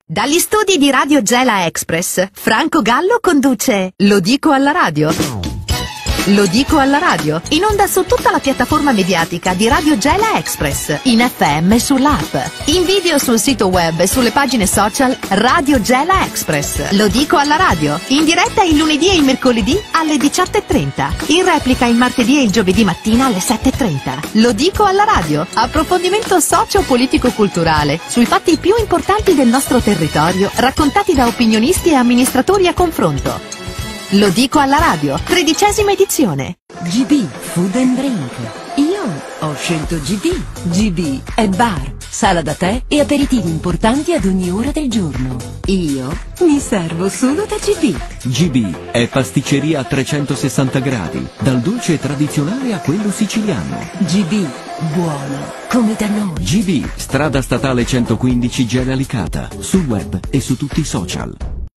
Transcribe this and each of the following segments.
Dagli studi di Radio Gela Express, Franco Gallo conduce Lo dico alla radio. Lo dico alla radio, in onda su tutta la piattaforma mediatica di Radio Gela Express, in FM e sull'app, in video sul sito web e sulle pagine social Radio Gela Express. Lo dico alla radio, in diretta il lunedì e il mercoledì alle 18:30, in replica il martedì e il giovedì mattina alle 7:30. Lo dico alla radio, approfondimento socio-politico-culturale sui fatti più importanti del nostro territorio, raccontati da opinionisti e amministratori a confronto. Lo dico alla radio, 13ª edizione. GB Food and Drink. Io ho scelto GB. GB è bar, sala da tè e aperitivi importanti ad ogni ora del giorno. Io mi servo solo da GB. GB è pasticceria a 360 gradi, dal dolce tradizionale a quello siciliano. GB, buono, come da noi. GB, strada statale 115 Gela Licata, sul web e su tutti i social.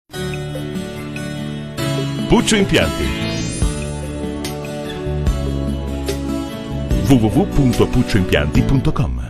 Puccio Impianti. www.puccioimpianti.com.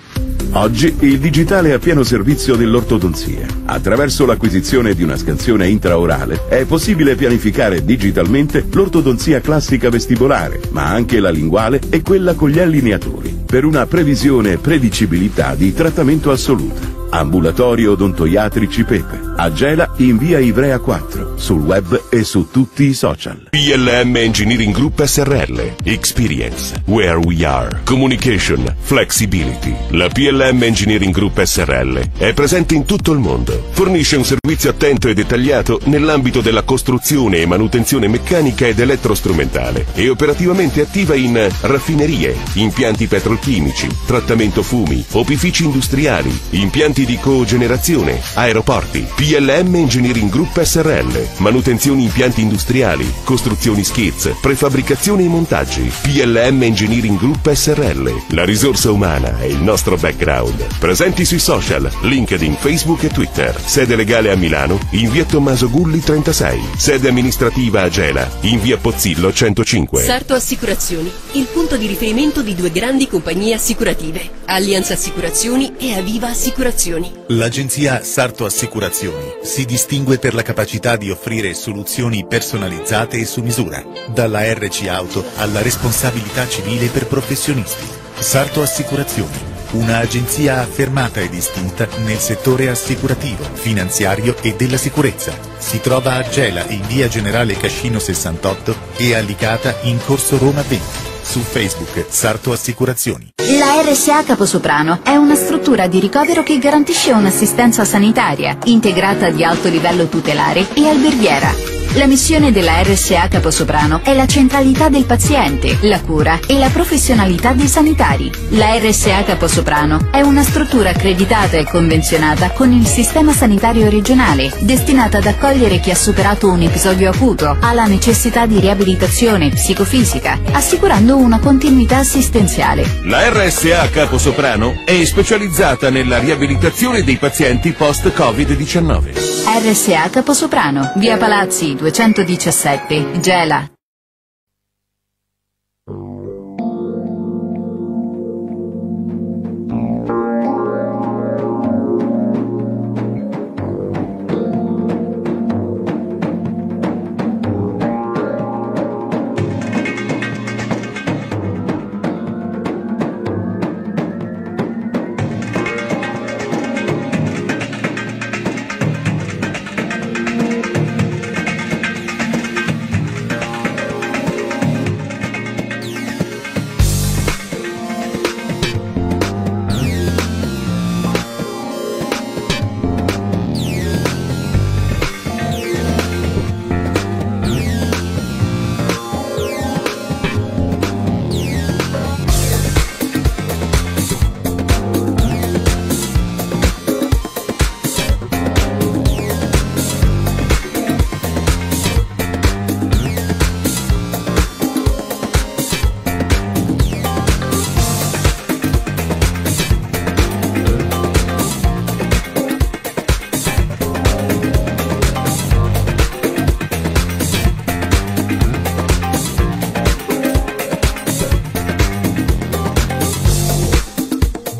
Oggi il digitale è a pieno servizio dell'ortodonzia. Attraverso l'acquisizione di una scansione intraorale è possibile pianificare digitalmente l'ortodonzia classica vestibolare, ma anche la linguale e quella con gli allineatori, per una previsione e predicibilità di trattamento assoluta. Ambulatorio Odontoiatrici Pepe, a Gela in via Ivrea 4, sul web e su tutti i social. PLM Engineering Group SRL. Experience. Where we are. Communication. Flexibility. La PLM Engineering Group SRL è presente in tutto il mondo. Fornisce un servizio attento e dettagliato nell'ambito della costruzione e manutenzione meccanica ed elettrostrumentale. È operativamente attiva in raffinerie, impianti petrolchimici, trattamento fumi, opifici industriali, impianti di cogenerazione, aeroporti. PLM Engineering Group SRL. Manutenzioni impianti industriali, costruzioni skids, prefabbricazione e montaggi. PLM Engineering Group SRL. La risorsa umana è il nostro background. Presenti sui social, LinkedIn, Facebook e Twitter. Sede legale a Milano, in via Tommaso Gulli 36. Sede amministrativa a Gela, in via Pozzillo 105. Sarto Assicurazioni, il punto di riferimento di due grandi compagnie assicurative, Allianz Assicurazioni e Aviva Assicurazioni. L'agenzia Sarto Assicurazioni si distingue per la capacità di offrire soluzioni personalizzate e su misura, dalla RC Auto alla responsabilità civile per professionisti. Sarto Assicurazioni, una agenzia affermata e distinta nel settore assicurativo, finanziario e della sicurezza. Si trova a Gela in via Generale Cascino 68 e a Licata in corso Roma 20. Su Facebook Sarto Assicurazioni. La RSA Caposoprano è una struttura di ricovero che garantisce un'assistenza sanitaria, integrata di alto livello tutelare e alberghiera. La missione della RSA Caposoprano è la centralità del paziente, la cura e la professionalità dei sanitari. La RSA Caposoprano è una struttura accreditata e convenzionata con il sistema sanitario regionale, destinata ad accogliere chi ha superato un episodio acuto, ha la necessità di riabilitazione psicofisica, assicurando una continuità assistenziale. La RSA Caposoprano è specializzata nella riabilitazione dei pazienti post-Covid-19. RSA Caposoprano, via Palazzi 217, Gela.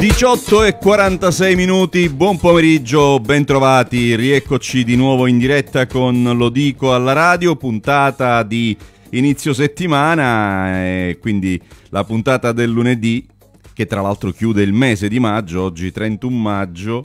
18:46, buon pomeriggio, bentrovati, rieccoci di nuovo in diretta con Lo Dico alla Radio, puntata di inizio settimana, e quindi la puntata del lunedì, che tra l'altro chiude il mese di maggio, oggi 31 maggio,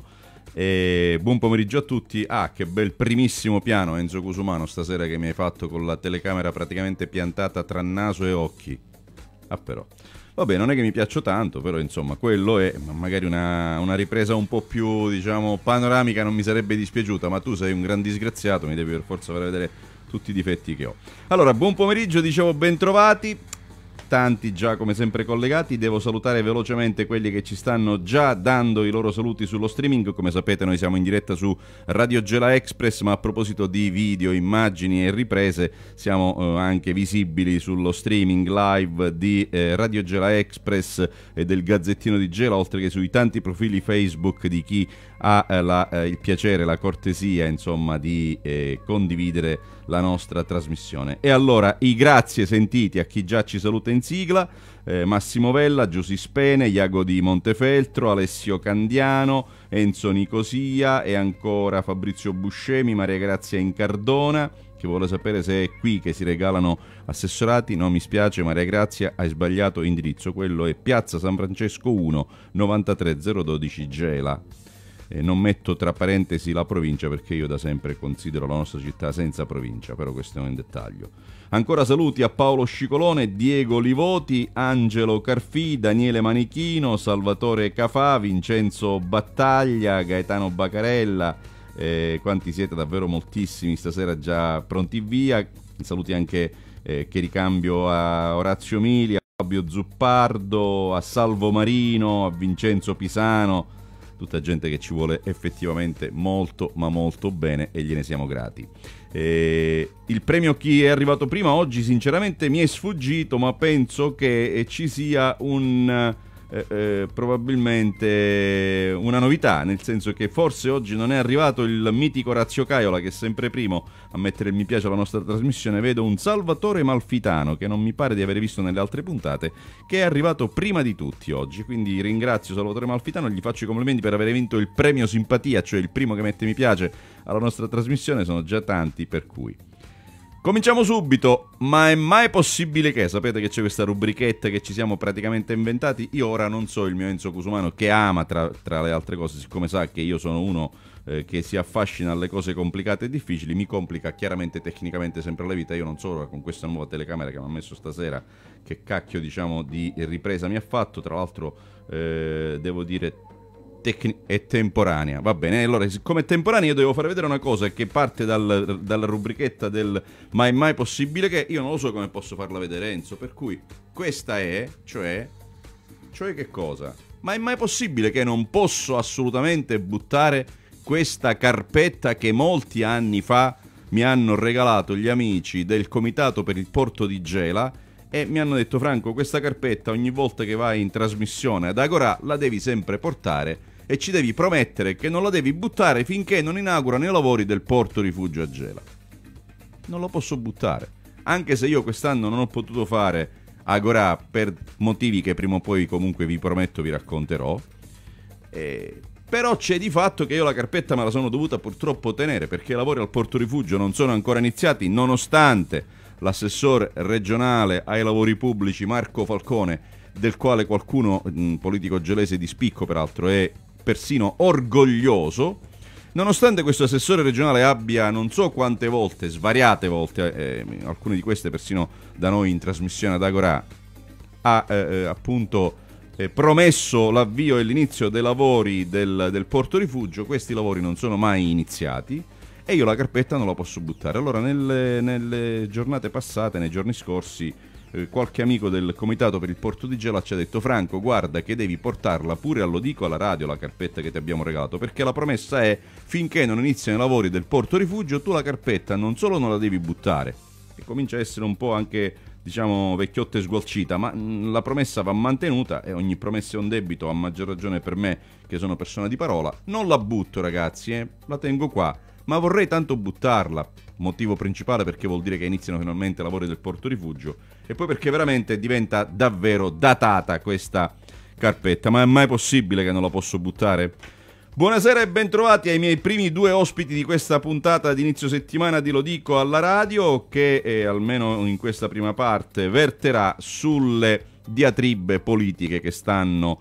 e buon pomeriggio a tutti. Che bel primissimo piano Enzo Cusumano stasera che mi hai fatto con la telecamera praticamente piantata tra naso e occhi. Però vabbè, non è che mi piaccio tanto, però insomma quello è, magari una ripresa un po' più, diciamo, panoramica non mi sarebbe dispiaciuta, ma tu sei un gran disgraziato, mi devi per forza far vedere tutti i difetti che ho. Allora, buon pomeriggio, dicevo, bentrovati, tanti già come sempre collegati. Devo salutare velocemente quelli che ci stanno già dando i loro saluti sullo streaming. Come sapete noi siamo in diretta su Radio Gela Express, ma a proposito di video, immagini e riprese, siamo anche visibili sullo streaming live di Radio Gela Express e del Gazzettino di Gela, oltre che sui tanti profili Facebook di chi ha il piacere, la cortesia, insomma, di condividere la nostra trasmissione. E allora i grazie sentiti a chi già ci saluta in sigla: Massimo Vella, Giusy Spene, Iago di Montefeltro, Alessio Candiano, Enzo Nicosia e ancora Fabrizio Buscemi, Maria Grazia Incardona, che vuole sapere se è qui che si regalano assessorati. No, mi spiace Maria Grazia, hai sbagliato indirizzo, quello è Piazza San Francesco 1, 93012 Gela. Non metto tra parentesi la provincia perché io da sempre considero la nostra città senza provincia, però questo è un dettaglio. Ancora saluti a Paolo Scicolone, Diego Livoti, Angelo Carfì, Daniele Manichino, Salvatore Cafà, Vincenzo Battaglia, Gaetano Bacarella, quanti siete, davvero moltissimi stasera già pronti via. Saluti anche che ricambio a Orazio Mili, a Fabio Zuppardo, a Salvo Marino, a Vincenzo Pisano, tutta gente che ci vuole effettivamente molto ma molto bene e gliene siamo grati. Il premio Chi è arrivato prima oggi sinceramente mi è sfuggito, ma penso che ci sia probabilmente una novità, nel senso che forse oggi non è arrivato il mitico Orazio Caiola, che è sempre primo a mettere il mi piace alla nostra trasmissione. Vedo un Salvatore Malfitano che non mi pare di aver visto nelle altre puntate, che è arrivato prima di tutti oggi, quindi ringrazio Salvatore Malfitano e gli faccio i complimenti per aver vinto il premio simpatia, cioè il primo che mette mi piace alla nostra trasmissione. Sono già tanti, per cui cominciamo subito. Ma è mai possibile che? Sapete che c'è questa rubrichetta che ci siamo praticamente inventati. Io ora non so il mio Enzo Cusumano, che ama tra le altre cose, siccome sa che io sono uno che si affascina alle cose complicate e difficili, mi complica chiaramente tecnicamente sempre la vita. Io non so ora con questa nuova telecamera che mi ha messo stasera che cacchio, diciamo, di ripresa mi ha fatto. Tra l'altro devo dire è temporanea, va bene. Allora, siccome è temporanea, io devo far vedere una cosa che parte dalla rubrichetta del ma è mai possibile che. Io non lo so come posso farla vedere, Enzo, per cui questa è, cioè che cosa? Ma è mai possibile che non posso assolutamente buttare questa carpetta che molti anni fa mi hanno regalato gli amici del Comitato per il Porto di Gela, e mi hanno detto: Franco, questa carpetta ogni volta che vai in trasmissione ad Agorà la devi sempre portare e ci devi promettere che non la devi buttare finché non inaugurano i lavori del Porto Rifugio a Gela. Non lo posso buttare, anche se io quest'anno non ho potuto fare Agorà per motivi che prima o poi comunque vi prometto vi racconterò. Però c'è di fatto che io la carpetta me la sono dovuta purtroppo tenere perché i lavori al Porto Rifugio non sono ancora iniziati, nonostante l'assessore regionale ai lavori pubblici Marco Falcone, del quale qualcuno, un politico gelese di spicco peraltro, è persino orgoglioso. Nonostante questo assessore regionale abbia non so quante volte, svariate volte, alcune di queste persino da noi in trasmissione ad Agorà, ha appunto promesso l'avvio e l'inizio dei lavori del Porto Rifugio, questi lavori non sono mai iniziati e io la carpetta non la posso buttare. Allora nelle giornate passate, nei giorni scorsi, qualche amico del Comitato per il Porto di Gela ci ha detto: Franco, guarda che devi portarla pure Lo Dico alla Radio, la carpetta che ti abbiamo regalato, perché la promessa è finché non iniziano i lavori del Porto Rifugio tu la carpetta non solo non la devi buttare, e comincia a essere un po' anche, diciamo, vecchiotta e sgualcita, ma la promessa va mantenuta e ogni promessa è un debito, a maggior ragione per me che sono persona di parola. Non la butto, ragazzi, la tengo qua, ma vorrei tanto buttarla. Motivo principale perché vuol dire che iniziano finalmente i lavori del Porto Rifugio, e poi perché veramente diventa davvero datata questa carpetta, ma è mai possibile che non la posso buttare? Buonasera e bentrovati ai miei primi due ospiti di questa puntata di inizio settimana di Lo Dico alla Radio, che almeno in questa prima parte verterà sulle diatribe politiche che stanno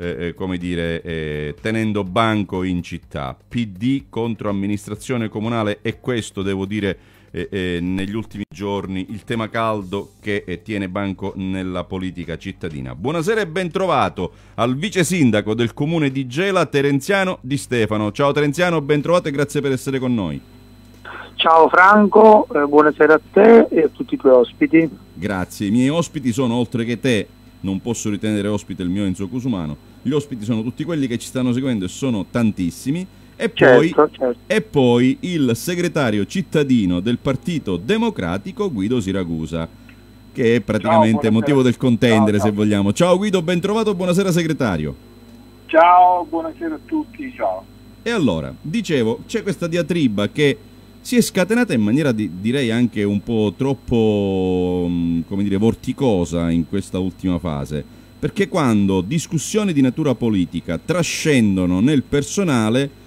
tenendo banco in città. PD contro amministrazione comunale, e questo devo dire negli ultimi giorni il tema caldo che tiene banco nella politica cittadina. Buonasera e ben trovato al vice sindaco del comune di Gela, Terenziano Di Stefano. Ciao Terenziano, ben trovato e grazie per essere con noi. Ciao Franco, buonasera a te e a tutti i tuoi ospiti. Grazie, i miei ospiti sono, oltre che te, non posso ritenere ospite il mio Enzo Cusumano, gli ospiti sono tutti quelli che ci stanno seguendo e sono tantissimi. E poi, certo. E poi il segretario cittadino del Partito Democratico Guido Siragusa, che è praticamente motivo del contendere, se vogliamo. Ciao Guido, ben trovato, buonasera segretario. Ciao, buonasera a tutti, ciao. E allora, dicevo, c'è questa diatriba che si è scatenata in maniera, direi, anche un po' troppo, vorticosa in questa ultima fase, perché quando discussioni di natura politica trascendono nel personale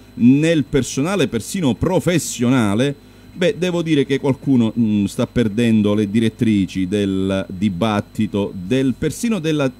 persino professionale, devo dire che qualcuno sta perdendo le direttrici del dibattito, persino della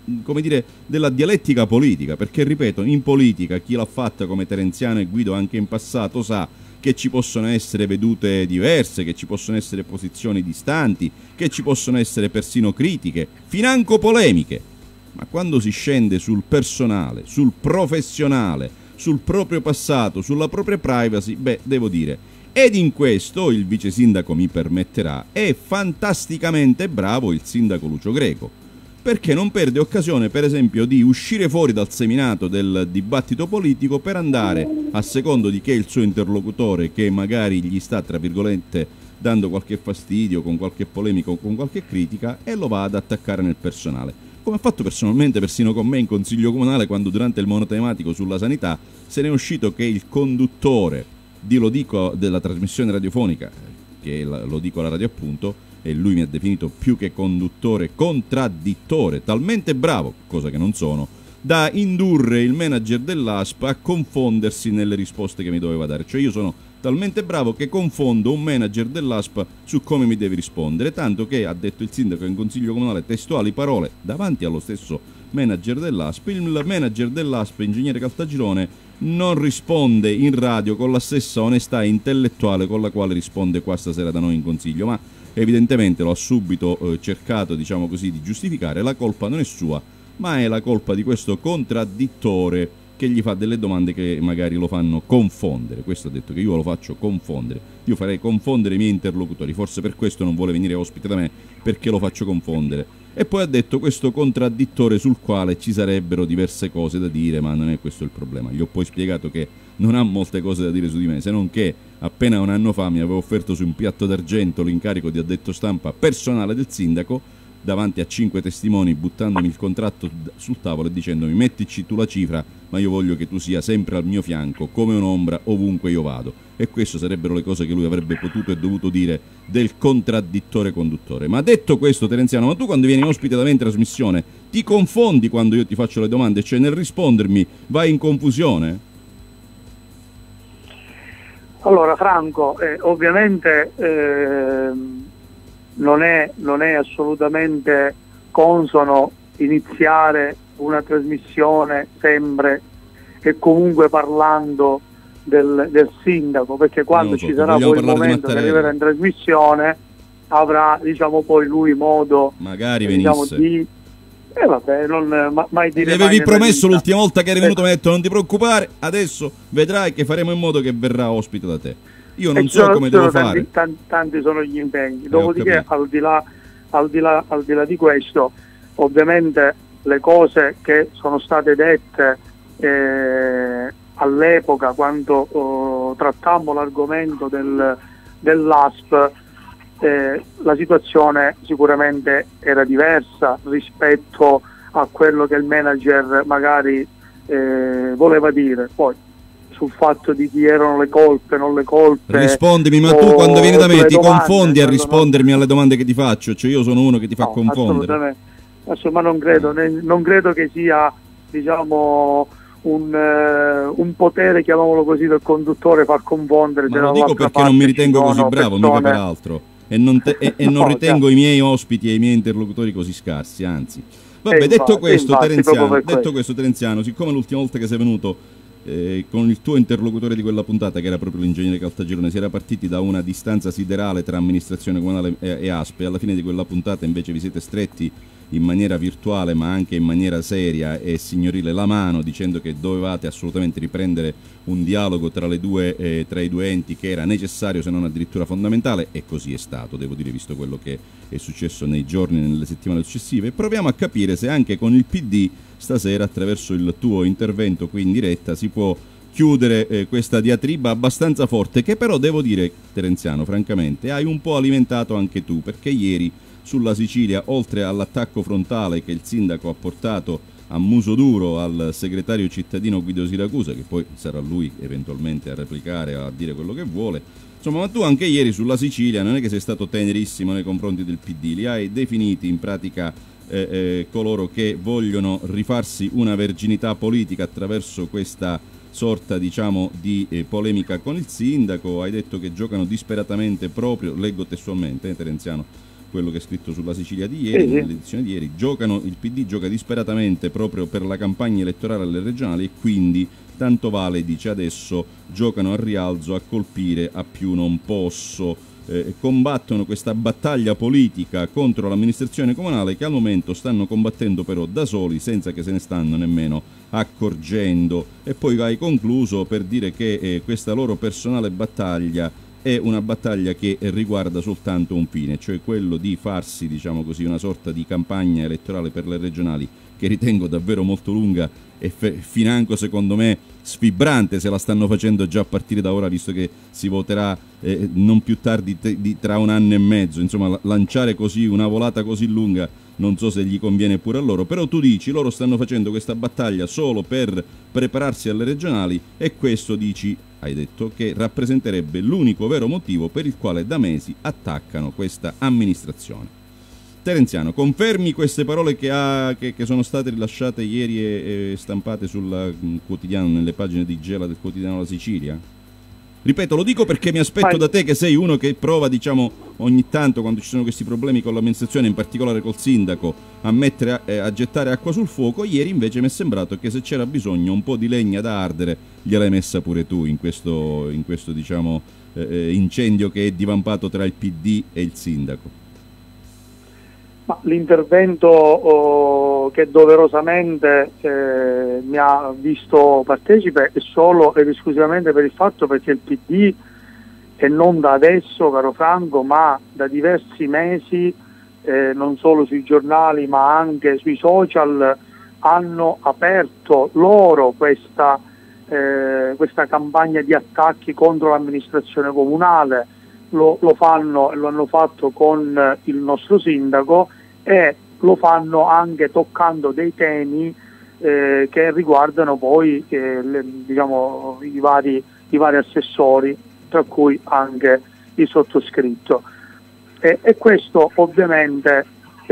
dialettica politica, perché ripeto, in politica chi l'ha fatta come Terenziano e Guido anche in passato sa che ci possono essere vedute diverse, che ci possono essere posizioni distanti, che ci possono essere persino critiche, financo polemiche, ma quando si scende sul personale, sul professionale, sul proprio passato, sulla propria privacy, devo dire, ed in questo il vice sindaco mi permetterà, è fantasticamente bravo il sindaco Lucio Greco, perché non perde occasione, per esempio, di uscire fuori dal seminato del dibattito politico per andare, a secondo di che il suo interlocutore, che magari gli sta, tra virgolette, dando qualche fastidio, con qualche polemica o con qualche critica, e lo va ad attaccare nel personale. Come ha fatto personalmente persino con me in consiglio comunale, quando durante il monotematico sulla sanità se ne è uscito che il conduttore di Lo Dico, della trasmissione radiofonica, che Lo Dico alla Radio appunto, e lui mi ha definito più che conduttore, contraddittore, talmente bravo, cosa che non sono, da indurre il manager dell'ASP a confondersi nelle risposte che mi doveva dare. Cioè io sono talmente bravo che confondo un manager dell'ASP su come mi deve rispondere, tanto che, ha detto il sindaco in consiglio comunale, testuali parole davanti allo stesso manager dell'ASP, il manager dell'ASP, ingegnere Caltagirone, non risponde in radio con la stessa onestà intellettuale con la quale risponde qua stasera da noi in consiglio, ma evidentemente lo ha subito cercato, diciamo così, di giustificare. La colpa non è sua, ma è la colpa di questo contraddittore che gli fa delle domande che magari lo fanno confondere. Questo ha detto, che io lo faccio confondere, io farei confondere i miei interlocutori, forse per questo non vuole venire ospite da me, perché lo faccio confondere. E poi ha detto questo contraddittore sul quale ci sarebbero diverse cose da dire, ma non è questo il problema. Gli ho poi spiegato che non ha molte cose da dire su di me, se non che appena un anno fa mi aveva offerto su un piatto d'argento l'incarico di addetto stampa personale del sindaco, davanti a 5 testimoni, buttandomi il contratto sul tavolo e dicendomi: mettici tu la cifra, ma io voglio che tu sia sempre al mio fianco, come un'ombra, ovunque io vado. E queste sarebbero le cose che lui avrebbe potuto e dovuto dire del contraddittore conduttore. Ma detto questo, Terenziano, ma tu quando vieni ospite da me in trasmissione ti confondi quando io ti faccio le domande? Cioè nel rispondermi vai in confusione? Allora Franco, ovviamente non è assolutamente consono iniziare una trasmissione sempre e comunque parlando del sindaco, perché quando ci sarà poi il momento che arriverà in trasmissione avrà, diciamo, poi lui modo magari venisse di vabbè, non mai dire. Mi avevi promesso l'ultima volta che eri venuto, mi hai detto non ti preoccupare, adesso vedrai che faremo in modo che verrà ospite da te. Io non so come devo fare. Tanti sono gli impegni. Dopodiché, al di là di questo, ovviamente le cose che sono state dette all'epoca, quando trattammo l'argomento dell'ASP, la situazione sicuramente era diversa rispetto a quello che il manager magari voleva dire. Poi sul fatto di chi erano le colpe, non le colpe. Rispondimi, ma tu quando vieni da me ti confondi a rispondermi alle domande che ti faccio? Cioè io sono uno che ti fa confondere. Assolutamente, ma non credo che sia diciamo un potere, chiamiamolo così, del conduttore far confondere. Ma lo dico perché non mi ritengo così bravo, mica peraltro, e non ritengo i miei ospiti e i miei interlocutori così scarsi, anzi. Vabbè, detto questo, Terenziano, siccome l'ultima volta che sei venuto con il tuo interlocutore di quella puntata, che era proprio l'ingegnere Caltagirone, si era partiti da una distanza siderale tra amministrazione comunale e ASP, e alla fine di quella puntata invece vi siete stretti in maniera virtuale ma anche in maniera seria e signorile la mano, dicendo che dovevate assolutamente riprendere un dialogo tra i due enti, che era necessario se non addirittura fondamentale, e così è stato, devo dire, visto quello che è successo nei giorni e nelle settimane successive. Proviamo a capire se anche con il PD stasera, attraverso il tuo intervento qui in diretta, si può chiudere questa diatriba abbastanza forte, che però devo dire, Terenziano, francamente hai un po' alimentato anche tu, perché ieri sulla Sicilia, oltre all'attacco frontale che il sindaco ha portato a muso duro al segretario cittadino Guido Siracusa, che poi sarà lui eventualmente a replicare, a dire quello che vuole, insomma, ma tu anche ieri sulla Sicilia non è che sei stato tenerissimo nei confronti del PD, li hai definiti in pratica coloro che vogliono rifarsi una verginità politica attraverso questa sorta, diciamo, di polemica con il sindaco. Hai detto che giocano disperatamente proprio, leggo testualmente, Terenziano, quello che è scritto sulla Sicilia di ieri, nell'edizione di ieri, il PD gioca disperatamente proprio per la campagna elettorale alle regionali, e quindi tanto vale, dice, adesso giocano al rialzo, a colpire a più non posso, combattono questa battaglia politica contro l'amministrazione comunale, che al momento stanno combattendo però da soli, senza che se ne stanno nemmeno accorgendo. E poi hai concluso per dire che questa loro personale battaglia è una battaglia che riguarda soltanto un fine, cioè quello di farsi, diciamo così, una sorta di campagna elettorale per le regionali, che ritengo davvero molto lunga e financo, secondo me, sfibrante, se la stanno facendo già a partire da ora, visto che si voterà non più tardi tra un anno e mezzo. Insomma, lanciare così una volata così lunga non so se gli conviene pure a loro, però tu dici loro stanno facendo questa battaglia solo per prepararsi alle regionali, e questo, dici, hai detto, che rappresenterebbe l'unico vero motivo per il quale da mesi attaccano questa amministrazione. Terenziano, confermi queste parole che sono state rilasciate ieri e stampate sul quotidiano, nelle pagine di Gela del quotidiano La Sicilia? Ripeto, lo dico perché mi aspetto da te, che sei uno che prova, diciamo, ogni tanto, quando ci sono questi problemi con l'amministrazione, in particolare col sindaco, a gettare acqua sul fuoco. Ieri invece mi è sembrato che se c'era bisogno un po' di legna da ardere gliel'hai messa pure tu in questo diciamo, incendio che è divampato tra il PD e il sindaco. Ma l'intervento che doverosamente mi ha visto partecipe è solo ed esclusivamente per il fatto perché il PD, e non da adesso, caro Franco, ma da diversi mesi, non solo sui giornali ma anche sui social, hanno aperto loro questa campagna di attacchi contro l'amministrazione comunale. Lo fanno e lo hanno fatto con il nostro sindaco, e lo fanno anche toccando dei temi che riguardano poi diciamo, i vari assessori, tra cui anche il sottoscritto. E questo ovviamente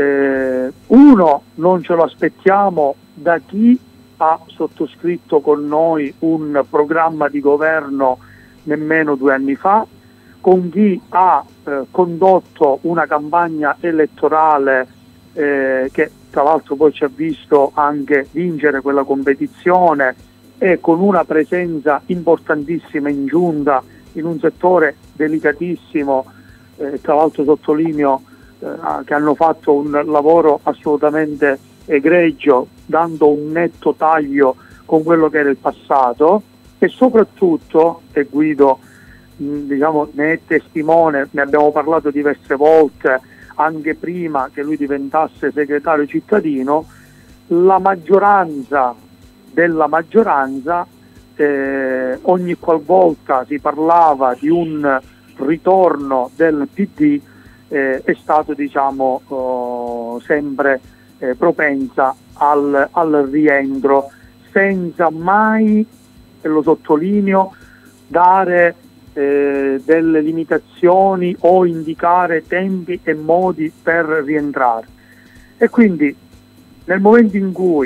uno non ce lo aspettiamo da chi ha sottoscritto con noi un programma di governo nemmeno 2 anni fa, con chi ha condotto una campagna elettorale che tra l'altro poi ci ha visto anche vincere quella competizione, e con una presenza importantissima in giunta in un settore delicatissimo, tra l'altro sottolineo che hanno fatto un lavoro assolutamente egregio, dando un netto taglio con quello che era il passato. E soprattutto, e Guido diciamo ne è testimone, ne abbiamo parlato diverse volte anche prima che lui diventasse segretario cittadino, la maggioranza della maggioranza, ogni qualvolta si parlava di un ritorno del PD, è stato, diciamo, sempre propensa al rientro, senza mai, e lo sottolineo, dare delle limitazioni o indicare tempi e modi per rientrare. E quindi nel momento in cui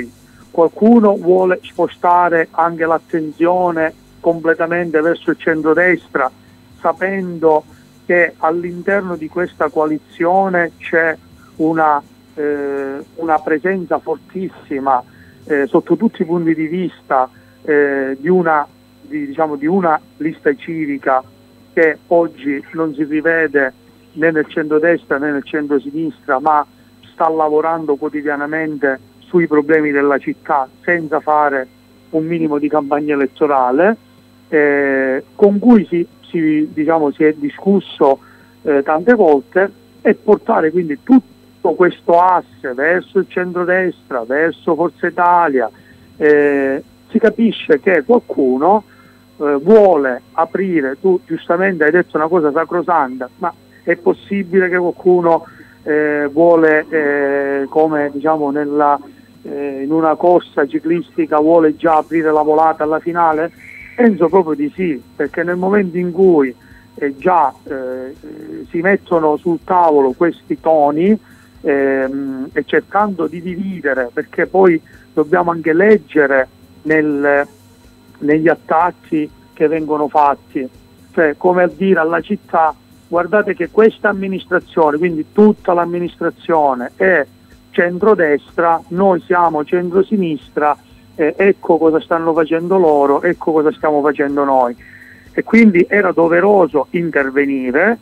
qualcuno vuole spostare anche l'attenzione completamente verso il centrodestra, sapendo che all'interno di questa coalizione c'è una presenza fortissima sotto tutti i punti di vista di una lista civica che oggi non si rivede né nel centrodestra né nel centrosinistra, ma sta lavorando quotidianamente sui problemi della città senza fare un minimo di campagna elettorale, con cui si è discusso tante volte, e portare quindi tutto questo asse verso il centrodestra, verso Forza Italia. Si capisce che qualcuno vuole aprire. Tu giustamente hai detto una cosa sacrosanta, ma è possibile che qualcuno vuole, come diciamo in una corsa ciclistica, vuole già aprire la volata alla finale? Penso proprio di sì, perché nel momento in cui già si mettono sul tavolo questi toni e cercando di dividere, perché poi dobbiamo anche leggere negli attacchi che vengono fatti, cioè come a dire alla città: guardate che questa amministrazione, quindi tutta l'amministrazione, è centrodestra, noi siamo centrosinistra, ecco cosa stanno facendo loro, ecco cosa stiamo facendo noi. E quindi era doveroso intervenire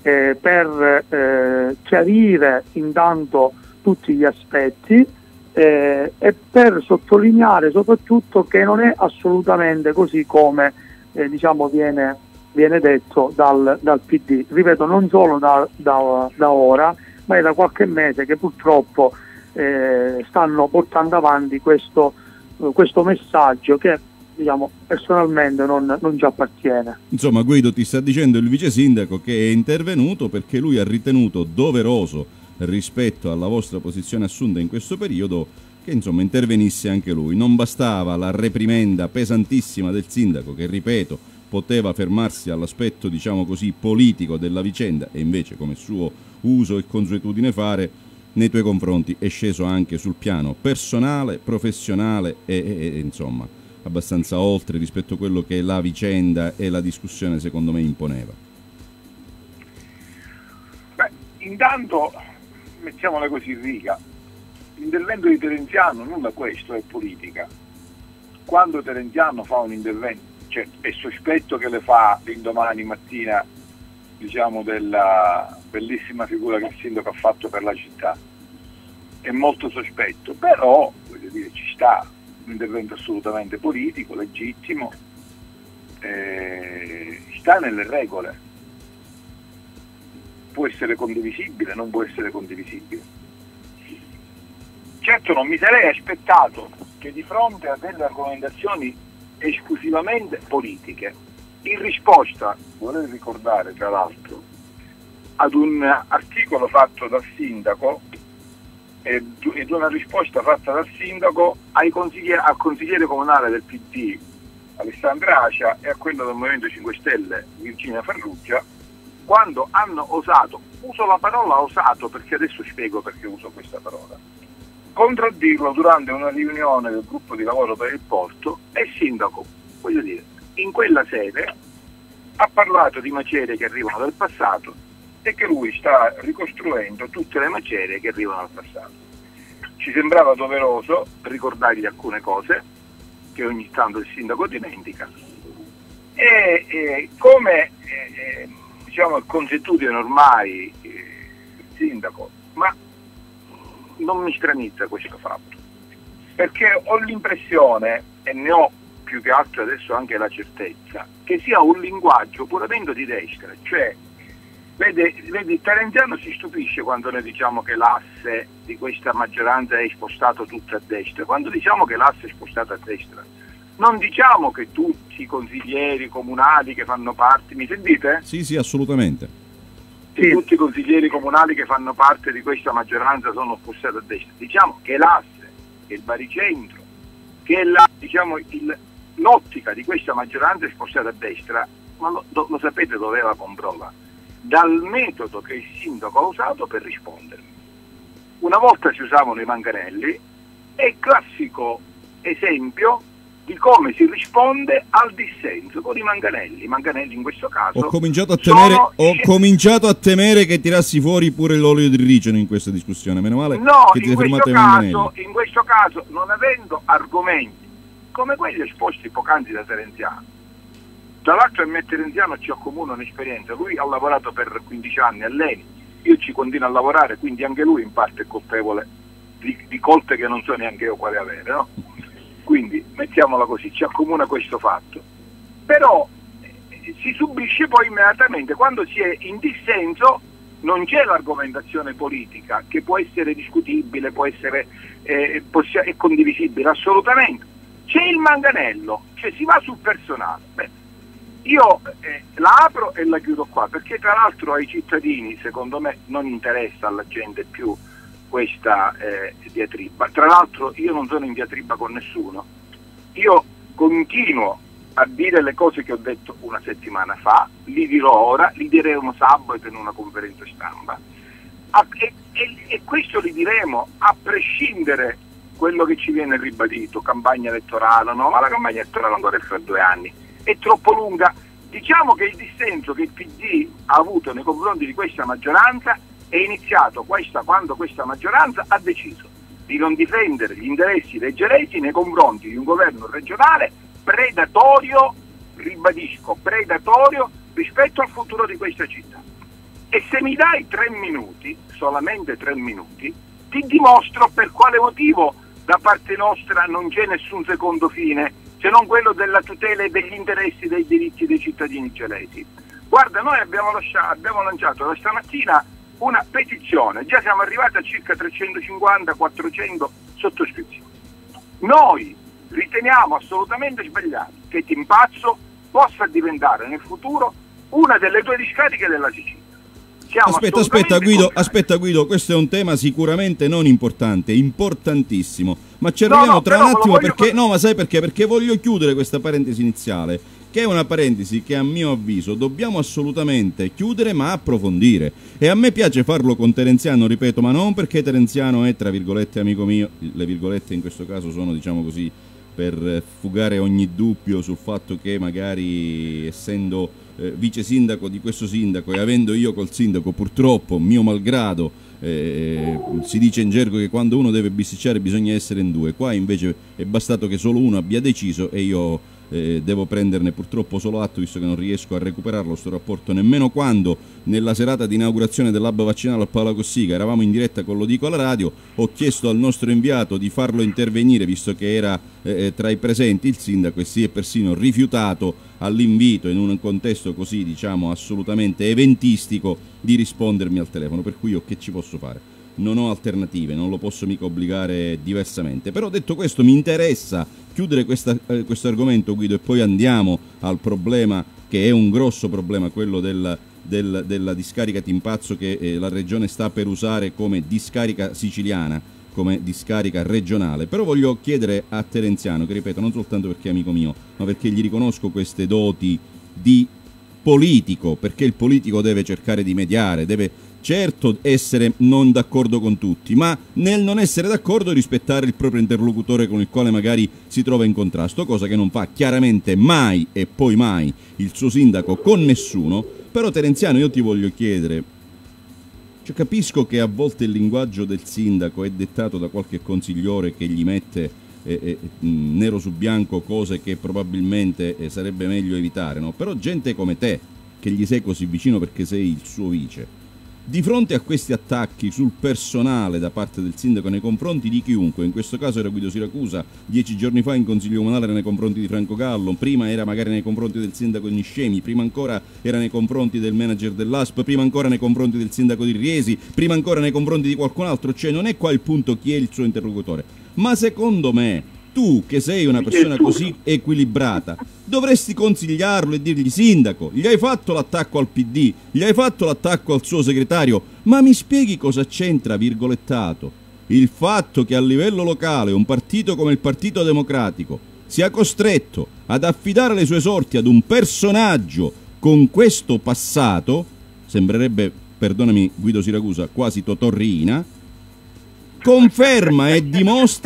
per chiarire intanto tutti gli aspetti e per sottolineare soprattutto che non è assolutamente così come viene detto dal PD. Ripeto, non solo da ora, ma è da qualche mese che purtroppo stanno portando avanti questo messaggio che personalmente non ci appartiene. Insomma, Guido, ti sta dicendo il vice sindaco che è intervenuto perché lui ha ritenuto doveroso, rispetto alla vostra posizione assunta in questo periodo, che insomma intervenisse anche lui. Non bastava la reprimenda pesantissima del sindaco, che ripeto poteva fermarsi all'aspetto politico della vicenda, e invece, come suo uso e consuetudine fare, nei tuoi confronti è sceso anche sul piano personale, professionale e insomma abbastanza oltre rispetto a quello che la vicenda e la discussione secondo me imponeva. Beh, intanto mettiamola così in riga: l'intervento di Terenziano nulla, questo è politica. Quando Terenziano fa un intervento, cioè è sospetto che le fa l'indomani mattina della bellissima figura che il sindaco ha fatto per la città, è molto sospetto, però voglio dire, ci sta un intervento assolutamente politico, legittimo, sta nelle regole, può essere condivisibile, non può essere condivisibile. Certo, non mi sarei aspettato che di fronte a delle argomentazioni esclusivamente politiche, in risposta, vorrei ricordare tra l'altro, ad un articolo fatto dal sindaco ed una risposta fatta dal sindaco al consigliere comunale del PD Alessandra Acia e a quello del Movimento 5 Stelle Virginia Farrugia, quando hanno osato, uso la parola osato perché adesso spiego perché uso questa parola, contraddirlo durante una riunione del gruppo di lavoro per il porto, e il sindaco, voglio dire, in quella sede ha parlato di macerie che arrivano dal passato e che lui sta ricostruendo tutte le macerie che arrivano dal passato. Ci sembrava doveroso ricordargli alcune cose che ogni tanto il sindaco dimentica e come è consuetudine ormai il sindaco, ma non mi stranizza questo fatto, perché ho l'impressione, e ne ho più che altro adesso anche la certezza, che sia un linguaggio puramente di destra, cioè vedi, Terenziano si stupisce quando noi diciamo che l'asse di questa maggioranza è spostato tutto a destra. Quando diciamo che l'asse è spostato a destra, non diciamo che tutti i consiglieri comunali che fanno parte, mi sentite? Sì, assolutamente. Che tutti i consiglieri comunali che fanno parte di questa maggioranza sono spostati a destra. Diciamo che l'asse, che il baricentro, che l'ottica di questa maggioranza è spostata a destra, ma lo sapete dove la comprova? Dal metodo che il sindaco ha usato per rispondermi. Una volta si usavano i manganelli e il classico esempio di come si risponde al dissenso con i manganelli. I manganelli in questo caso ho cominciato a temere che tirassi fuori pure l'olio di ricino in questa discussione. Meno male che ti sei fermato ai manganelli. In questo caso, non avendo argomenti come quelli esposti poc'anzi da Terenziano, tra l'altro a me Terenziano ci accomuna un'esperienza, lui ha lavorato per 15 anni all'ENI, io ci continuo a lavorare, quindi anche lui in parte è colpevole di colpe che non so neanche io quale avere, no? Quindi mettiamola così, ci accomuna questo fatto, però si subisce poi immediatamente quando si è in dissenso. Non c'è l'argomentazione politica che può essere discutibile, può essere è condivisibile assolutamente, c'è il manganello, cioè si va sul personale. Beh, io la apro e la chiudo qua, perché tra l'altro ai cittadini secondo me non interessa alla gente più questa diatriba. Tra l'altro io non sono in diatriba con nessuno, io continuo a dire le cose che ho detto una settimana fa, li dirò ora, li diremo sabato in una conferenza stampa e questo li diremo a prescindere quello che ci viene ribadito, campagna elettorale, no, ma la campagna elettorale ancora è fra 2 anni, è troppo lunga. Diciamo che il dissenso che il PD ha avuto nei confronti di questa maggioranza è iniziato quando questa maggioranza ha deciso di non difendere gli interessi leggeresi nei confronti di un governo regionale predatorio, ribadisco, predatorio rispetto al futuro di questa città. E se mi dai 3 minuti, solamente 3 minuti, ti dimostro per quale motivo da parte nostra non c'è nessun secondo fine, se non quello della tutela degli interessi e dei diritti dei cittadini gelesi. Guarda, noi abbiamo lanciato da stamattina una petizione, già siamo arrivati a circa 350-400 sottoscrizioni. Noi riteniamo assolutamente sbagliato che Timpazzo possa diventare nel futuro una delle 2 discariche della Sicilia. Aspetta Guido, questo è un tema sicuramente non importante, importantissimo, ma ci arriviamo tra un attimo perché, no, ma sai perché? Perché voglio chiudere questa parentesi iniziale, che è una parentesi che a mio avviso dobbiamo assolutamente chiudere ma approfondire, e a me piace farlo con Terenziano, ripeto, ma non perché Terenziano è tra virgolette amico mio, le virgolette in questo caso sono, diciamo così, per fugare ogni dubbio sul fatto che magari essendo vice sindaco di questo sindaco e avendo io col sindaco purtroppo mio malgrado si dice in gergo che quando uno deve bisticciare bisogna essere in 2, qua invece è bastato che solo uno abbia deciso e io devo prenderne purtroppo solo atto, visto che non riesco a recuperarlo sto rapporto nemmeno quando nella serata di inaugurazione dell'hub vaccinale a Paola Cossiga eravamo in diretta con Lo Dico alla Radio, ho chiesto al nostro inviato di farlo intervenire visto che era tra i presenti il sindaco e si è persino rifiutato all'invito in un contesto così, diciamo, assolutamente eventistico di rispondermi al telefono, per cui io che ci posso fare? Non ho alternative, non lo posso mica obbligare diversamente. Però detto questo mi interessa chiudere questo argomento, Guido, e poi andiamo al problema che è un grosso problema, quello della discarica Timpazzo che la regione sta per usare come discarica siciliana, come discarica regionale. Però voglio chiedere a Terenziano, che ripeto non soltanto perché è amico mio, ma perché gli riconosco queste doti di politico, perché il politico deve cercare di mediare, deve certo essere non d'accordo con tutti, ma nel non essere d'accordo rispettare il proprio interlocutore con il quale magari si trova in contrasto, cosa che non fa chiaramente mai e poi mai il suo sindaco con nessuno. Però Terenziano, io ti voglio chiedere, cioè, capisco che a volte il linguaggio del sindaco è dettato da qualche consigliere che gli mette nero su bianco cose che probabilmente sarebbe meglio evitare, no? Però gente come te, che gli sei così vicino perché sei il suo vice, di fronte a questi attacchi sul personale da parte del sindaco nei confronti di chiunque, in questo caso era Guido Siracusa, 10 giorni fa in consiglio comunale era nei confronti di Franco Gallo, prima era magari nei confronti del sindaco di Niscemi, prima ancora era nei confronti del manager dell'ASP, prima ancora nei confronti del sindaco di Riesi, prima ancora nei confronti di qualcun altro, cioè non è qua il punto chi è il suo interlocutore, ma secondo me tu che sei una persona così equilibrata dovresti consigliarlo e dirgli: sindaco, gli hai fatto l'attacco al PD, gli hai fatto l'attacco al suo segretario, ma mi spieghi cosa c'entra, virgolettato, il fatto che a livello locale un partito come il Partito Democratico sia costretto ad affidare le sue sorti ad un personaggio con questo passato, sembrerebbe, perdonami Guido Siracusa, quasi Totò Riina, conferma e dimostra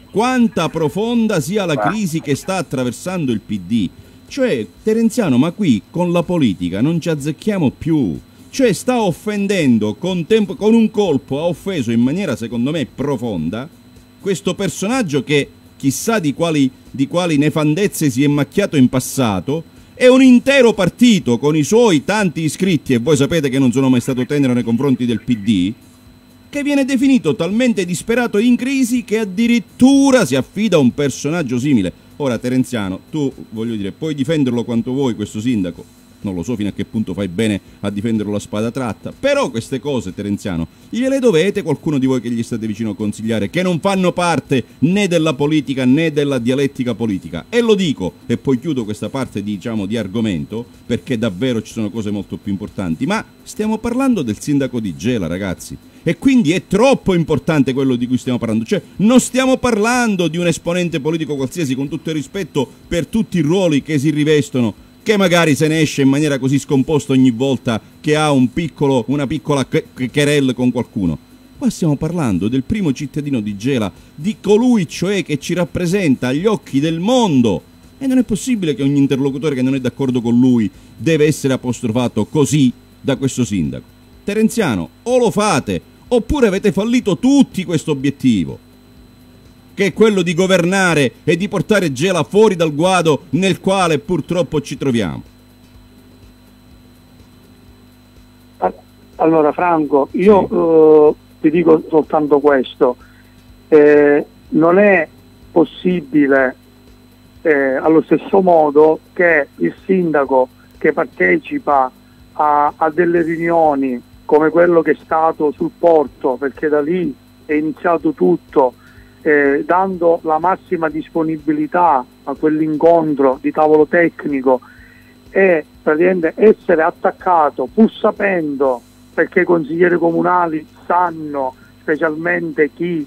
quanta profonda sia la crisi che sta attraversando il PD. Cioè, Terenziano, ma qui con la politica non ci azzecchiamo più. Cioè, sta offendendo con un colpo, ha offeso in maniera secondo me profonda questo personaggio che chissà di quali nefandezze si è macchiato in passato, e un intero partito con i suoi tanti iscritti, e voi sapete che non sono mai stato tenero nei confronti del PD, che viene definito talmente disperato e in crisi che addirittura si affida a un personaggio simile. Ora, Terenziano, tu, voglio dire, puoi difenderlo quanto vuoi questo sindaco, non lo so fino a che punto fai bene a difenderlo a spada tratta, però queste cose, Terenziano, gliele dovete qualcuno di voi che gli state vicino a consigliare, che non fanno parte né della politica né della dialettica politica. E lo dico, e poi chiudo questa parte di argomento, perché davvero ci sono cose molto più importanti, ma stiamo parlando del sindaco di Gela, ragazzi, e quindi è troppo importante quello di cui stiamo parlando. Cioè, non stiamo parlando di un esponente politico qualsiasi, con tutto il rispetto per tutti i ruoli che si rivestono, che magari se ne esce in maniera così scomposta ogni volta che ha una piccola querelle con qualcuno. Qua stiamo parlando del primo cittadino di Gela, di colui cioè che ci rappresenta agli occhi del mondo, e non è possibile che ogni interlocutore che non è d'accordo con lui deve essere apostrofato così da questo sindaco. Terenziano, o lo fate oppure avete fallito tutti questo obiettivo, che è quello di governare e di portare Gela fuori dal guado nel quale purtroppo ci troviamo. Allora Franco, io ti dico soltanto questo, non è possibile allo stesso modo che il sindaco che partecipa a delle riunioni come quello che è stato sul porto, perché da lì è iniziato tutto, dando la massima disponibilità a quell'incontro di tavolo tecnico, e praticamente essere attaccato pur sapendo, perché i consiglieri comunali sanno, specialmente chi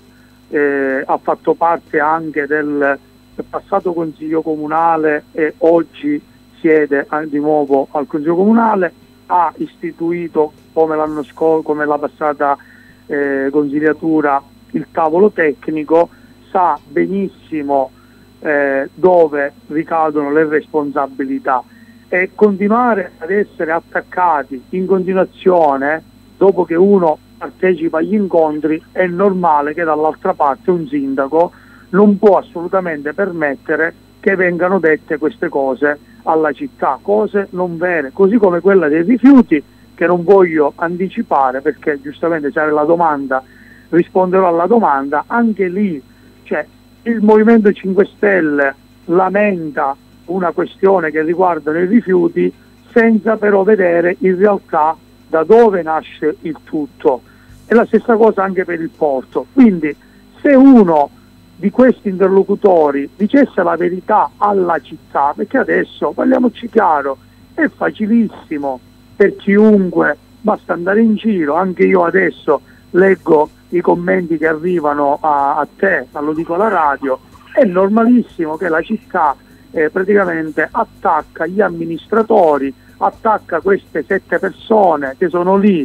ha fatto parte anche del passato consiglio comunale e oggi siede di nuovo al consiglio comunale, ha istituito come l'anno scorso, come la passata consigliatura, il tavolo tecnico, sa benissimo dove ricadono le responsabilità, e continuare ad essere attaccati in continuazione dopo che uno partecipa agli incontri, è normale che dall'altra parte un sindaco non può assolutamente permettere che vengano dette queste cose alla città, cose non vere, così come quella dei rifiuti, che non voglio anticipare perché giustamente c'è la domanda, risponderò alla domanda. Anche lì, cioè, il Movimento 5 Stelle lamenta una questione che riguarda i rifiuti senza però vedere in realtà da dove nasce il tutto. E la stessa cosa anche per il porto. Quindi se uno di questi interlocutori dicesse la verità alla città, perché adesso, parliamoci chiaro, è facilissimo per chiunque, basta andare in giro, anche io adesso leggo i commenti che arrivano a te, lo dico alla radio, è normalissimo che la città praticamente attacca gli amministratori, attacca queste 7 persone che sono lì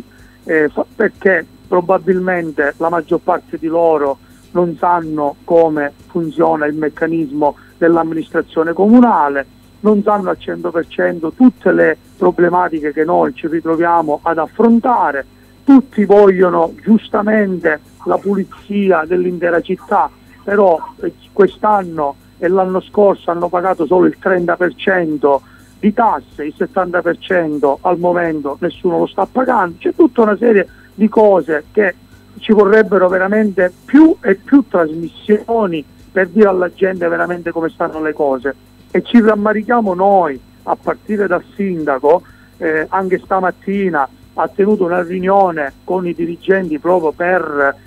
perché probabilmente la maggior parte di loro non sanno come funziona il meccanismo dell'amministrazione comunale, non sanno al 100% tutte le problematiche che noi ci ritroviamo ad affrontare. Tutti vogliono giustamente la pulizia dell'intera città, però quest'anno e l'anno scorso hanno pagato solo il 30% di tasse, il 70% al momento nessuno lo sta pagando. C'è tutta una serie di cose che ci vorrebbero veramente più e più trasmissioni per dire alla gente veramente come stanno le cose, e ci rammarichiamo noi, a partire dal sindaco. Anche stamattina ha tenuto una riunione con i dirigenti proprio per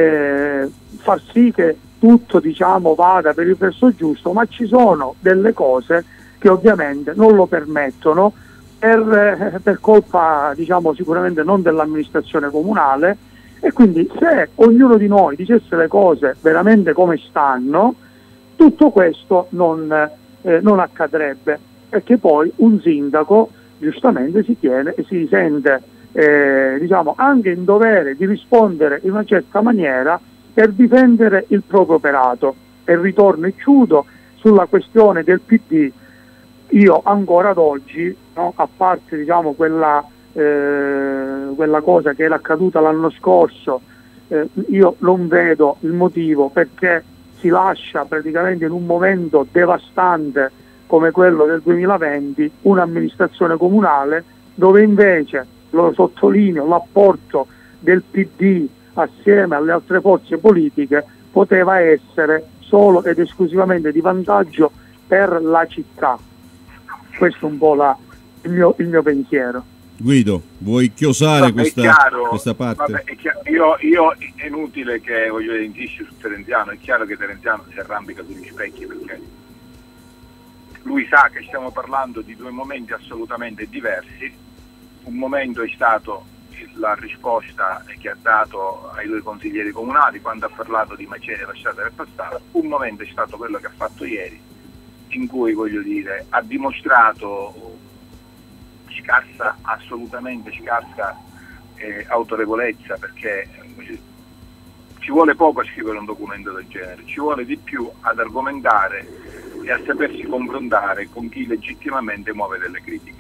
far sì che tutto, diciamo, vada per il verso giusto, ma ci sono delle cose che ovviamente non lo permettono per colpa, diciamo, sicuramente non dell'amministrazione comunale. E quindi se ognuno di noi dicesse le cose veramente come stanno, tutto questo non accadrebbe, perché poi un sindaco giustamente si sente diciamo anche in dovere di rispondere in una certa maniera per difendere il proprio operato. E ritorno e chiudo sulla questione del PD. Io ancora ad oggi, no, a parte diciamo quella cosa che era accaduta l'anno scorso, io non vedo il motivo perché si lascia praticamente in un momento devastante come quello del 2020 un'amministrazione comunale dove invece, lo sottolineo, l'apporto del PD assieme alle altre forze politiche poteva essere solo ed esclusivamente di vantaggio per la città. Questo è un po' il mio pensiero. Guido, vuoi chiosare questa parte? Vabbè, io è inutile che insisти su Terenziano, è chiaro che Terenziano si arrampica sugli specchi perché lui sa che stiamo parlando di due momenti assolutamente diversi. Un momento è stato la risposta che ha dato ai due consiglieri comunali quando ha parlato di macerie lasciate per passare, un momento è stato quello che ha fatto ieri, in cui ha dimostrato assolutamente scarsa autorevolezza, perché ci vuole poco a scrivere un documento del genere, ci vuole di più ad argomentare e a sapersi confrontare con chi legittimamente muove delle critiche.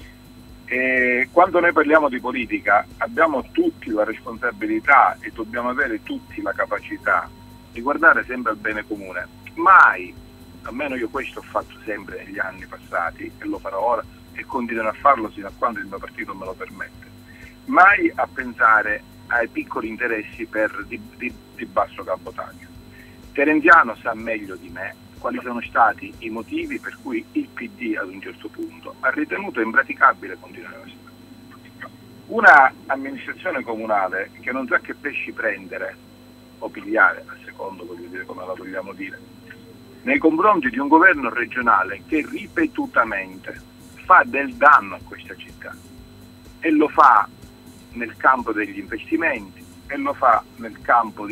E quando noi parliamo di politica abbiamo tutti la responsabilità e dobbiamo avere tutti la capacità di guardare sempre al bene comune. Mai, almeno io questo ho fatto sempre negli anni passati e lo farò ora e continuerò a farlo fino a quando il mio partito me lo permette, mai a pensare ai piccoli interessi di basso cabotaggio. Terenziano sa meglio di me quali sono stati i motivi per cui il PD ad un certo punto ha ritenuto impraticabile continuare la strada. Una amministrazione comunale che non sa che pesci prendere o pigliare, a secondo come la vogliamo dire, nei confronti di un governo regionale che ripetutamente fa del danno a questa città e lo fa nel campo degli investimenti e lo fa nel campo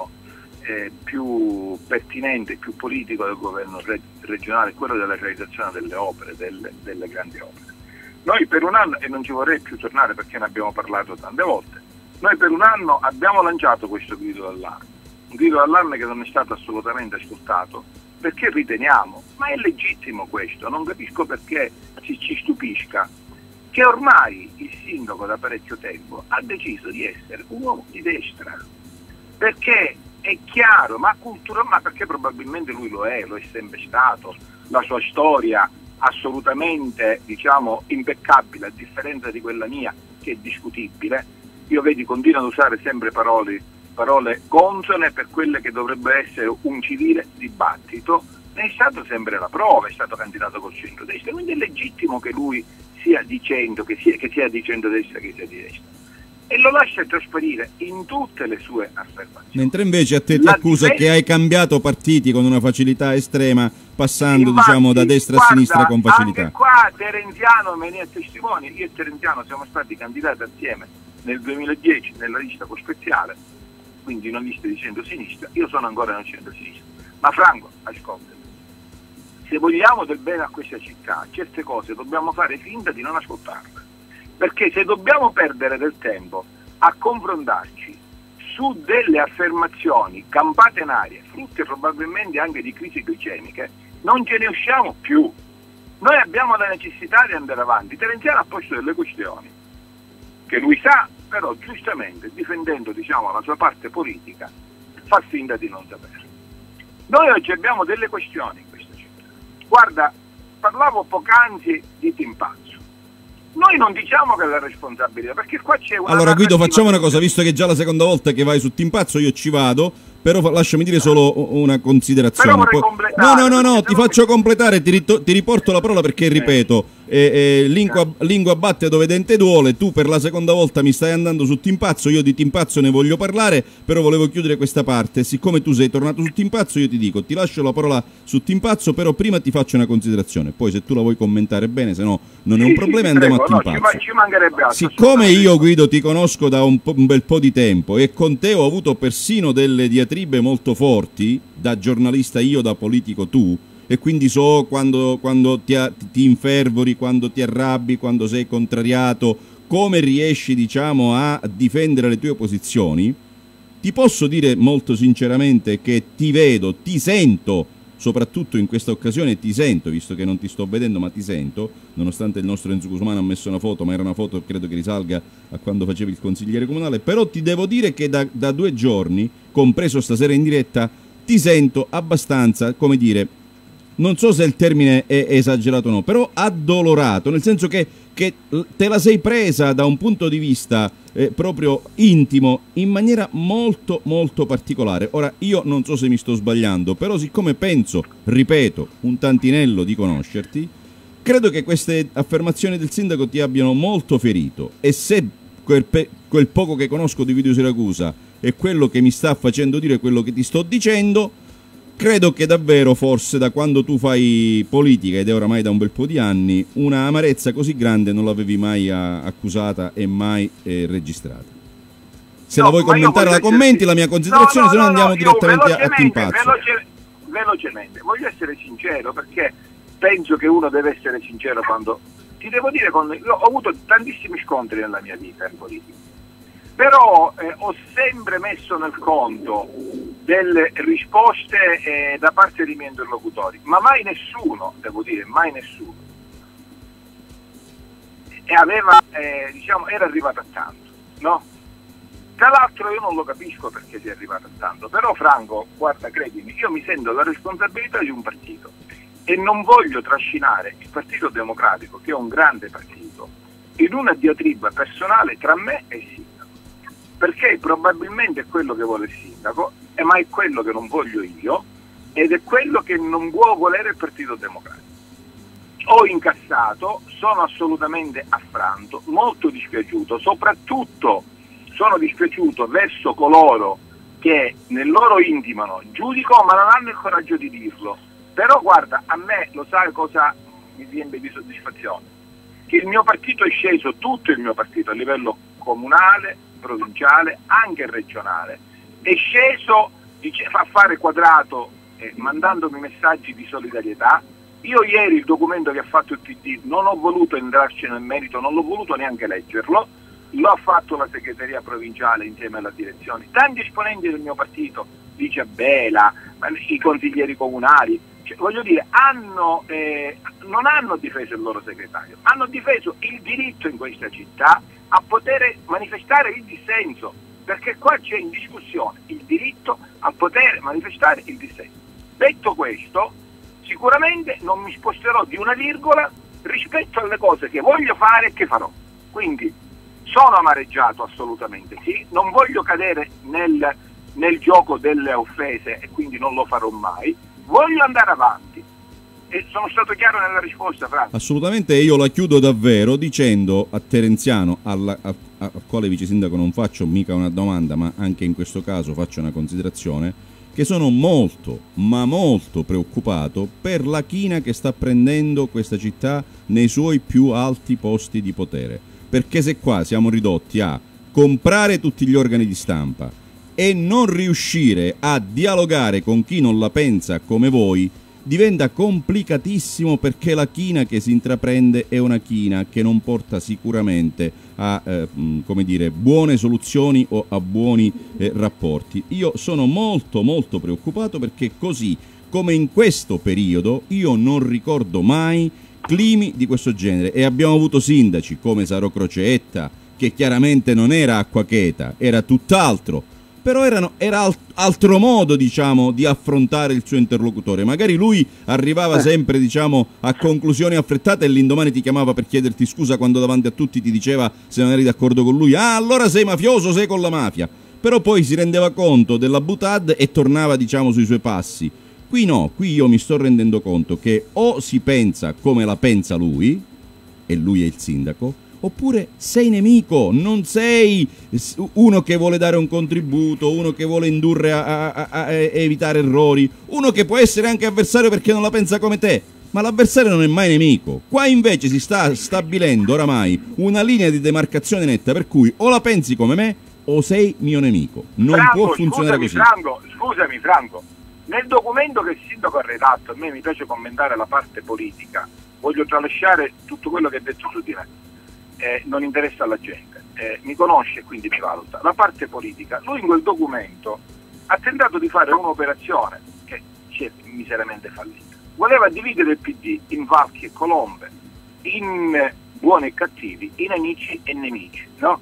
più pertinente, più politico del governo regionale, quello della realizzazione delle opere, delle grandi opere. Noi per un anno, e non ci vorrei più tornare perché ne abbiamo parlato tante volte, noi per un anno abbiamo lanciato questo grido d'allarme, un grido d'allarme che non è stato assolutamente ascoltato, perché riteniamo, ma è legittimo questo, non capisco perché ci stupisca, che ormai il sindaco da parecchio tempo ha deciso di essere un uomo di destra, perché è chiaro, ma perché probabilmente lui lo è sempre stato, la sua storia assolutamente impeccabile, a differenza di quella mia che è discutibile. Io continua ad usare sempre parole consone per quelle che dovrebbe essere un civile dibattito, ne è stato sempre la prova, è stato candidato col centrodestra, quindi è legittimo che lui sia dicendo che sia di centrodestra che sia di destra, e lo lascia trasparire in tutte le sue affermazioni. Mentre invece a te ti accusa che hai cambiato partiti con una facilità estrema, passando da destra a sinistra con facilità. Anche qua Terenziano me ne è testimone, io e Terenziano siamo stati candidati assieme nel 2010 nella lista cospeziale, quindi una lista di centro-sinistra, io sono ancora nel centro-sinistra. Ma Franco, ascolta, se vogliamo del bene a questa città, certe cose dobbiamo fare finta di non ascoltarle, perché se dobbiamo perdere del tempo a confrontarci su delle affermazioni campate in aria, frutte probabilmente anche di crisi glicemiche, non ce ne usciamo più. Noi abbiamo la necessità di andare avanti. Terenziano ha posto delle questioni che lui sa, però giustamente difendendo la sua parte politica fa finta di non sapere. Noi oggi abbiamo delle questioni in questa città. Guarda, parlavo poc'anzi di Timpazzo. Noi non diciamo che è la responsabilità, perché qua c'è una... Allora Guido, facciamo una cosa, visto che è già la seconda volta che vai su Timpazzo, io ci vado, però lasciami dire solo una considerazione. No, ti faccio completare, ti riporto la parola perché, ripeto, lingua batte dove dente duole, tu per la seconda volta mi stai andando su Timpazzo, io di Timpazzo ne voglio parlare, però volevo chiudere questa parte. Siccome tu sei tornato su Timpazzo, io ti dico, ti lascio la parola su Timpazzo, però prima ti faccio una considerazione, poi se tu la vuoi commentare bene, se no non è un problema, andiamo a Timpazzo. Ci mancherebbe altro. Siccome io, Guido, ti conosco da un bel po' di tempo e con te ho avuto persino delle diatribe molto forti, da giornalista io, da politico tu, e quindi so quando ti infervori, quando ti arrabbi, quando sei contrariato, come riesci a difendere le tue posizioni. Ti posso dire molto sinceramente che ti vedo, ti sento, soprattutto in questa occasione ti sento, visto che non ti sto vedendo ma ti sento, nonostante il nostro Enzo Cusumano ha messo una foto, ma era una foto credo che risalga a quando facevi il consigliere comunale, però ti devo dire che da 2 giorni, compreso stasera in diretta, ti sento abbastanza, come dire, non so se il termine è esagerato o no, però addolorato, nel senso che te la sei presa da un punto di vista proprio intimo in maniera molto molto particolare. Ora io non so se mi sto sbagliando, però siccome penso, ripeto, un tantinello di conoscerti, credo che queste affermazioni del sindaco ti abbiano molto ferito, e se quel poco che conosco di Video Siracusa è quello che mi sta facendo dire quello che ti sto dicendo, credo che davvero forse da quando tu fai politica, ed è oramai da un bel po' di anni, una amarezza così grande non l'avevi mai accusata e mai registrata. Se la vuoi commentare la commenti, la mia considerazione, se no andiamo direttamente a Timpazzo. Velocemente, voglio essere sincero, perché penso che uno deve essere sincero quando... Ti devo dire, io ho avuto tantissimi scontri nella mia vita in politica, però ho sempre messo nel conto delle risposte da parte dei miei interlocutori, ma mai nessuno, devo dire, mai nessuno, e aveva, era arrivato a tanto, no? Tra l'altro io non lo capisco perché si è arrivato a tanto, però Franco, guarda, credimi, io mi sento la responsabilità di un partito e non voglio trascinare il Partito Democratico, che è un grande partito, in una diatriba personale tra me e il sindaco, perché probabilmente è quello che vuole il sindaco, ma è quello che non voglio io, ed è quello che non può volere il Partito Democratico. Ho incassato, sono assolutamente affranto, molto dispiaciuto, soprattutto sono dispiaciuto verso coloro che nel loro intimo giudicano ma non hanno il coraggio di dirlo. Però guarda, a me lo sai cosa mi riempie di soddisfazione? Che il mio partito è sceso, tutto il mio partito a livello comunale, provinciale, anche regionale, è sceso a fare quadrato mandandomi messaggi di solidarietà. Io ieri il documento che ha fatto il PD non ho voluto entrarci nel merito, non l'ho voluto neanche leggerlo, lo ha fatto la segreteria provinciale insieme alla direzione, tanti esponenti del mio partito, dice Bela, i consiglieri comunali, cioè, voglio dire, non hanno difeso il loro segretario, hanno difeso il diritto in questa città a poter manifestare il dissenso, perché qua c'è in discussione il diritto a poter manifestare il dissenso. Detto questo, sicuramente non mi sposterò di una virgola rispetto alle cose che voglio fare e che farò. Quindi sono amareggiato assolutamente, sì, non voglio cadere nel gioco delle offese e quindi non lo farò mai, voglio andare avanti. E sono stato chiaro nella risposta, Franco? Assolutamente, io la chiudo davvero dicendo a Terenziano, al quale vice sindaco non faccio mica una domanda, ma anche in questo caso faccio una considerazione, che sono molto, ma molto preoccupato per la china che sta prendendo questa città nei suoi più alti posti di potere. Perché se qua siamo ridotti a comprare tutti gli organi di stampa e non riuscire a dialogare con chi non la pensa come voi, diventa complicatissimo, perché la china che si intraprende è una china che non porta sicuramente a come dire, buone soluzioni o a buoni rapporti. Io sono molto molto preoccupato, perché così come in questo periodo io non ricordo mai climi di questo genere, e abbiamo avuto sindaci come Saro Crocetta, che chiaramente non era acqua cheta, era tutt'altro, però era altro modo, diciamo, di affrontare il suo interlocutore. Magari lui arrivava sempre, diciamo, a conclusioni affrettate e l'indomani ti chiamava per chiederti scusa quando davanti a tutti ti diceva, se non eri d'accordo con lui, ah, allora sei mafioso, sei con la mafia. Però poi si rendeva conto della boutade e tornava, diciamo, sui suoi passi. Qui no, qui io mi sto rendendo conto che o si pensa come la pensa lui, e lui è il sindaco, oppure sei nemico, non sei uno che vuole dare un contributo, uno che vuole indurre a evitare errori, uno che può essere anche avversario perché non la pensa come te, ma l'avversario non è mai nemico. Qua invece si sta stabilendo oramai una linea di demarcazione netta, per cui o la pensi come me o sei mio nemico. Non Franco, può funzionare così. Scusami Franco, nel documento che il sindaco ha redatto, a me mi piace commentare la parte politica, voglio tralasciare tutto quello che ha detto su di me. Non interessa alla gente. mi conosce e quindi mi valuta. La parte politica, lui in quel documento ha tentato di fare un'operazione che ci è miseramente fallita. Voleva dividere il PD in falchi e colombe, in buoni e cattivi, in amici e nemici, no?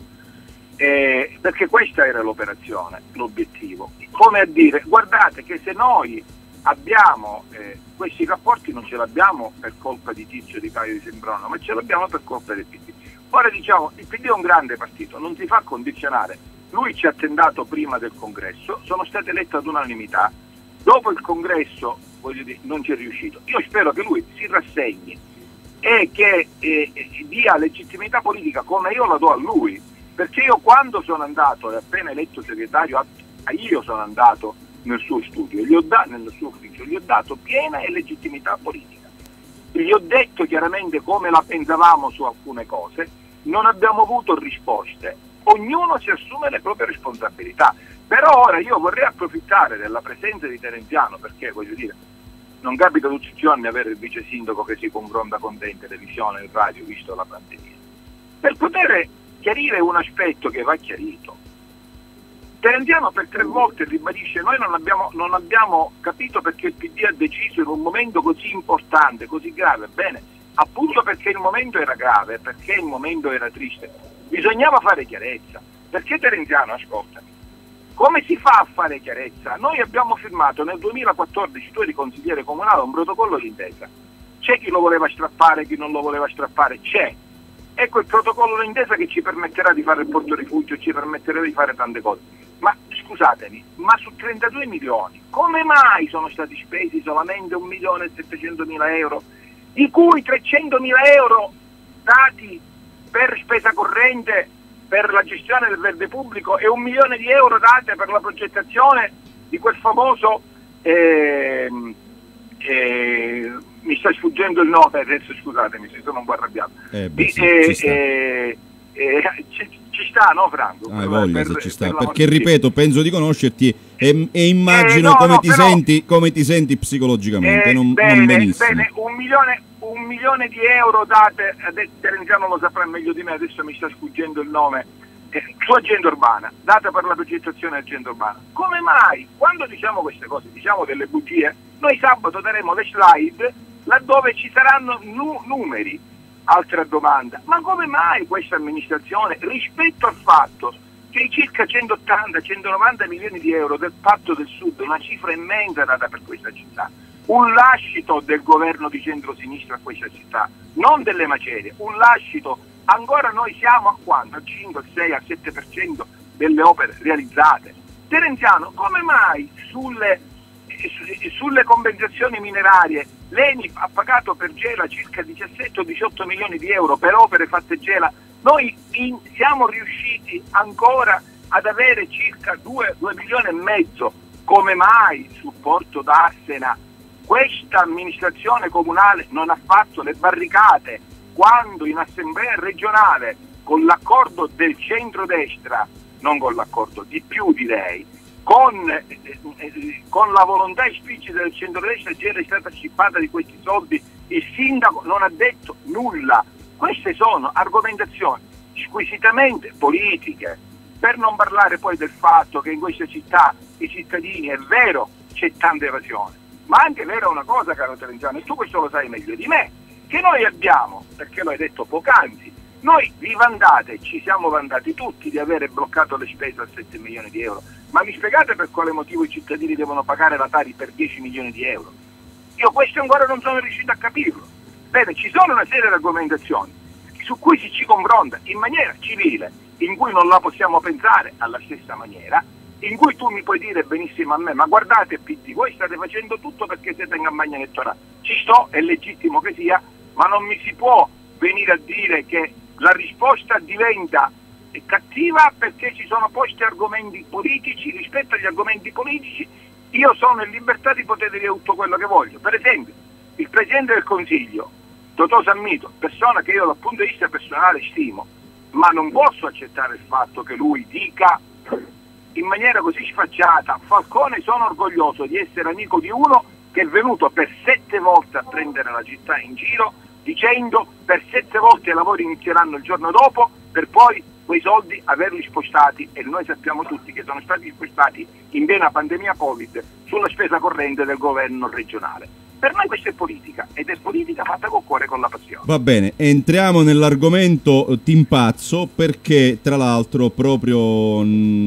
Perché questa era l'operazione, l'obiettivo. Come a dire, guardate che se noi abbiamo questi rapporti non ce l'abbiamo per colpa di Tizio, di Caio, di Sembrano, ma ce l'abbiamo per colpa del PD. Ora diciamo, il PD è un grande partito, non si fa condizionare. Lui ci ha tentato prima del congresso, sono state elette ad unanimità, dopo il congresso, voglio dire, non ci è riuscito. Io spero che lui si rassegni e che dia legittimità politica come io la do a lui, perché io quando sono andato, appena eletto segretario, io sono andato nel suo studio, nel suo ufficio, gli ho dato piena e legittimità politica. Gli ho detto chiaramente come la pensavamo su alcune cose, non abbiamo avuto risposte, ognuno si assume le proprie responsabilità. Però ora io vorrei approfittare della presenza di Terenziano, perché voglio dire, non capita tutti i giorni avere il vice sindaco che si confronta con te in televisione, in radio, visto la pandemia, per poter chiarire un aspetto che va chiarito. Terenziano per 3 volte ribadisce: noi non abbiamo capito perché il PD ha deciso in un momento così importante, così grave. Bene, appunto perché il momento era grave, perché il momento era triste, bisognava fare chiarezza. Perché Terenziano, ascoltami, come si fa a fare chiarezza? Noi abbiamo firmato nel 2014, tu eri consigliere comunale, un protocollo d'intesa. C'è chi lo voleva strappare, chi non lo voleva strappare, c'è. Ecco il protocollo d'intesa che ci permetterà di fare il porto rifugio, ci permetterà di fare tante cose. Ma scusatemi, ma su 32 milioni, come mai sono stati spesi solamente 1.700.000 euro, di cui 300.000 euro dati per spesa corrente per la gestione del verde pubblico e 1 milione di euro date per la progettazione di quel famoso, mi sta sfuggendo il nome adesso, scusatemi se sono un po' arrabbiato. Ci sta, no Franco? Voglia, se ci sta, perché ripeto, penso di conoscerti e immagino come ti senti psicologicamente, non benissimo. Bene, 1 milione di euro date, Terenziano lo saprà meglio di me, adesso mi sta sfuggendo il nome, su agenda urbana, data per la progettazione agenda urbana. Come mai, quando diciamo queste cose, diciamo delle bugie? Noi sabato daremo le slide laddove ci saranno numeri. Altra domanda, ma come mai questa amministrazione, rispetto al fatto che i circa 180-190 milioni di euro del Patto del Sud, una cifra immensa data per questa città, un lascito del governo di centrosinistra a questa città, non delle macerie, un lascito, ancora noi siamo a quanto? Al 5, al 6, al 7% delle opere realizzate. Terenziano, come mai sulle compensazioni minerarie l'ENI ha pagato per Gela circa 17 o 18 milioni di euro per opere fatte Gela, noi siamo riusciti ancora ad avere circa 2 milioni e mezzo. Come mai sul porto d'Arsena questa amministrazione comunale non ha fatto le barricate quando in assemblea regionale, con l'accordo del centrodestra, non con l'accordo, di più direi, con la volontà esplicita del centrodestra Gela è stata scippata di questi soldi, il sindaco non ha detto nulla. Queste sono argomentazioni squisitamente politiche, per non parlare poi del fatto che in questa città i cittadini, è vero, c'è tanta evasione, ma anche è vera una cosa, caro Terenziano, e tu questo lo sai meglio di me, che noi abbiamo, perché lo hai detto poc'anzi, noi ci siamo vantati tutti di avere bloccato le spese a 7 milioni di euro, ma mi spiegate per quale motivo i cittadini devono pagare la Tari per 10 milioni di euro? Io questo ancora non sono riuscito a capirlo. Bene, ci sono una serie di argomentazioni su cui ci confronta in maniera civile, in cui non la possiamo pensare alla stessa maniera, in cui tu mi puoi dire benissimo a me, ma guardate PD, voi state facendo tutto perché siete in campagna elettorale. Ci sto, è legittimo che sia, ma non mi si può venire a dire che la risposta diventa cattiva perché ci sono posti argomenti politici. Rispetto agli argomenti politici io sono in libertà di poter dire tutto quello che voglio. Per esempio, il Presidente del Consiglio, Totò Sammito, persona che io dal punto di vista personale stimo, ma non posso accettare il fatto che lui dica in maniera così sfacciata: Falcone, sono orgoglioso di essere amico di uno che è venuto per 7 volte a prendere la città in giro, dicendo per 7 volte i lavori inizieranno il giorno dopo, per poi quei soldi averli spostati, e noi sappiamo tutti che sono stati spostati in piena pandemia Covid sulla spesa corrente del governo regionale. Per noi questa è politica, ed è politica fatta col cuore e con la passione. Va bene, entriamo nell'argomento Timpazzo, perché tra l'altro proprio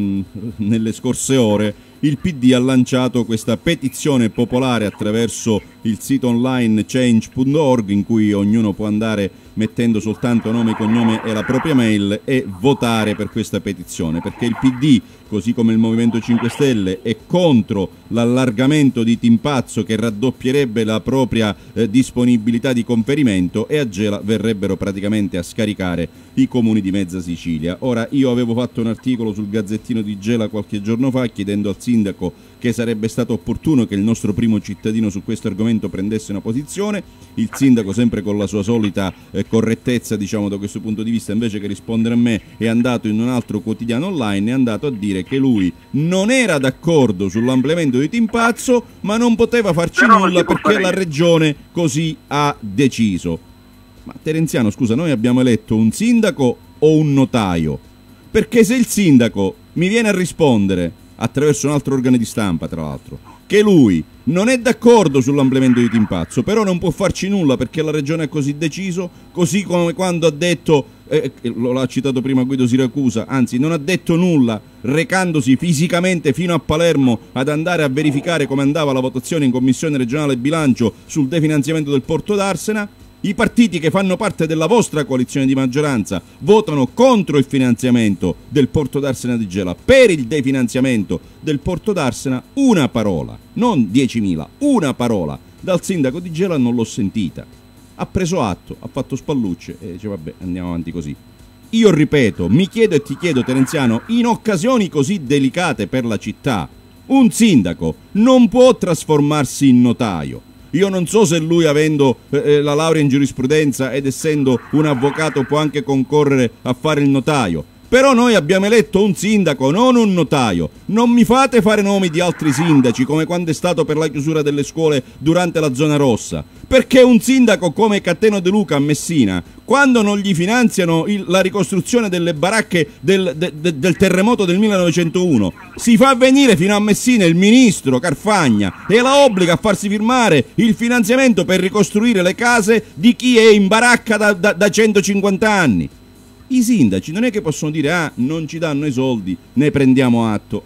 nelle scorse ore il PD ha lanciato questa petizione popolare attraverso il sito online change.org, in cui ognuno può andare mettendo soltanto nome, cognome e la propria mail e votare per questa petizione, perché il PD, così come il Movimento 5 Stelle, è contro l'allargamento di Timpazzo, che raddoppierebbe la propria disponibilità di conferimento, e a Gela verrebbero praticamente a scaricare i comuni di mezza Sicilia. Ora, io avevo fatto un articolo sul Gazzettino di Gela qualche giorno fa chiedendo al sindaco che sarebbe stato opportuno che il nostro primo cittadino su questo argomento prendesse una posizione. Il sindaco, sempre con la sua solita correttezza, diciamo, da questo punto di vista, invece che rispondere a me, è andato in un altro quotidiano online e è andato a dire che lui non era d'accordo sull'ampliamento di Timpazzo, ma non poteva farci nulla perché la regione così ha deciso. Ma Terenziano, scusa, noi abbiamo eletto un sindaco o un notaio? Perché se il sindaco mi viene a rispondere attraverso un altro organo di stampa, tra l'altro, che lui non è d'accordo sull'ampliamento di Timpazzo, però non può farci nulla perché la regione ha così deciso, così come quando ha detto, lo ha citato prima Guido Siracusa, anzi non ha detto nulla, recandosi fisicamente fino a Palermo ad andare a verificare come andava la votazione in Commissione regionale bilancio sul definanziamento del Porto d'Arsena. I partiti che fanno parte della vostra coalizione di maggioranza votano contro il finanziamento del Porto d'Arsena di Gela. Per il definanziamento del Porto d'Arsena una parola, non 10.000, una parola dal sindaco di Gela non l'ho sentita. Ha preso atto, ha fatto spallucce e dice vabbè, andiamo avanti così. Io ripeto, mi chiedo e ti chiedo, Terenziano, in occasioni così delicate per la città, un sindaco non può trasformarsi in notaio. Io non so se lui, avendo la laurea in giurisprudenza ed essendo un avvocato, può anche concorrere a fare il notaio. Però noi abbiamo eletto un sindaco, non un notaio. Non mi fate fare nomi di altri sindaci, come quando è stato per la chiusura delle scuole durante la zona rossa. Perché un sindaco come Cateno De Luca a Messina, quando non gli finanziano la ricostruzione delle baracche del terremoto del 1901, si fa venire fino a Messina il ministro Carfagna e la obbliga a farsi firmare il finanziamento per ricostruire le case di chi è in baracca da 150 anni. I sindaci non è che possono dire non ci danno i soldi, ne prendiamo atto,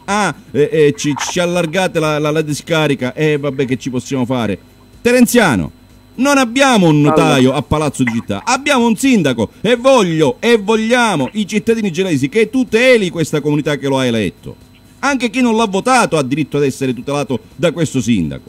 ci allargate la discarica, vabbè, che ci possiamo fare. Terenziano, non abbiamo un notaio a Palazzo di Città, abbiamo un sindaco e vogliamo i cittadini gelesi che tuteli questa comunità che lo ha eletto. Anche chi non l'ha votato ha diritto ad essere tutelato da questo sindaco.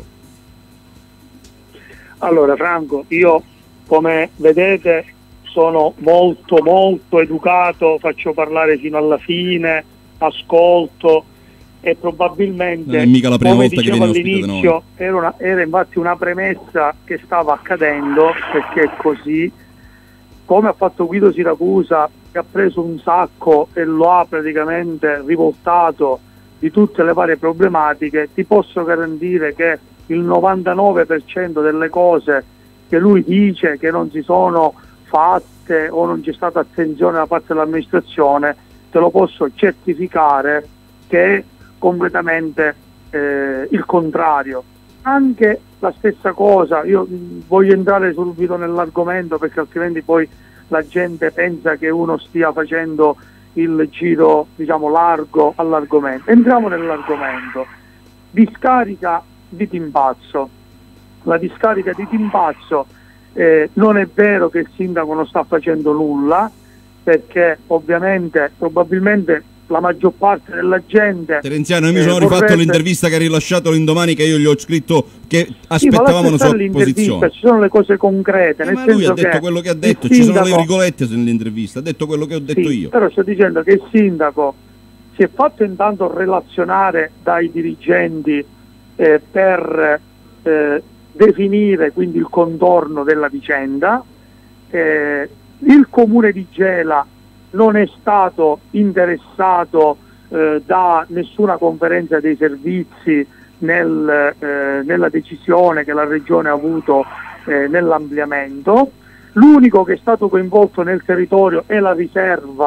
Allora Franco, io come vedete sono molto educato, faccio parlare fino alla fine, ascolto e probabilmente, non è mica la prima come volta dicevo che viene all'inizio, era infatti una premessa che stava accadendo, perché è così, come ha fatto Guido Siracusa, che ha preso un sacco e lo ha praticamente rivoltato di tutte le varie problematiche. Ti posso garantire che il 99% delle cose che lui dice che non si sono fatte o non c'è stata attenzione da parte dell'amministrazione, te lo posso certificare che è completamente il contrario. Anche la stessa cosa, io voglio entrare subito nell'argomento perché altrimenti poi la gente pensa che uno stia facendo il giro, diciamo, largo all'argomento. Entriamo nell'argomento. Discarica di Timpazzo. La discarica di Timpazzo, non è vero che il sindaco non sta facendo nulla, perché ovviamente probabilmente la maggior parte della gente... Terenziano, io mi sono rifatto l'intervista che ha rilasciato l'indomani, che io gli ho scritto che aspettavamo una sua posizione. Ci sono le cose concrete, nel ma senso lui ha detto che quello che ha detto, sindaco, ci sono le virgolette nell'intervista, ha detto quello che ho detto io. Però sto dicendo che il sindaco si è fatto intanto relazionare dai dirigenti per definire quindi il contorno della vicenda. Il comune di Gela non è stato interessato da nessuna conferenza dei servizi nella decisione che la regione ha avuto nell'ampliamento. L'unico che è stato coinvolto nel territorio è la riserva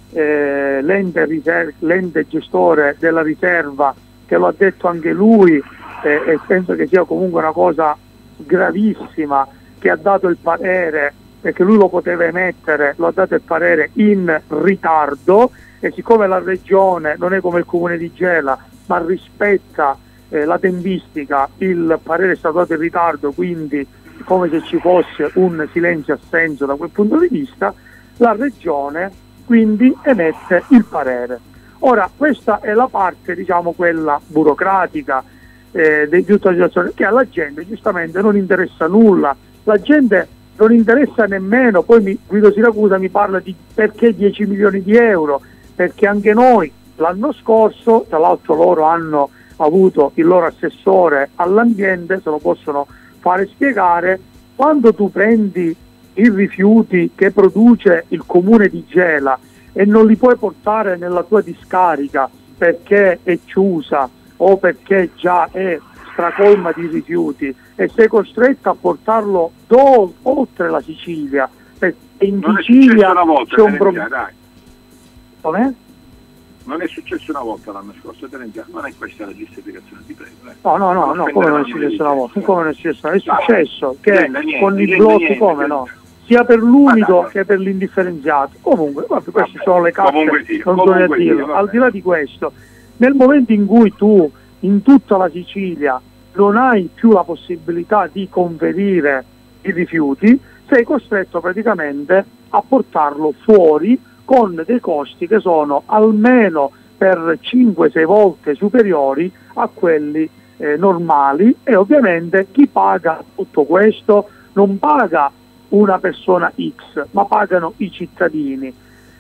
l'ente gestore della riserva, che lo ha detto anche lui, e penso che sia comunque una cosa gravissima, che ha dato il parere, perché lui lo poteva emettere, lo ha dato il parere in ritardo, e siccome la regione non è come il comune di Gela ma rispetta la tempistica, il parere è stato dato in ritardo, quindi come se ci fosse un silenzio assenso da quel punto di vista, la regione quindi emette il parere. Ora, questa è la parte, diciamo, quella burocratica di tutta la situazione, che alla gente giustamente non interessa nulla. La gente non interessa nemmeno, poi Guido Siracusa mi parla di perché 10 milioni di euro, perché anche noi l'anno scorso, tra l'altro loro hanno avuto il loro assessore all'ambiente, se lo possono fare spiegare, quando tu prendi i rifiuti che produce il comune di Gela e non li puoi portare nella tua discarica perché è chiusa o perché già è stracolma di rifiuti, e sei costretto a portarlo oltre la Sicilia, perché in Sicilia c'è un problema. Com'è? Non è successo una volta l'anno scorso, non è questa la giustificazione, ti prego. No, come non è successo una volta? Come non è successo? È successo che con i blocchi, come no? Sia per l'umido che per l'indifferenziato. Comunque, queste sono le carte, non bisogna dirlo. Al di là di questo, nel momento in cui tu in tutta la Sicilia non hai più la possibilità di conferire i rifiuti, sei costretto praticamente a portarlo fuori con dei costi che sono almeno per 5-6 volte superiori a quelli normali, e ovviamente chi paga tutto questo non paga una persona X, ma pagano i cittadini.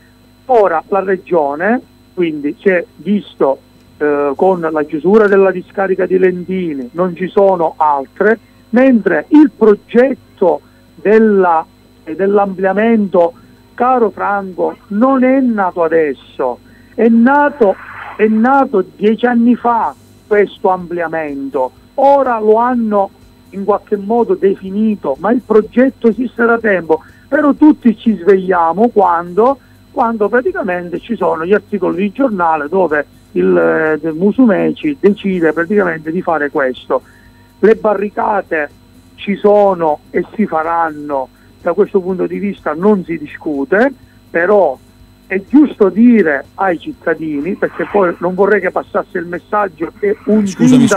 Ora la regione quindi si è visto con la chiusura della discarica di Lentini, non ci sono altre, mentre il progetto dell'ampliamento, caro Franco, non è nato adesso, è nato 10 anni fa questo ampliamento. Ora lo hanno in qualche modo definito, ma il progetto esiste da tempo, però tutti ci svegliamo quando praticamente ci sono gli articoli di giornale dove il Musumeci decide praticamente di fare questo. Le barricate ci sono e si faranno, da questo punto di vista non si discute, però è giusto dire ai cittadini, perché poi non vorrei che passasse il messaggio che un Scusami,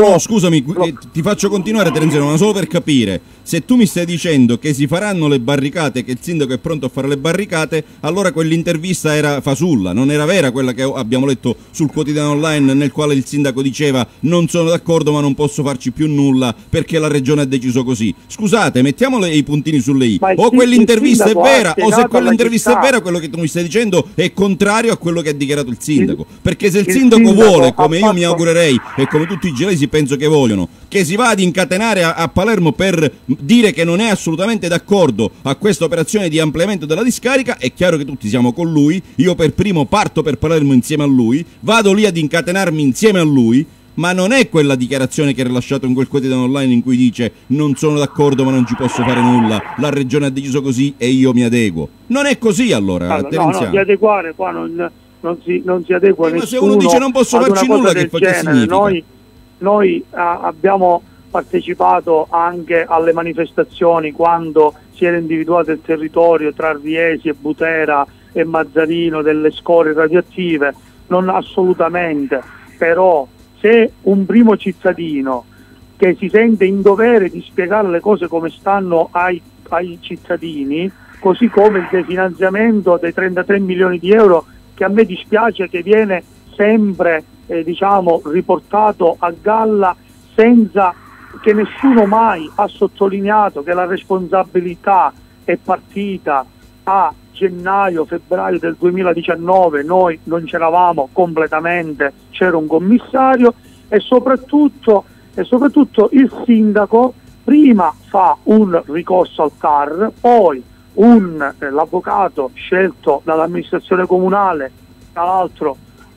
ti faccio continuare, Terenzino, ma solo per capire. Se tu mi stai dicendo che si faranno le barricate, che il sindaco è pronto a fare le barricate, allora quell'intervista era fasulla, non era vera quella che abbiamo letto sul quotidiano online, nel quale il sindaco diceva non sono d'accordo ma non posso farci più nulla perché la regione ha deciso così. Scusate, mettiamo i puntini sulle i. O quell'intervista è vera, o se quell'intervista è vera, quello che tu mi stai dicendo è contrario a quello che ha dichiarato il sindaco, perché se il sindaco vuole, come io mi augurerei e come tutti i gelesi penso che vogliono, che si va ad incatenare a Palermo per dire che non è assolutamente d'accordo a questa operazione di ampliamento della discarica, è chiaro che tutti siamo con lui, io per primo parto per Palermo insieme a lui, vado lì ad incatenarmi insieme a lui, ma non è quella dichiarazione che è rilasciato in quel quotidiano online in cui dice non sono d'accordo ma non ci posso fare nulla, la regione ha deciso così e io mi adeguo. Non è così allora, no, di adeguare qua non si adegua nessuno. Ma se uno dice non posso farci nulla, che significa? Noi abbiamo partecipato anche alle manifestazioni quando si era individuato il territorio tra Riesi e Butera e Mazzarino delle scorie radioattive, non assolutamente, però se un primo cittadino che si sente in dovere di spiegare le cose come stanno ai cittadini, così come il definanziamento dei 33 milioni di euro, che a me dispiace che viene sempre riportato a galla senza che nessuno mai ha sottolineato che la responsabilità è partita a gennaio-febbraio del 2019, noi non c'eravamo completamente, c'era un commissario e soprattutto il sindaco prima fa un ricorso al TAR, poi l'avvocato scelto dall'amministrazione comunale, tra l'altro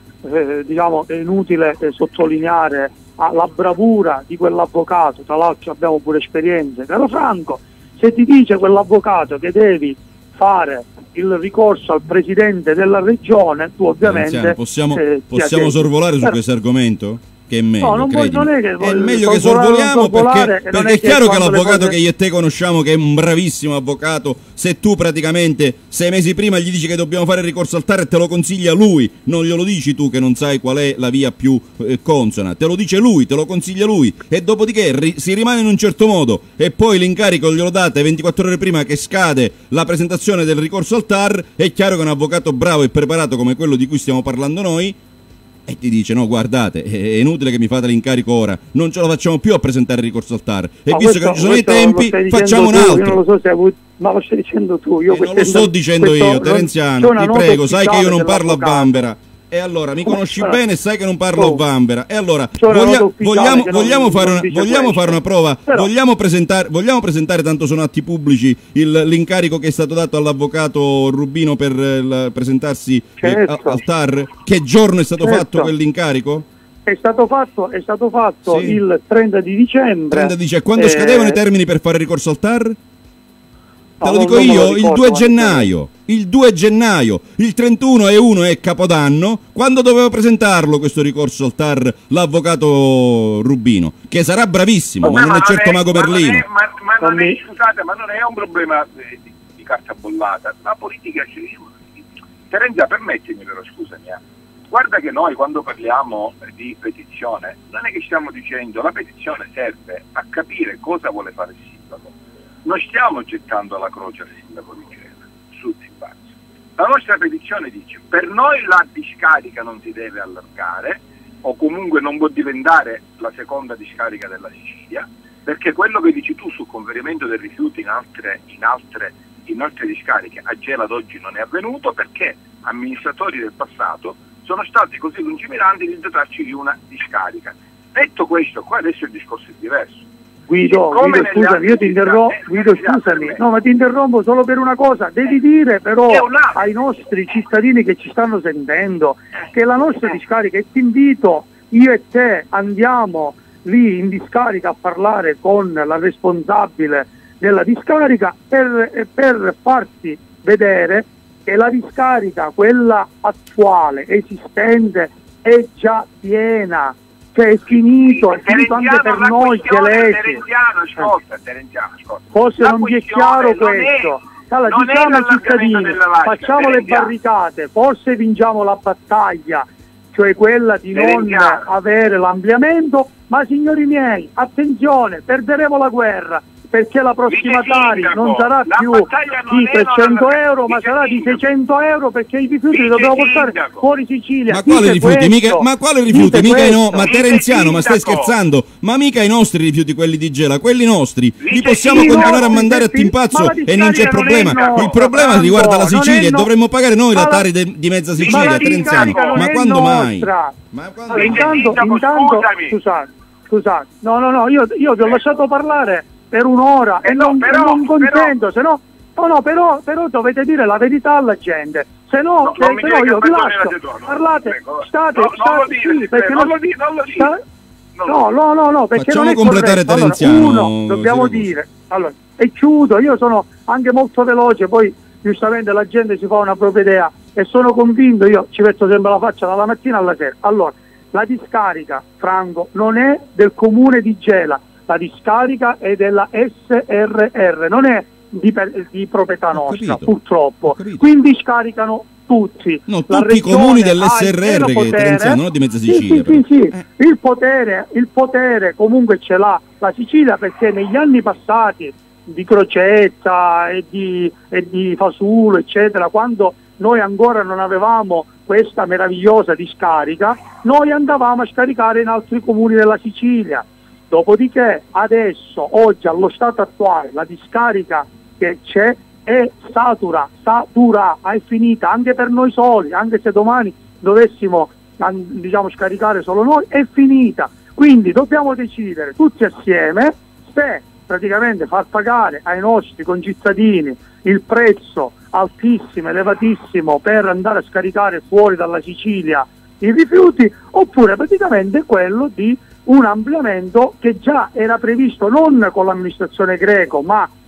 è inutile sottolineare la bravura di quell'avvocato, tra l'altro abbiamo pure esperienze, caro Franco, se ti dice quell'avvocato che devi fare il ricorso al presidente della regione, tu ovviamente possiamo sorvolare su questo argomento? Che è meglio, no, non è che è meglio che sorvoliamo, perché è chiaro che l'avvocato che io e te conosciamo, che è un bravissimo avvocato, se tu praticamente 6 mesi prima gli dici che dobbiamo fare il ricorso al TAR e te lo consiglia lui, non glielo dici tu che non sai qual è la via più consona, te lo dice lui, te lo consiglia lui, e dopodiché si rimane in un certo modo e poi l'incarico glielo date 24 ore prima che scade la presentazione del ricorso al TAR, è chiaro che un avvocato bravo e preparato come quello di cui stiamo parlando noi e ti dice: no, guardate, è inutile che mi fate l'incarico ora, non ce la facciamo più a presentare il ricorso al TAR, e visto che non ci sono i tempi facciamo un altro. Io non lo so se hai avuto, ma lo stai dicendo tu, io non lo sto dicendo io, Terenziano, ti prego, sai che io non parlo a vanvera. E allora mi conosci bene e sai che non parlo a vanvera. E allora vogliamo fare una prova. Però vogliamo presentare, tanto sono atti pubblici, l'incarico che è stato dato all'avvocato Rubino per presentarsi al TAR. Che giorno è stato fatto quell'incarico? È stato fatto sì, il 30 di dicembre. Quando scadevano i termini per fare ricorso al TAR? Te lo dico io, il 2 gennaio, il 31/1 è Capodanno, quando doveva presentarlo questo ricorso al TAR l'avvocato Rubino, che sarà bravissimo, ma non è certo Mago Merlino. Scusate, ma non è un problema di carta bollata, la politica Terenzia, permettimi però, scusami, guarda che noi quando parliamo di petizione non è che stiamo dicendo la petizione serve a capire cosa vuole fare il sindaco. Non stiamo gettando la croce al sindaco di Gela, sul Timpazzo. La nostra petizione dice: per noi la discarica non si deve allargare, o comunque non può diventare la seconda discarica della Sicilia, perché quello che dici tu sul conferimento del rifiuto in altre discariche a Gela ad oggi non è avvenuto, perché amministratori del passato sono stati così lungimiranti di dotarci di una discarica. Detto questo, qua adesso il discorso è diverso. Guido, scusami, io ti interrompo, no, ma ti interrompo solo per una cosa: devi dire però ai nostri cittadini che ci stanno sentendo che la nostra discarica, e ti invito, io e te andiamo lì in discarica a parlare con la responsabile della discarica per farti vedere che la discarica, quella attuale, esistente, è già piena. Cioè è finito anche per noi gelesi. Terenziano, ascolta. Forse non vi è chiaro questo. Allora, diciamo ai cittadini, facciamo le barricate, forse vinciamo la battaglia, cioè quella di non avere l'ampliamento, ma signori miei, attenzione, perderemo la guerra, perché la prossima Tari non sarà più di 300 euro, ma sarà di 600 euro, perché i rifiuti li dobbiamo portare fuori Sicilia. Ma quale rifiuti? Ma quale rifiuti? Mica no, ma Terenziano, ma stai scherzando? Ma mica i nostri rifiuti, quelli di Gela, quelli nostri li possiamo continuare a mandare a Timpazzo e non c'è problema. Il problema riguarda la Sicilia e dovremmo pagare noi la Tari di mezza Sicilia, Terenziano. Ma quando mai? Intanto, scusate, no, io vi ho lasciato parlare per un'ora e non consento, se no, però dovete dire la verità alla gente, se no io vi lascio, parlate, state, sì, perché non lo dico. No, perché facciamo non è completare corretto. Terenziano. Allora, uno, dobbiamo dire, allora, e chiudo, io sono anche molto veloce, poi giustamente la gente si fa una propria idea e sono convinto, io ci metto sempre la faccia dalla mattina alla sera. Allora, la discarica, Franco, non è del comune di Gela, la discarica è della SRR, non è di proprietà nostra, purtroppo. Quindi scaricano tutti. No, tutti i comuni dell'SRR, che Terenziano, non di mezza Sicilia. Sì. Il potere comunque ce l'ha la Sicilia, perché negli anni passati di Crocetta e di Fasulo, eccetera, quando noi ancora non avevamo questa meravigliosa discarica, noi andavamo a scaricare in altri comuni della Sicilia. Dopodiché adesso, oggi, allo stato attuale, la discarica che c'è è satura, è finita anche per noi soli, anche se domani dovessimo scaricare solo noi, è finita. Quindi dobbiamo decidere tutti assieme se praticamente far pagare ai nostri concittadini il prezzo altissimo, elevatissimo, per andare a scaricare fuori dalla Sicilia i rifiuti, oppure praticamente quello di un ampliamento che già era previsto non con l'amministrazione Greco, ma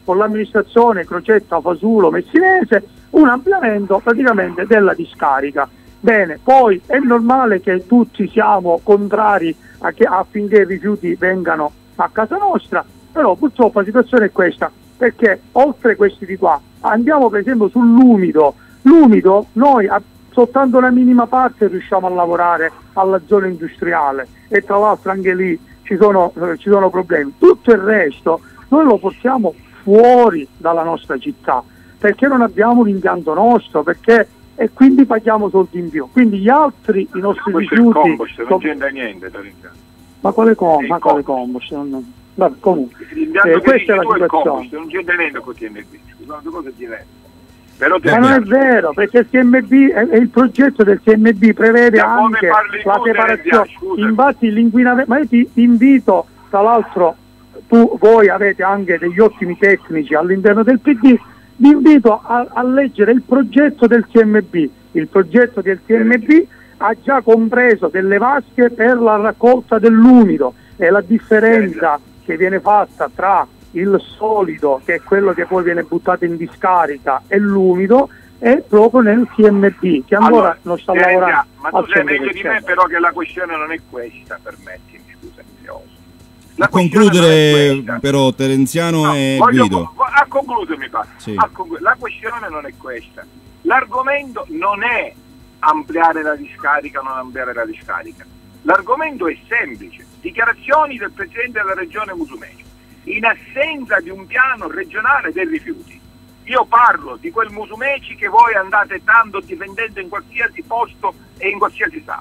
con l'amministrazione Crocetta, Fasulo, Messinese, un ampliamento praticamente della discarica. Bene, poi è normale che tutti siamo contrari affinché i rifiuti vengano a casa nostra, però purtroppo la situazione è questa, perché oltre questi di qua, andiamo per esempio sull'umido, l'umido noi soltanto una minima parte riusciamo a lavorare alla zona industriale e tra l'altro anche lì ci sono problemi, tutto il resto noi lo portiamo fuori dalla nostra città, perché non abbiamo un impianto nostro, e quindi paghiamo soldi in più. Quindi i nostri rifiuti... non c'entra niente, ma quale compost? Vabbè, comunque, questa è la situazione. Non c'entra niente con il TMB, sono due cose diverse. Però ma non è vero, perché il TMB, il progetto del TMB prevede anche la separazione. Infatti l'inquinamento, ma io ti invito, tra l'altro voi avete anche degli ottimi tecnici all'interno del PD, vi invito a leggere il progetto del TMB. Il progetto del TMB ha già compreso delle vasche per la raccolta dell'umido, e la differenza che viene fatta tra il solido, che è quello che poi viene buttato in discarica, e l'umido è proprio nel TMB, che ancora non sta lavorando. Ma tu sai meglio di me però che la questione non è questa, permettimi, scusami se oso. A concludere però Terenziano e Guido. A concludere mi pare. Sì. La questione non è questa. L'argomento non è ampliare la discarica o non ampliare la discarica. L'argomento è semplice. Dichiarazioni del Presidente della Regione Musumeci. In assenza di un piano regionale dei rifiuti. Io parlo di quel Musumeci che voi andate tanto difendendo in qualsiasi posto e in qualsiasi stato.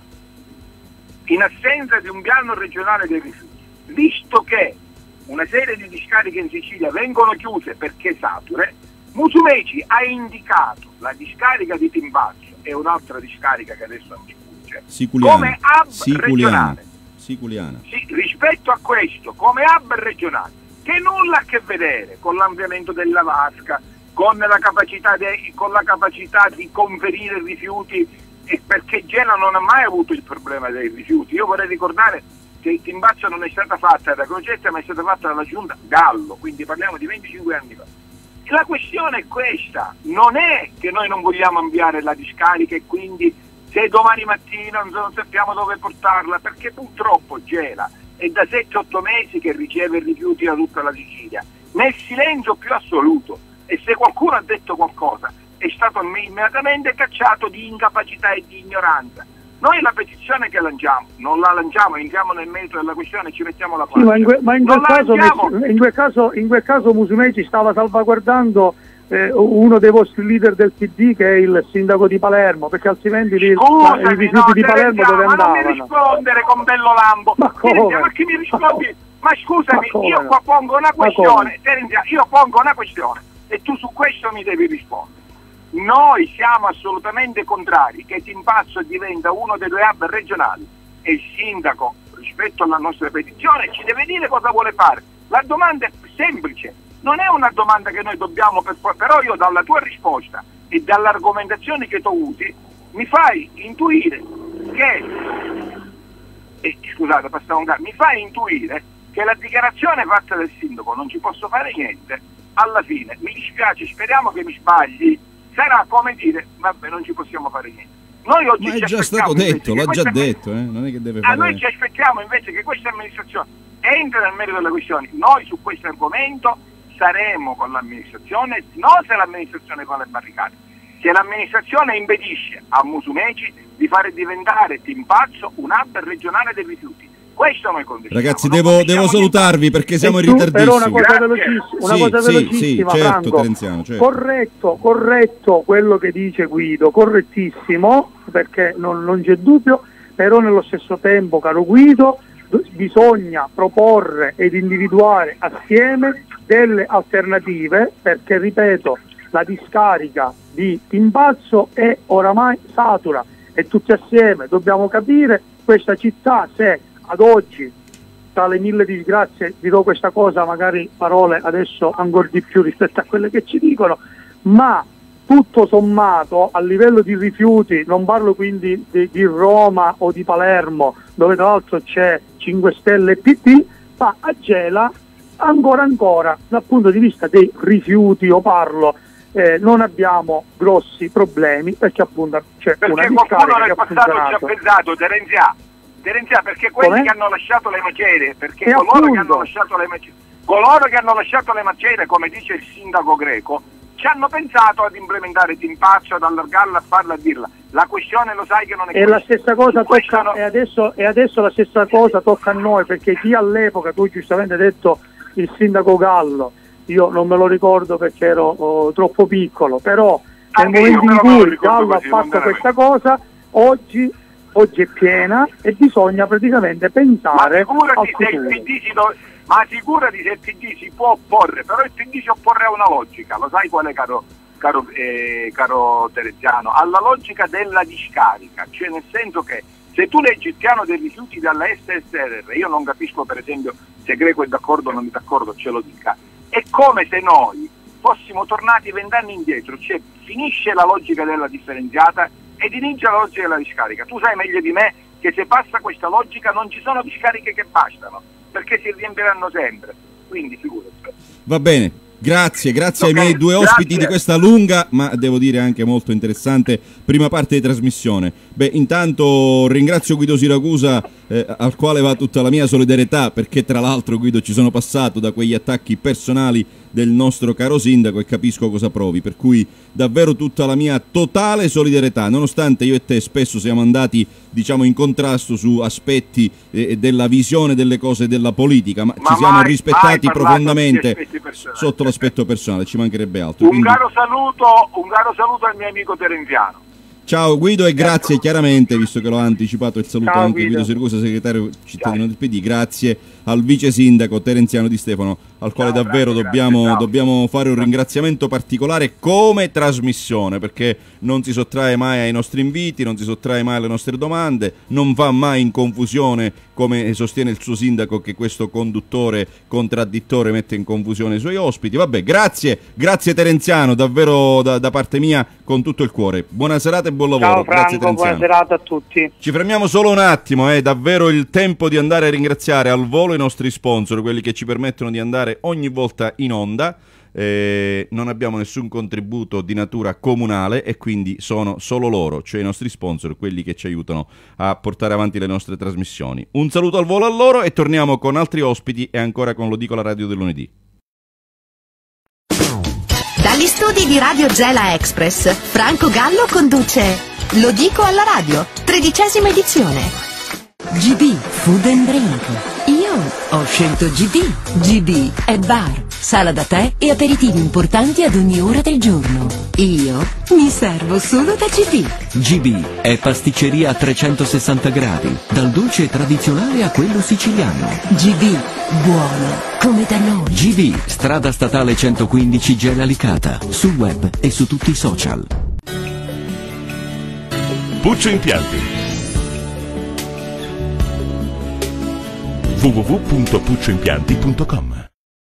In assenza di un piano regionale dei rifiuti. Visto che una serie di discariche in Sicilia vengono chiuse perché sature, Musumeci ha indicato la discarica di Timbazzo e un'altra discarica che adesso non ci sfugge come hub regionale. Siculiana. Sì, rispetto a questo, come hub regionale, che nulla a che vedere con l'ampliamento della vasca, con la capacità di conferire rifiuti, e perché Gela non ha mai avuto il problema dei rifiuti. Io vorrei ricordare che Timbazzo non è stata fatta da Crocetta, ma è stata fatta dalla giunta Gallo, quindi parliamo di 25 anni fa. La questione è questa, non è che noi non vogliamo ampliare la discarica e quindi se domani mattina non sappiamo dove portarla, perché purtroppo Gela è da 7-8 mesi che riceve rifiuti da tutta la Sicilia, nel silenzio più assoluto, e se qualcuno ha detto qualcosa è stato immediatamente cacciato di incapacità e di ignoranza. Noi la petizione che lanciamo, non la lanciamo, entriamo nel merito della questione e ci mettiamo la faccia. Sì, ma in quel caso Musumeci stava salvaguardando uno dei vostri leader del PD, che è il sindaco di Palermo, perché altrimenti i rifiuti di Palermo dove andavano? Ma non mi rispondere con Bello Lambo. Ma chi mi rispondi? Ma scusami, io qua pongo una questione, Terenzia, io pongo una questione e tu su questo mi devi rispondere. Noi siamo assolutamente contrari che Timbazzo diventa uno dei due hub regionali e il sindaco, rispetto alla nostra petizione, ci deve dire cosa vuole fare. La domanda è semplice, non è una domanda che noi dobbiamo però io dalla tua risposta e dalle argomentazioni che tu usi mi fai intuire che mi fai intuire che la dichiarazione fatta dal sindaco non ci posso fare niente, alla fine mi dispiace, speriamo che mi sbagli, sarà come dire vabbè, non ci possiamo fare niente. Noi oggi ma è già stato detto, l'ha già detto, non è che deve fare. Noi ci aspettiamo invece che questa amministrazione entri nel merito delle questioni. Noi su questo argomento saremo con l'amministrazione, non se l'amministrazione con le barricate, se l'amministrazione impedisce a Musumeci di fare diventare Timbazzo un hub regionale dei rifiuti. Questo noi contestiamo. Ragazzi, devo salutarvi perché siamo in ritardissimo. Però una cosa velocissima, certo, Franco. Terenziano, certo. Corretto quello che dice Guido, correttissimo, perché non c'è dubbio, però nello stesso tempo, caro Guido, bisogna proporre ed individuare assieme delle alternative, perché ripeto, la discarica di Timbazzo è oramai satura e tutti assieme dobbiamo capire questa città se ad oggi, tra le mille disgrazie, dirò questa cosa, magari parole adesso ancora di più rispetto a quelle che ci dicono, ma tutto sommato a livello di rifiuti, non parlo quindi di Roma o di Palermo, dove tra l'altro c'è 5 Stelle e PD, ma a Gela ancora dal punto di vista dei rifiuti, io parlo, non abbiamo grossi problemi perché appunto c'è una discarica qualcuno nel che ha passato ci ha funzionato. pensato, Terenzia, perché quelli Come? che hanno lasciato le macerie, perché E coloro appunto. che hanno lasciato le macerie, come dice il sindaco Greco, ci hanno pensato ad implementare Timpaccio, ad allargarla, a farla, a dirla. La questione lo sai che non è E la stessa cosa questa tocca, e adesso la stessa cosa tocca a noi, perché chi all'epoca, tu giustamente hai detto il sindaco Gallo, io non me lo ricordo perché ero troppo piccolo, però nel Anche momento io, in però me lo cui ricordo Gallo ha così, non fatto veramente. questa cosa, oggi è piena e bisogna praticamente pensare al futuro. Ma figurati se il PD si può opporre, però il PD si opporre a una logica, lo sai qual è, caro Tereziano? Alla logica della discarica, cioè nel senso che se tu leggi il piano dei rifiuti dalla SSRR, io non capisco per esempio se Greco è d'accordo o non è d'accordo, ce lo dica, è come se noi fossimo tornati 20 anni indietro, cioè finisce la logica della differenziata ed inizia la logica della discarica. Tu sai meglio di me che se passa questa logica non ci sono discariche che bastano, perché si riempiranno sempre, quindi figurati. Va bene, grazie ai miei due ospiti di questa lunga, ma devo dire anche molto interessante, prima parte di trasmissione. Beh, intanto ringrazio Guido Siracusa, al quale va tutta la mia solidarietà, perché tra l'altro, Guido, ci sono passato da quegli attacchi personali del nostro caro sindaco e capisco cosa provi, per cui davvero tutta la mia totale solidarietà, nonostante io e te spesso siamo andati, diciamo, in contrasto su aspetti della visione delle cose della politica, ma ci siamo rispettati profondamente sotto l'aspetto personale, ci mancherebbe altro. Un caro saluto al mio amico Terenziano. Ciao Guido e grazie chiaramente, visto che l'ho anticipato il saluto Ciao, anche Guido Siracusa, segretario cittadino del PD, grazie al vice sindaco Terenziano Di Stefano, al quale davvero dobbiamo fare un ringraziamento particolare come trasmissione, perché non si sottrae mai ai nostri inviti, non si sottrae mai alle nostre domande, non va mai in confusione, come sostiene il suo sindaco, che questo conduttore contraddittore mette in confusione i suoi ospiti. Vabbè, grazie Terenziano, davvero da parte mia con tutto il cuore. Buona serata e buon lavoro. Ciao Franco, grazie Terenziano. buona serata a tutti. Ci fermiamo solo un attimo, è davvero il tempo di andare a ringraziare al volo i nostri sponsor, quelli che ci permettono di andare ogni volta in onda. Non abbiamo nessun contributo di natura comunale e quindi sono solo loro, cioè i nostri sponsor, quelli che ci aiutano a portare avanti le nostre trasmissioni. Un saluto al volo a loro e torniamo con altri ospiti e ancora con Lo dico alla radio del lunedì. Dagli studi di Radio Gela Express, Franco Gallo conduce Lo dico alla radio, 13ª edizione. GB Food and Drink. Io ho scelto GB. GB è bar, sala da tè e aperitivi importanti ad ogni ora del giorno. Io mi servo solo da GB. GB è pasticceria a 360 gradi, dal dolce tradizionale a quello siciliano. GB, buono come da noi. GB, strada statale 115 Gela Licata, sul web e su tutti i social. Puccio Impianti. www.puccioimpianti.com.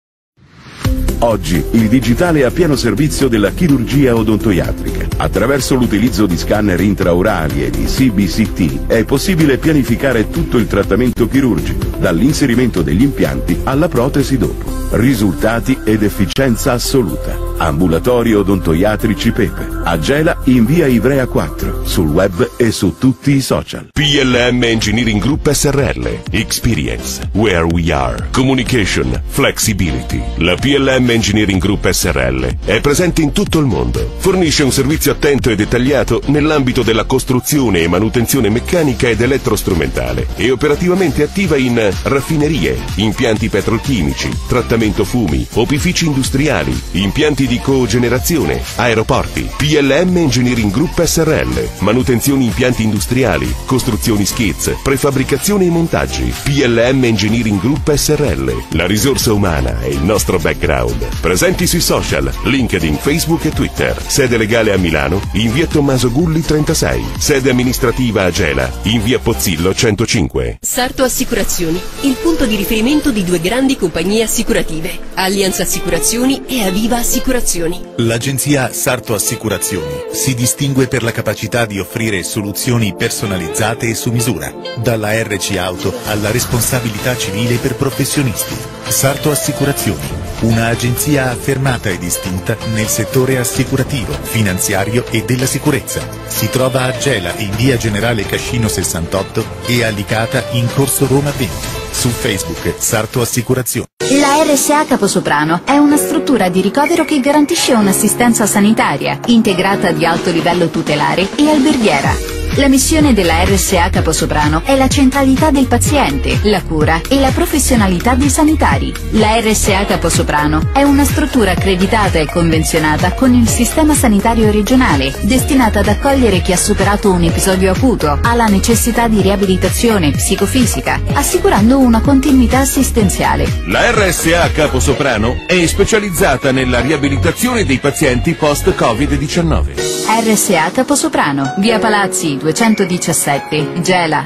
Oggi il digitale è a pieno servizio della chirurgia odontoiatrica. Attraverso l'utilizzo di scanner intraorali e di CBCT è possibile pianificare tutto il trattamento chirurgico, dall'inserimento degli impianti alla protesi dopo. Risultati ed efficienza assoluta. Ambulatori odontoiatrici Pepe. A Gela in via Ivrea 4, sul web e su tutti i social. PLM Engineering Group SRL. Experience. Where we are. Communication. Flexibility. La PLM Engineering Group SRL è presente in tutto il mondo. Fornisce un servizio attento e dettagliato nell'ambito della costruzione e manutenzione meccanica ed elettrostrumentale. È operativamente attiva in raffinerie, impianti petrolchimici, trattamento fumi, opifici industriali, impianti di cogenerazione, aeroporti. PLM Engineering Group SRL. Manutenzioni impianti industriali, costruzioni skids, prefabbricazione e montaggi. PLM Engineering Group SRL. La risorsa umana è il nostro background. Presenti sui social, LinkedIn, Facebook e Twitter. Sede legale a Milano, in via Tommaso Gulli 36. Sede amministrativa a Gela, in via Pozzillo 105. Sarto Assicurazioni, il punto di riferimento di due grandi compagnie assicurative, Allianz Assicurazioni e Aviva Assicurazioni. L'agenzia Sarto Assicurazioni si distingue per la capacità di offrire soluzioni personalizzate e su misura, dalla RC Auto alla responsabilità civile per professionisti. Sarto Assicurazioni, una agenzia affermata e distinta nel settore assicurativo, finanziario e della sicurezza. Si trova a Gela in via Generale Cascino 68 e a Licata in corso Roma 20. Su Facebook Sarto Assicurazioni. La RSA Caposoprano è una struttura di ricovero che garantisce un'assistenza sanitaria, integrata di alto livello tutelare e alberghiera. La missione della RSA Caposoprano è la centralità del paziente, la cura e la professionalità dei sanitari. La RSA Caposoprano è una struttura accreditata e convenzionata con il sistema sanitario regionale, destinata ad accogliere chi ha superato un episodio acuto, ha la necessità di riabilitazione psicofisica, assicurando una continuità assistenziale. La RSA Caposoprano è specializzata nella riabilitazione dei pazienti post-Covid-19. RSA Caposoprano, via Palazzi 217, Gela.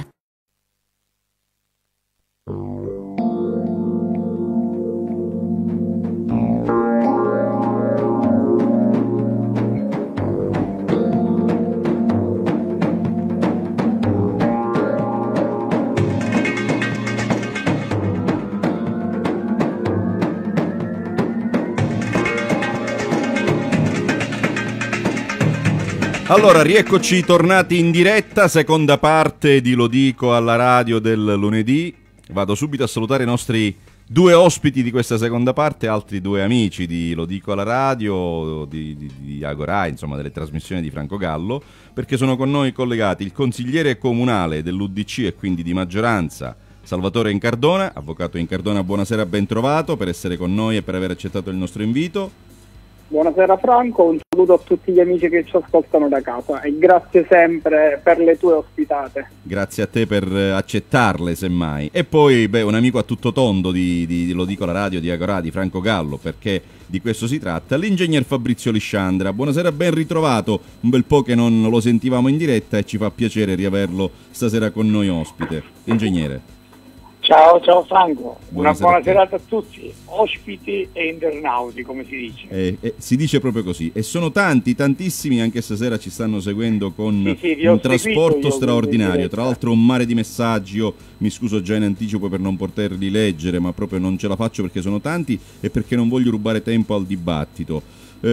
Allora, rieccoci tornati in diretta, seconda parte di Lo dico alla radio del lunedì. Vado subito a salutare i nostri due ospiti di questa seconda parte, altri due amici di Lo dico alla radio, di Agora, insomma delle trasmissioni di Franco Gallo, perché sono con noi collegati il consigliere comunale dell'UDC e quindi di maggioranza, Salvatore Incardona. Avvocato Incardona, buonasera, ben trovato per essere con noi e per aver accettato il nostro invito. Buonasera Franco, un saluto a tutti gli amici che ci ascoltano da casa e grazie sempre per le tue ospitate. Grazie a te per accettarle, semmai. E poi, un amico a tutto tondo di Lo dico alla radio, di Agora, di Franco Gallo, perché di questo si tratta, l'ingegner Fabrizio Lisciandra. Buonasera, ben ritrovato, un bel po' che non lo sentivamo in diretta e ci fa piacere riaverlo stasera con noi ospite. Ingegnere. Ciao Franco, una buona serata a tutti, ospiti e internauti come si dice. Si dice proprio così, e sono tantissimi, anche stasera ci stanno seguendo con un trasporto straordinario, tra l'altro un mare di messaggi. Io mi scuso già in anticipo per non poterli leggere, ma proprio non ce la faccio perché sono tanti e perché non voglio rubare tempo al dibattito.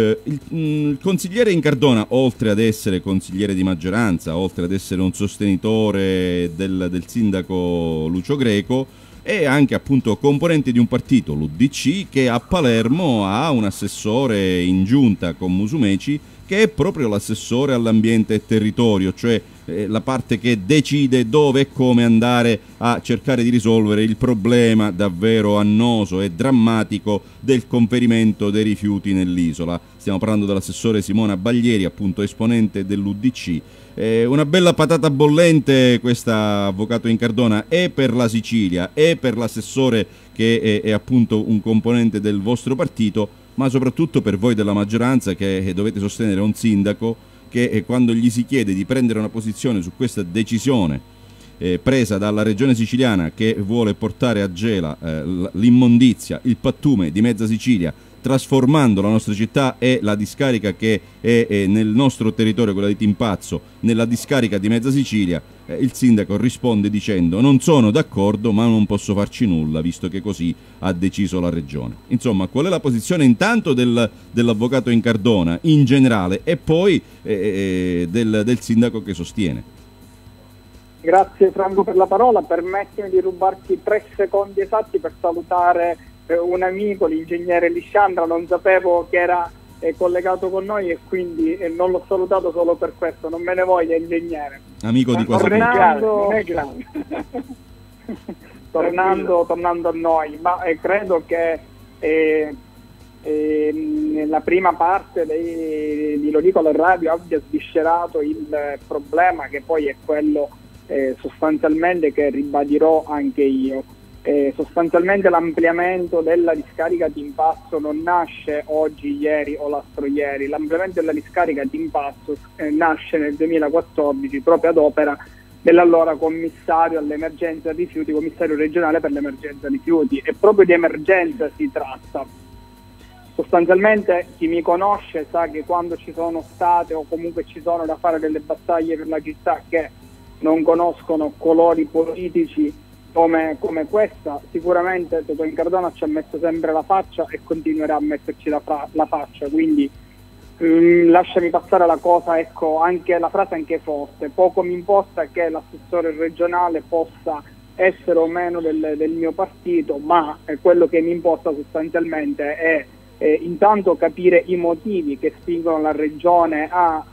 Il consigliere Incardona, oltre ad essere consigliere di maggioranza, oltre ad essere un sostenitore del sindaco Lucio Greco, è anche appunto componente di un partito, l'UDC, che a Palermo ha un assessore in giunta con Musumeci, che è proprio l'assessore all'ambiente e territorio, cioè la parte che decide dove e come andare a cercare di risolvere il problema davvero annoso e drammatico del conferimento dei rifiuti nell'isola. Stiamo parlando dell'assessore Simona Baglieri, appunto esponente dell'UDC. Una bella patata bollente questa, avvocato Incardona, e per la Sicilia e per l'assessore che è appunto un componente del vostro partito, ma soprattutto per voi della maggioranza che dovete sostenere un sindaco che quando gli si chiede di prendere una posizione su questa decisione presa dalla regione siciliana che vuole portare a Gela l'immondizia, il pattume di mezza Sicilia, trasformando la nostra città e la discarica che è nel nostro territorio, quella di Timpazzo, nella discarica di mezza Sicilia, il sindaco risponde dicendo: non sono d'accordo ma non posso farci nulla visto che così ha deciso la regione. Insomma, qual è la posizione intanto dell'avvocato Incardona in generale e poi del sindaco che sostiene? Grazie Franco per la parola, permettimi di rubarti 3 secondi esatti per salutare un amico, l'ingegnere Lisciandra. Non sapevo che era collegato con noi e quindi non l'ho salutato solo per questo, non me ne voglia ingegnere. Amico di quasi tornando a noi, ma credo che nella prima parte di Lo dico alla radio abbia sviscerato il problema, che poi è quello sostanzialmente che ribadirò anche io. Sostanzialmente l'ampliamento della discarica di Timpazzo non nasce oggi, ieri o l'altro ieri. L'ampliamento della discarica di Timpazzo nasce nel 2014 proprio ad opera dell'allora commissario all'emergenza rifiuti, commissario regionale per l'emergenza rifiuti, e proprio di emergenza si tratta. sostanzialmente chi mi conosce sa che quando ci sono state o comunque ci sono da fare delle battaglie per la città che non conoscono colori politici come questa, sicuramente Totò Incardona ci ha messo sempre la faccia e continuerà a metterci la faccia, quindi lasciami passare la cosa, ecco, anche la frase anche forte, poco mi importa che l'assessore regionale possa essere o meno del mio partito, ma quello che mi importa sostanzialmente è intanto capire i motivi che spingono la regione a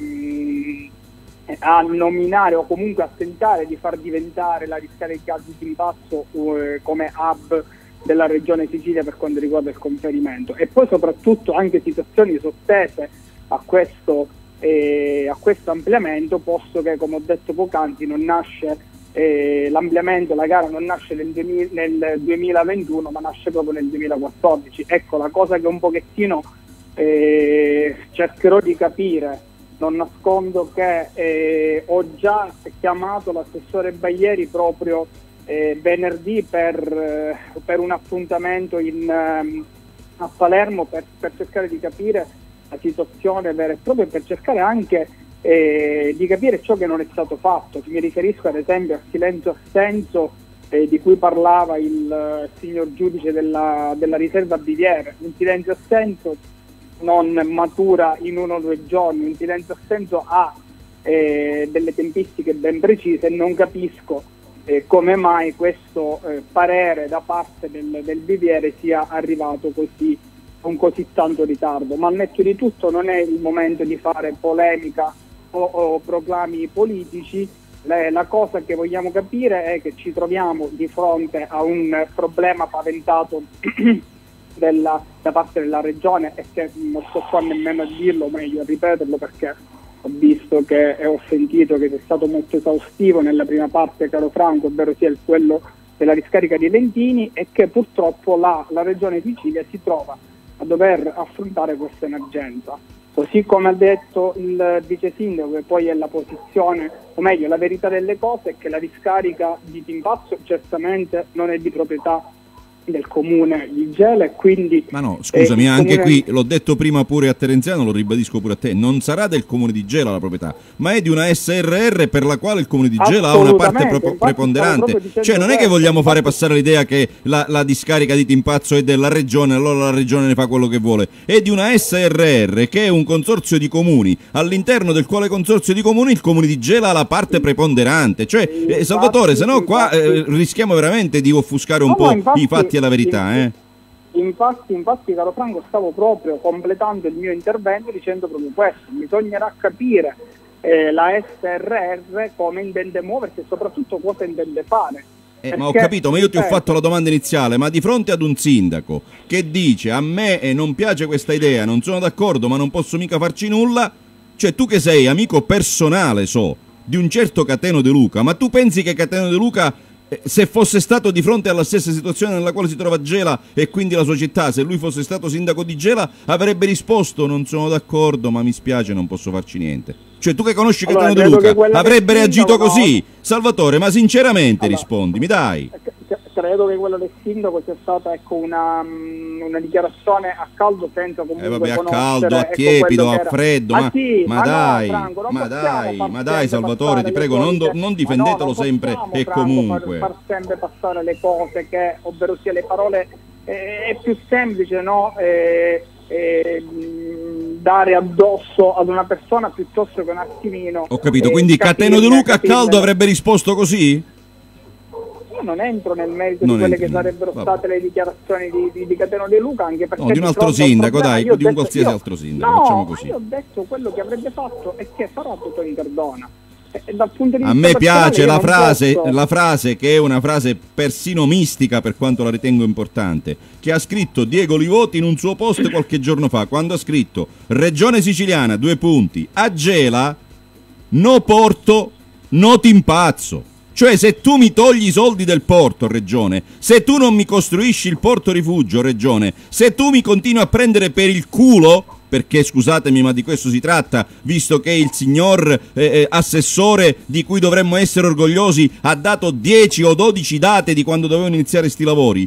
nominare o comunque a tentare di far diventare la discarica di Timpazzo come hub della regione Sicilia per quanto riguarda il conferimento, e poi soprattutto anche situazioni sottese a questo ampliamento, posto che, come ho detto poc'anzi, non nasce l'ampliamento, la gara non nasce nel 2021 ma nasce proprio nel 2014. Ecco, la cosa che un pochettino cercherò di capire, non nascondo che ho già chiamato l'assessore Baglieri proprio venerdì per un appuntamento a Palermo per cercare di capire la situazione vera e propria, per cercare anche di capire ciò che non è stato fatto. Mi riferisco ad esempio al silenzio-assenso di cui parlava il signor giudice della riserva Biviere. Un silenzio-assenso non matura in 1 o 2 giorni, un silenzio-assenso ha delle tempistiche ben precise, e non capisco come mai questo parere da parte del Biviere sia arrivato con così tanto ritardo. Ma al netto di tutto non è il momento di fare polemica o proclami politici. La cosa che vogliamo capire è che ci troviamo di fronte a un problema paventato da parte della regione, e che non sto qua nemmeno a dirlo, meglio a ripeterlo, perché ho visto che e ho sentito che sei stato molto esaustivo nella prima parte, caro Franco, ovvero sia quello della discarica di Lentini, e che purtroppo la regione Sicilia si trova a dover affrontare questa emergenza. Così come ha detto il vice sindaco, che poi è la posizione, o meglio la verità delle cose, è che la discarica di Timpazzo certamente non è di proprietà del comune di Gela, e quindi ma no, scusami, anche qui l'ho detto prima pure a Terenziano, lo ribadisco pure a te, non sarà del comune di Gela la proprietà, ma è di una SRR per la quale il comune di Gela ha una parte preponderante. Cioè non è che vogliamo fare passare l'idea che la discarica di Timpazzo è della regione, allora la regione ne fa quello che vuole. È di una SRR che è un consorzio di comuni, all'interno del quale consorzio di comuni il comune di Gela ha la parte preponderante. Cioè Salvatore, se no qua rischiamo veramente di offuscare un po' i fatti e la verità. Infatti, caro Franco, stavo proprio completando il mio intervento dicendo proprio questo: bisognerà capire la SRR come intende muoversi e soprattutto cosa intende fare. Ma ho capito, ma io ti ho fatto la domanda iniziale, ma di fronte ad un sindaco che dice a me non piace questa idea, non sono d'accordo, ma non posso mica farci nulla, cioè tu che sei amico personale, di un certo Cateno De Luca, ma tu pensi che Cateno De Luca, se fosse stato di fronte alla stessa situazione nella quale si trova Gela e quindi la sua città, se lui fosse stato sindaco di Gela, avrebbe risposto non sono d'accordo, ma mi spiace, non posso farci niente? Cioè tu che conosci Cateno De Luca avrebbe reagito così? Salvatore, ma sinceramente rispondimi, dai. Credo che quello del sindaco sia stata una dichiarazione a caldo, senza comunque a caldo, a tiepido, a freddo, ma dai Salvatore, ti prego, non difendetelo sempre e comunque. Far sempre passare le cose, che ovvero sia le parole, è più semplice dare addosso ad una persona piuttosto che un attimino. Ho capito, quindi Cateno De Luca a caldo avrebbe risposto così? Io non entro nel merito di quelle che sarebbero state le dichiarazioni di Cateno De Luca, anche perché di un altro sindaco, dai, di un qualsiasi altro sindaco, facciamo così. Io ho detto quello che avrebbe fatto e che farà Totò Incardona. A me piace la frase che è una frase persino mistica, per quanto la ritengo importante, che ha scritto Diego Livoti in un suo post qualche giorno fa, quando ha scritto: Regione Siciliana, a Gela, no porto, no Timpazzo. Cioè, se tu mi togli i soldi del porto, Regione, se tu non mi costruisci il porto rifugio, Regione, se tu mi continui a prendere per il culo, perché scusatemi ma di questo si tratta, visto che il signor assessore di cui dovremmo essere orgogliosi ha dato 10 o 12 date di quando dovevano iniziare sti lavori,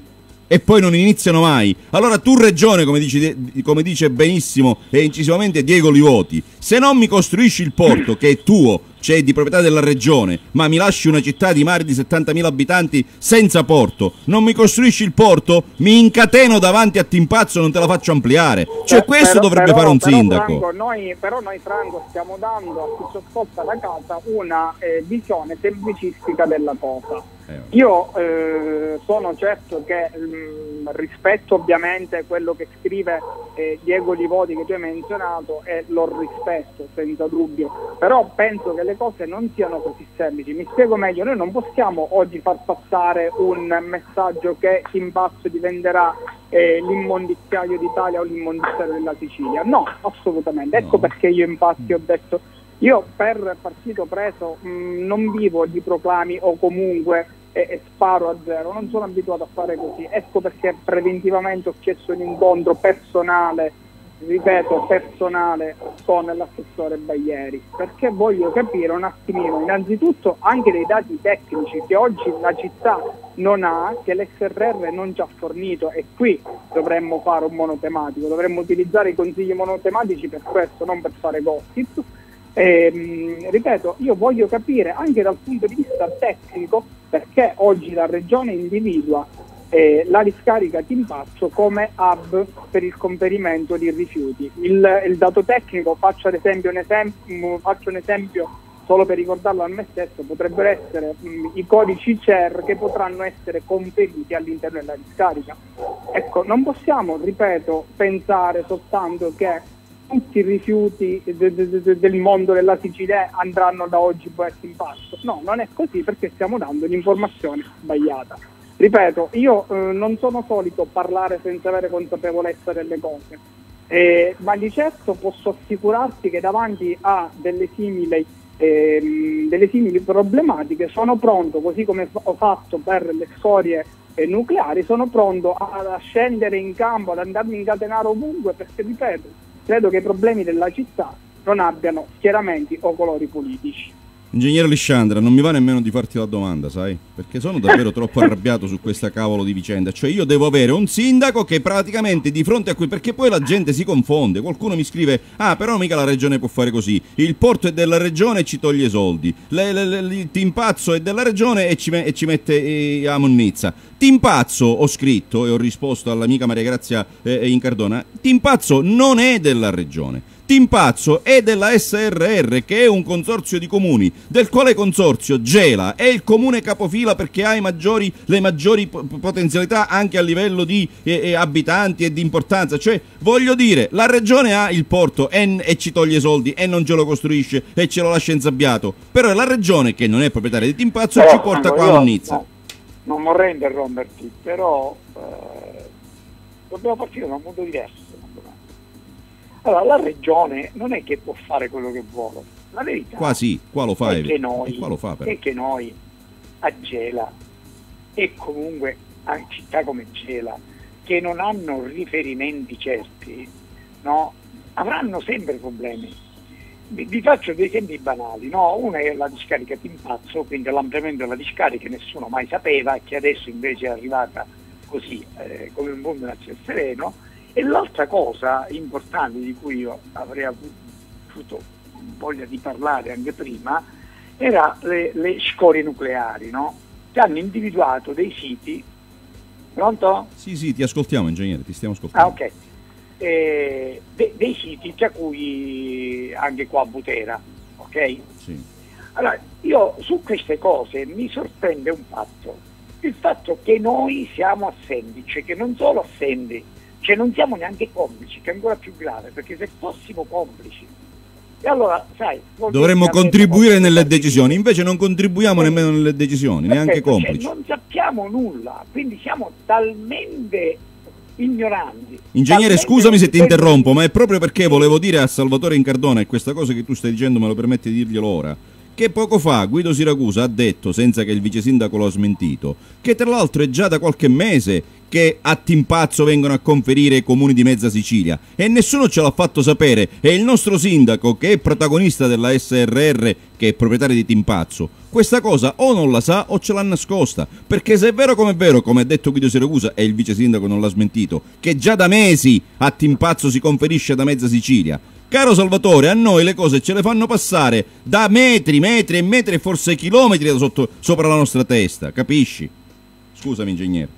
e poi non iniziano mai. Allora tu Regione, come dice benissimo e incisivamente Diego Livoti, se non mi costruisci il porto che è tuo, cioè di proprietà della Regione, ma mi lasci una città di mare di 70.000 abitanti senza porto, non mi costruisci il porto, mi incateno davanti a Timpazzo e non te la faccio ampliare. Cioè questo dovrebbe fare un sindaco. Franco, noi Franco stiamo dando a chi ci ascolta da casa una visione semplicistica della cosa. Io sono certo che rispetto ovviamente quello che scrive Diego Livoti che tu hai menzionato, e lo rispetto senza dubbio, però penso che le cose non siano così semplici. Mi spiego meglio: noi non possiamo oggi far passare un messaggio che Timpazzo diventerà l'immondiziario d'Italia o l'immondiziario della Sicilia. No, assolutamente. Ecco perché io infatti ho detto, io per partito preso non vivo di proclami o comunque sparo a zero, non sono abituato a fare così. Ecco perché preventivamente ho chiesto un incontro personale, ripeto personale, con l'assessore Baglieri, perché voglio capire un attimino innanzitutto anche dei dati tecnici che oggi la città non ha, che l'SRR non ci ha fornito, e qui dovremmo fare un monotematico, dovremmo utilizzare i consigli monotematici per questo, non per fare gossip. Ripeto, io voglio capire anche dal punto di vista tecnico perché oggi la Regione individua la discarica Timpazzo come hub per il conferimento di rifiuti. Il dato tecnico, faccio un esempio solo per ricordarlo a me stesso, potrebbero essere i codici CER che potranno essere conferiti all'interno della discarica. Ecco, non possiamo, ripeto, pensare soltanto che tutti i rifiuti del mondo della Sicilia andranno da oggi poi a Timpazzo. No, non è così, perché stiamo dando un'informazione sbagliata. Ripeto, io non sono solito parlare senza avere consapevolezza delle cose, ma di certo posso assicurarti che davanti a delle simili problematiche sono pronto, così come ho fatto per le scorie nucleari, sono pronto a scendere in campo, ad andarmi a incatenare ovunque, perché ripeto, credo che i problemi della città non abbiano schieramenti o colori politici. Ingegnere Lisciandra, non mi va nemmeno di farti la domanda, sai? Perché sono davvero troppo arrabbiato su questa cavolo di vicenda. Cioè io devo avere un sindaco che praticamente di fronte a cui... Perché poi la gente si confonde. Qualcuno mi scrive, ah però mica la regione può fare così. Il porto è della regione e ci toglie i soldi. Il Timpazzo è della regione e ci mette a monnezza. Timpazzo, ho scritto e ho risposto all'amica Maria Grazia Incardona, Timpazzo non è della regione. Timpazzo è della SRR, che è un consorzio di comuni, del quale consorzio Gela è il comune capofila perché ha le maggiori potenzialità anche a livello di abitanti e di importanza. Cioè, voglio dire, la regione ha il porto e ci toglie i soldi e non ce lo costruisce e ce lo lascia insabbiato, però è la regione, che non è proprietaria di Timpazzo, e ci porta qua a Monnizza. No, non vorrei interromperti, però dobbiamo partire da un punto diverso. Allora, la regione non è che può fare quello che vuole, la verità qua sì, qua lo fa, è che noi, qua lo fa, però. È che noi a Gela e comunque a città come Gela, che non hanno riferimenti certi, no, avranno sempre problemi. Vi faccio dei esempi banali, no? Una è la discarica Timpazzo, quindi l'ampliamento della discarica che nessuno mai sapeva, che adesso invece è arrivata così come un bombo nel cielo sereno. E l'altra cosa importante di cui io avrei avuto voglia di parlare anche prima era le scorie nucleari, no? Che hanno individuato dei siti. Pronto? Sì, ti ascoltiamo, ingegnere, ti stiamo ascoltando. Ah, ok. Dei siti, tra cui anche qua a Butera, ok? Sì. Allora, io su queste cose mi sorprende un fatto, il fatto che noi siamo assenti, cioè che non solo assenti, cioè non siamo neanche complici, che è ancora più grave, perché se fossimo complici, e allora, sai, dovremmo contribuire nelle decisioni, invece non contribuiamo nemmeno nelle decisioni, neanche complici. Cioè, non sappiamo nulla, quindi siamo talmente ignoranti. Ingegnere, scusami se ti interrompo, ma è proprio perché volevo dire a Salvatore Incardona, e questa cosa che tu stai dicendo me lo permette di dirglielo ora, che poco fa Guido Siracusa ha detto, senza che il vice sindaco lo ha smentito, che tra l'altro è già da qualche mese che a Timpazzo vengono a conferire i comuni di mezza Sicilia e nessuno ce l'ha fatto sapere, e il nostro sindaco, che è protagonista della SRR, che è proprietario di Timpazzo, questa cosa o non la sa o ce l'ha nascosta, perché se è vero, come ha detto Guido Siracusa e il vice sindaco non l'ha smentito, che già da mesi a Timpazzo si conferisce da mezza Sicilia, caro Salvatore, a noi le cose ce le fanno passare da metri e metri e forse chilometri sopra la nostra testa, capisci? Scusami, ingegnere.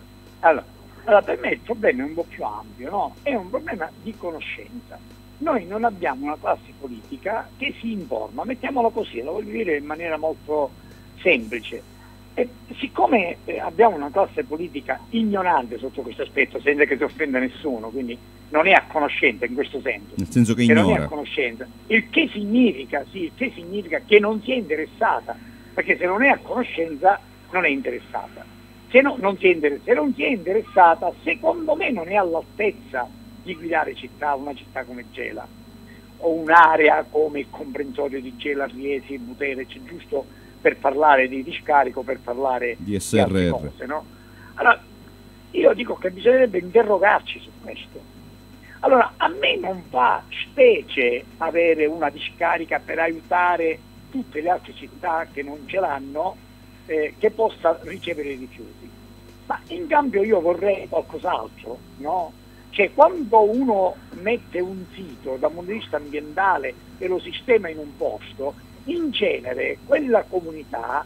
Allora, per me il problema è un po' più ampio, no? È un problema di conoscenza. Noi non abbiamo una classe politica che si informa, mettiamolo così, lo voglio dire in maniera molto semplice. E siccome abbiamo una classe politica ignorante sotto questo aspetto, senza che si offenda nessuno, quindi non è a conoscenza in questo senso. Nel senso che ignora. Non è a conoscenza. Il che significa che non si è interessata, perché se non è a conoscenza non è interessata. Se non si è interessata, secondo me non è all'altezza di guidare una città come Gela, o un'area come il comprensorio di Gela, Riesi, Buterec, giusto per parlare di discarico, per parlare di SRR. Di altre cose, no? Allora, io dico che bisognerebbe interrogarci su questo. Allora, a me non fa specie avere una discarica per aiutare tutte le altre città che non ce l'hanno, che possa ricevere i rifiuti, ma in cambio io vorrei qualcos'altro, no? Cioè, quando uno mette un sito da un punto di vista ambientale e lo sistema in un posto, in genere quella comunità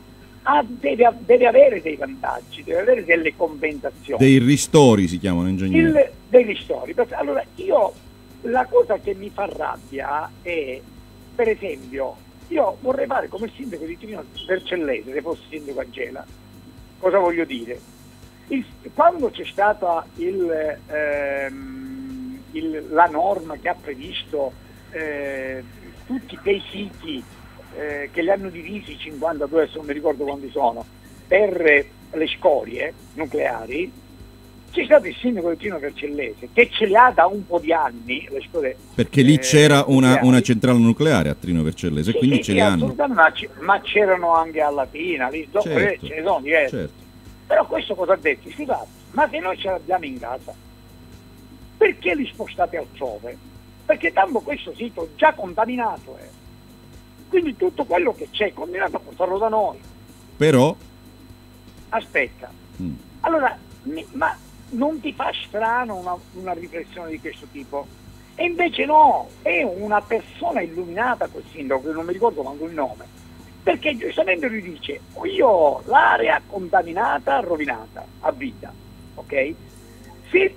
deve avere dei vantaggi, deve avere delle compensazioni. Dei ristori si chiamano, ingegnere. Dei ristori. Allora, la cosa che mi fa rabbia è, per esempio, io vorrei fare come il sindaco di Trino Vercellese, se fossi sindaco a Gela. Cosa voglio dire? Quando c'è stata la norma che ha previsto tutti quei siti che li hanno divisi 52, adesso non mi ricordo quanti sono, per le scorie nucleari, c'è stato il sindaco di Trino Vercellese che ce li ha da un po' di anni, le scorie, perché lì c'era una centrale nucleare a Trino Vercellese, quindi ce li hanno. Ma c'erano anche a Latina, lì certo, ce ne sono diversi. Certo. Però questo cosa ha detto? Scusate, ma se noi ce l'abbiamo in casa, perché li spostate altrove? Perché tanto questo sito già contaminato è. Quindi tutto quello che c'è contaminato a portarlo da noi. Però? Aspetta. Allora, ma non ti fa strano una riflessione di questo tipo? E invece no, è una persona illuminata quel sindaco, che non mi ricordo manco il nome, perché giustamente lui dice: io ho l'area contaminata, rovinata a vita, ok? Se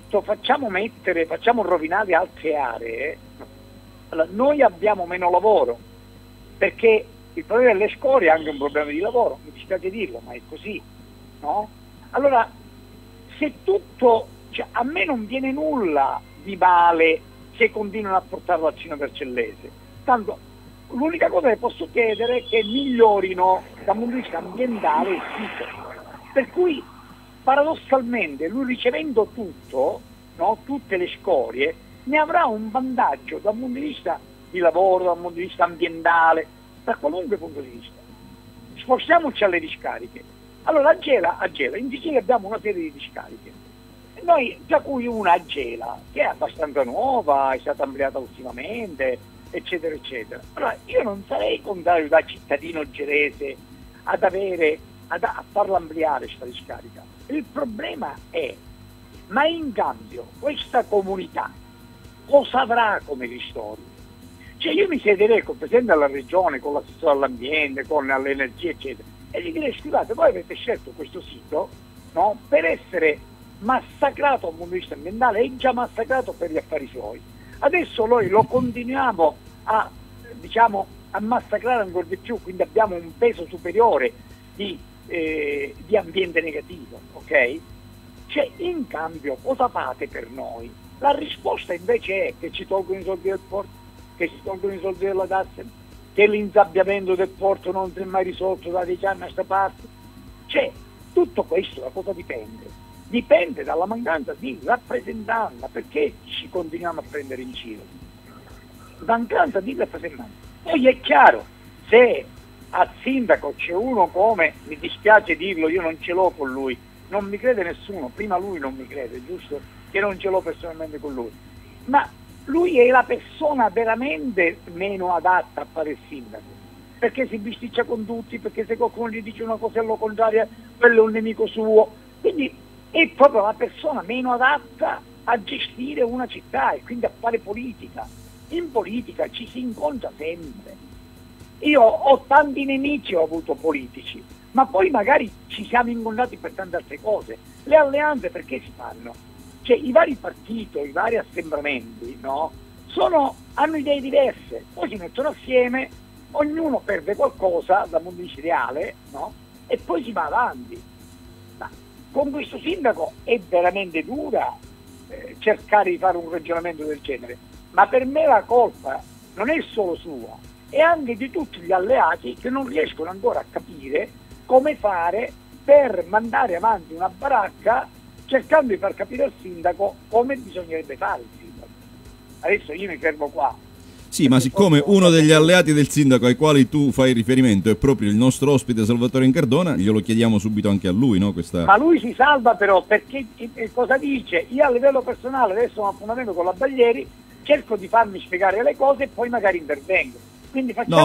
facciamo rovinare altre aree, allora noi abbiamo meno lavoro, perché il problema delle scorie è anche un problema di lavoro, mi dispiace dirlo, ma è così, no? Allora, se tutto, cioè, a me non viene nulla di male se continuano a portarlo a Trino Vercellese, tanto l'unica cosa che posso chiedere è che migliorino dal punto di vista ambientale il sito, per cui paradossalmente lui, ricevendo tutto, no, tutte le scorie, ne avrà un vantaggio dal punto di vista di lavoro, dal punto di vista ambientale, da qualunque punto di vista. Spostiamoci alle discariche. Allora a Gela in Sicilia abbiamo una serie di discariche, noi, tra cui una a Gela che è abbastanza nuova, è stata ampliata ultimamente, eccetera eccetera. Allora io non sarei contrario da cittadino gelese a farla ampliare questa discarica. Il problema è, ma in cambio questa comunità cosa avrà come ristori? Cioè io mi siederei con il Presidente della Regione, con l'assessore all'ambiente, con l'energia eccetera, e gli direi: scusate, voi avete scelto questo sito, no, per essere massacrato dal punto di vista ambientale, è già massacrato per gli affari suoi. Adesso noi lo continuiamo a massacrare ancora di più, quindi abbiamo un peso superiore di ambiente negativo, ok? Cioè, in cambio, cosa fate per noi? La risposta invece è che ci tolgono i soldi del porto, che ci tolgono i soldi della tassa, che l'insabbiamento del porto non si è mai risolto da 10 anni a sta parte. Cioè, tutto questo da cosa dipende? Dipende dalla mancanza di rappresentanza, perché ci continuiamo a prendere in giro. Mancanza di rappresentanza. Poi è chiaro, se al sindaco c'è uno come, mi dispiace dirlo, io non ce l'ho con lui, non mi crede nessuno, prima lui non mi crede, giusto? Che non ce l'ho personalmente con lui, ma lui è la persona veramente meno adatta a fare il sindaco, perché si bisticcia con tutti, perché se qualcuno gli dice una cosa alla contraria, quello è un nemico suo, quindi è proprio la persona meno adatta a gestire una città e quindi a fare politica. In politica ci si incontra sempre. Io ho tanti nemici, ho avuto politici, ma poi magari ci siamo incontrati per tante altre cose. Le alleanze perché si fanno? Cioè i vari partiti, i vari assembramenti, no? Hanno idee diverse, poi si mettono assieme, ognuno perde qualcosa dal punto di vista ideale, no? E poi si va avanti. Ma con questo sindaco è veramente dura cercare di fare un ragionamento del genere, ma per me la colpa non è solo sua, è anche di tutti gli alleati che non riescono ancora a capire come fare per mandare avanti una baracca cercando di far capire al sindaco come bisognerebbe fare il sindaco. Adesso io mi fermo qua. Sì, ma siccome uno degli alleati del sindaco ai quali tu fai riferimento è proprio il nostro ospite Salvatore Incardona, glielo chiediamo subito anche a lui, no? Ma lui si salva però perché cosa dice? Io a livello personale adesso ho un appuntamento con la Baglieri, cerco di farmi spiegare le cose e poi magari intervengo. Quindi no,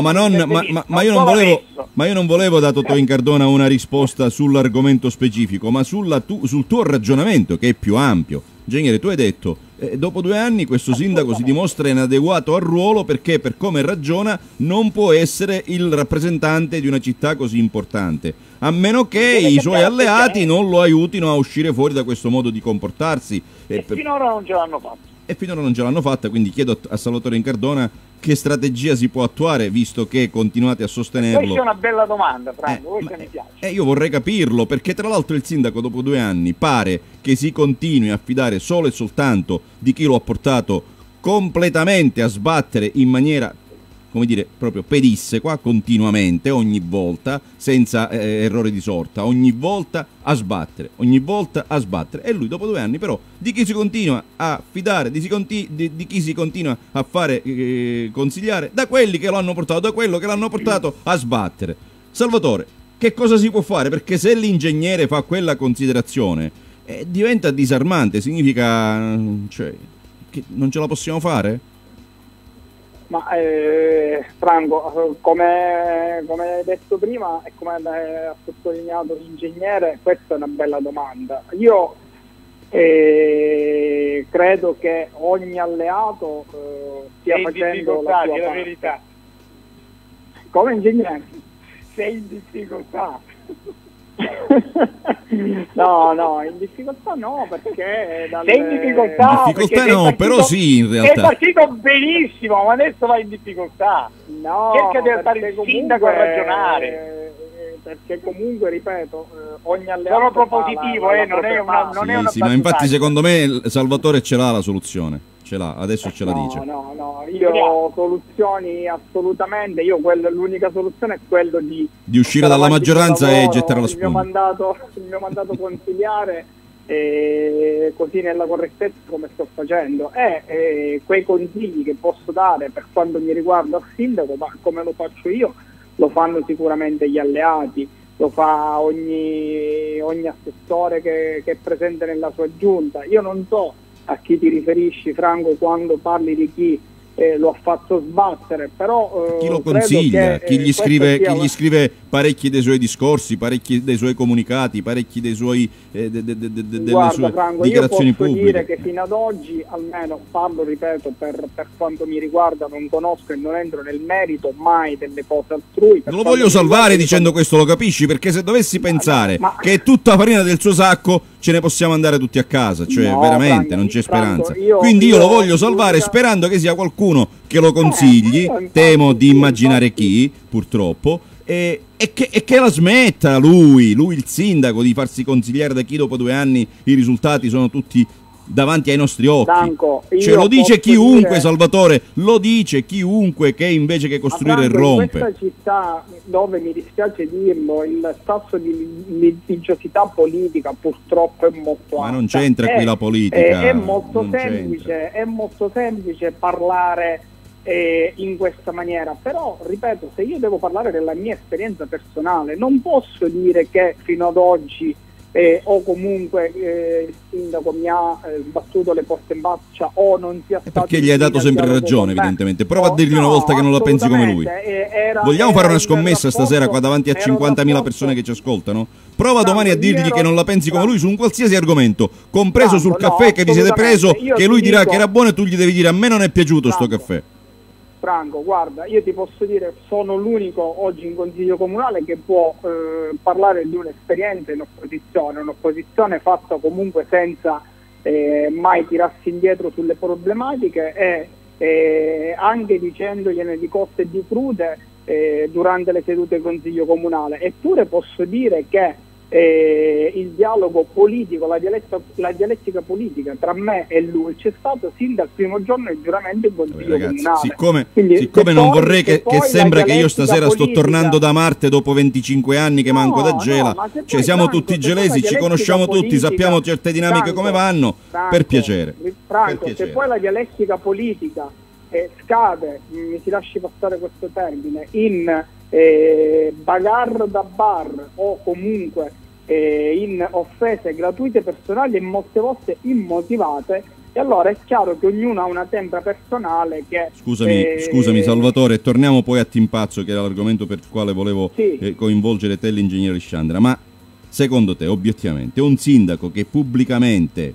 ma io non volevo da Totò Incardona una risposta sull'argomento specifico, ma sul tuo ragionamento che è più ampio. Ingegnere, tu hai detto dopo 2 anni questo sindaco si dimostra inadeguato al ruolo perché per come ragiona non può essere il rappresentante di una città così importante, a meno che i suoi alleati non lo aiutino a uscire fuori da questo modo di comportarsi. E finora non ce l'hanno fatto. E finora non ce l'hanno fatta, quindi chiedo a Salvatore Incardona che strategia si può attuare, visto che continuate a sostenerlo. Questa è una bella domanda, Franco, questa mi piace. Io vorrei capirlo, perché tra l'altro il sindaco dopo 2 anni pare che si continui a fidare solo e soltanto di chi lo ha portato completamente a sbattere in maniera, come dire, proprio pedissequa, continuamente, ogni volta, senza errore di sorta, ogni volta a sbattere, e lui dopo 2 anni però di chi si continua a fidare, di chi si continua a fare consigliare da quelli che lo hanno portato, da quello che l'hanno portato a sbattere. Salvatore, che cosa si può fare? Perché se l'ingegnere fa quella considerazione diventa disarmante, significa cioè, che non ce la possiamo fare? Ma Franco, come hai detto prima e come ha sottolineato l'ingegnere, questa è una bella domanda. Io credo che ogni alleato stia facendo la sua parte. Verità. Come ingegnere? Sei in difficoltà. No, in difficoltà no, perché sei in difficoltà, no, però sì, in realtà è partito benissimo, ma adesso vai in difficoltà. No, cerca di andare il sindaco a ragionare, perché comunque, ripeto, ogni alleato sono propositivo, non è una sì, ma infatti secondo me Salvatore ce l'ha la soluzione. Ce l'ha, adesso ce la dice. No, io soluzioni assolutamente, l'unica soluzione è quello di uscire dalla maggioranza e gettare la spugna. Il mio mandato consigliare così nella correttezza come sto facendo quei consigli che posso dare per quanto mi riguarda al sindaco, ma come lo faccio io, lo fanno sicuramente gli alleati, lo fa ogni assessore che è presente nella sua giunta. Io non so a chi ti riferisci, Franco, quando parli di chi lo ha fatto sbattere, però chi lo consiglia, chi gli scrive parecchi dei suoi discorsi, parecchi dei suoi comunicati, parecchi dei suoi delle sue Franco, dichiarazioni io posso pubbliche. dire che fino ad oggi, almeno parlo, ripeto, per quanto mi riguarda, non conosco e non entro nel merito mai delle cose altrui. Non lo voglio salvare dicendo questo, lo capisci? Perché se dovessi pensare che è tutta farina del suo sacco, ce ne possiamo andare tutti a casa, cioè no, veramente Franco, non c'è speranza. Franco, quindi io lo voglio salvare sperando che sia qualcuno che lo consigli, temo di immaginare chi, purtroppo, e che la smetta lui il sindaco, di farsi consigliare da chi dopo 2 anni i risultati sono tutti davanti ai nostri occhi. Franco, cioè, lo dice chiunque, Salvatore, lo dice chiunque che invece che costruire rompe. In questa città, dove mi dispiace dirlo, il tasso di litigiosità politica purtroppo è molto alto. Ma non c'entra qui la politica. È molto semplice parlare in questa maniera. Però, ripeto, se io devo parlare della mia esperienza personale, non posso dire che fino ad oggi o comunque il sindaco mi ha sbattuto le porte in faccia o non sia stato... Perché gli hai dato sempre ragione, evidentemente. Prova a dirgli una volta che non la pensi come lui. Vogliamo fare una scommessa stasera qua davanti a 50.000 persone che ci ascoltano? Prova domani a dirgli che non la pensi come lui su un qualsiasi argomento, compreso sul caffè che vi siete preso, che lui dirà che era buono e tu gli devi dire a me non è piaciuto sto caffè. Franco, guarda, io ti posso dire, sono l'unico oggi in consiglio comunale che può parlare di un'esperienza in un'opposizione fatta comunque senza mai tirarsi indietro sulle problematiche e anche dicendogliene di cotte e di crude durante le sedute del consiglio comunale. Eppure posso dire che il dialogo politico, la dialettica politica tra me e lui c'è stato sin dal primo giorno del giuramento in consiglio comunale. Siccome non vorrei che sembra che io stasera sto tornando da Marte dopo 25 anni che manco da Gela, cioè siamo tutti gelesi, ci conosciamo tutti, sappiamo certe dinamiche come vanno, per piacere. Franco, se poi la dialettica politica scade, mi si lasci passare questo termine, in bagarre da bar o comunque in offese gratuite personali e molte volte immotivate, e allora è chiaro che ognuno ha una tempra personale che... Scusami Salvatore, torniamo poi a Timpazzo, che era l'argomento per il quale volevo coinvolgere te, l'ingegnere Lisciandra. Ma secondo te, obiettivamente, un sindaco che pubblicamente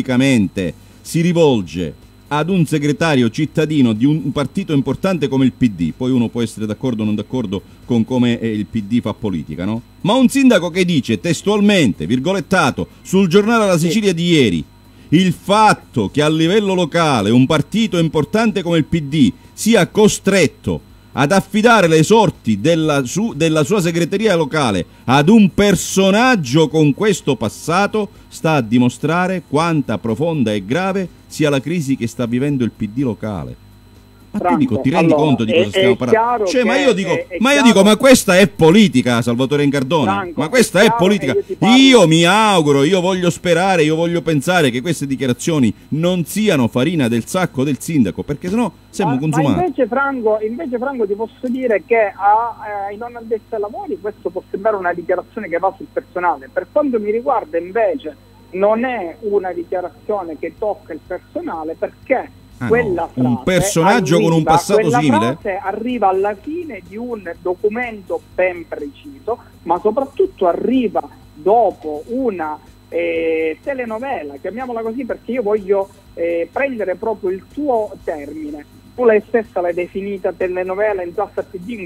si rivolge ad un segretario cittadino di un partito importante come il PD, poi uno può essere d'accordo o non d'accordo con come il PD fa politica, no? Ma un sindaco che dice testualmente, virgolettato, sul giornale La Sicilia di ieri, il fatto che a livello locale un partito importante come il PD sia costretto ad affidare le sorti della sua segreteria locale ad un personaggio con questo passato sta a dimostrare quanta profonda e grave sia la crisi che sta vivendo il PD locale. Ma Franco, ti rendi conto di cosa stiamo parlando? Cioè, ma io dico, ma questa è politica, Salvatore Incardona, Franco, ma questa è politica. Io mi auguro, io voglio sperare, io voglio pensare che queste dichiarazioni non siano farina del sacco del sindaco, perché sennò siamo consumati. Ma invece Franco ti posso dire che ai non addetti ai lavori questo può sembrare una dichiarazione che va sul personale. Per quanto mi riguarda invece non è una dichiarazione che tocca il personale, perché quella frase, un personaggio con un passato simile arriva alla fine di un documento ben preciso, ma soprattutto arriva dopo una telenovela, chiamiamola così, perché io voglio prendere proprio il tuo termine. Tu lei stessa l'hai definita telenovela in classe PD in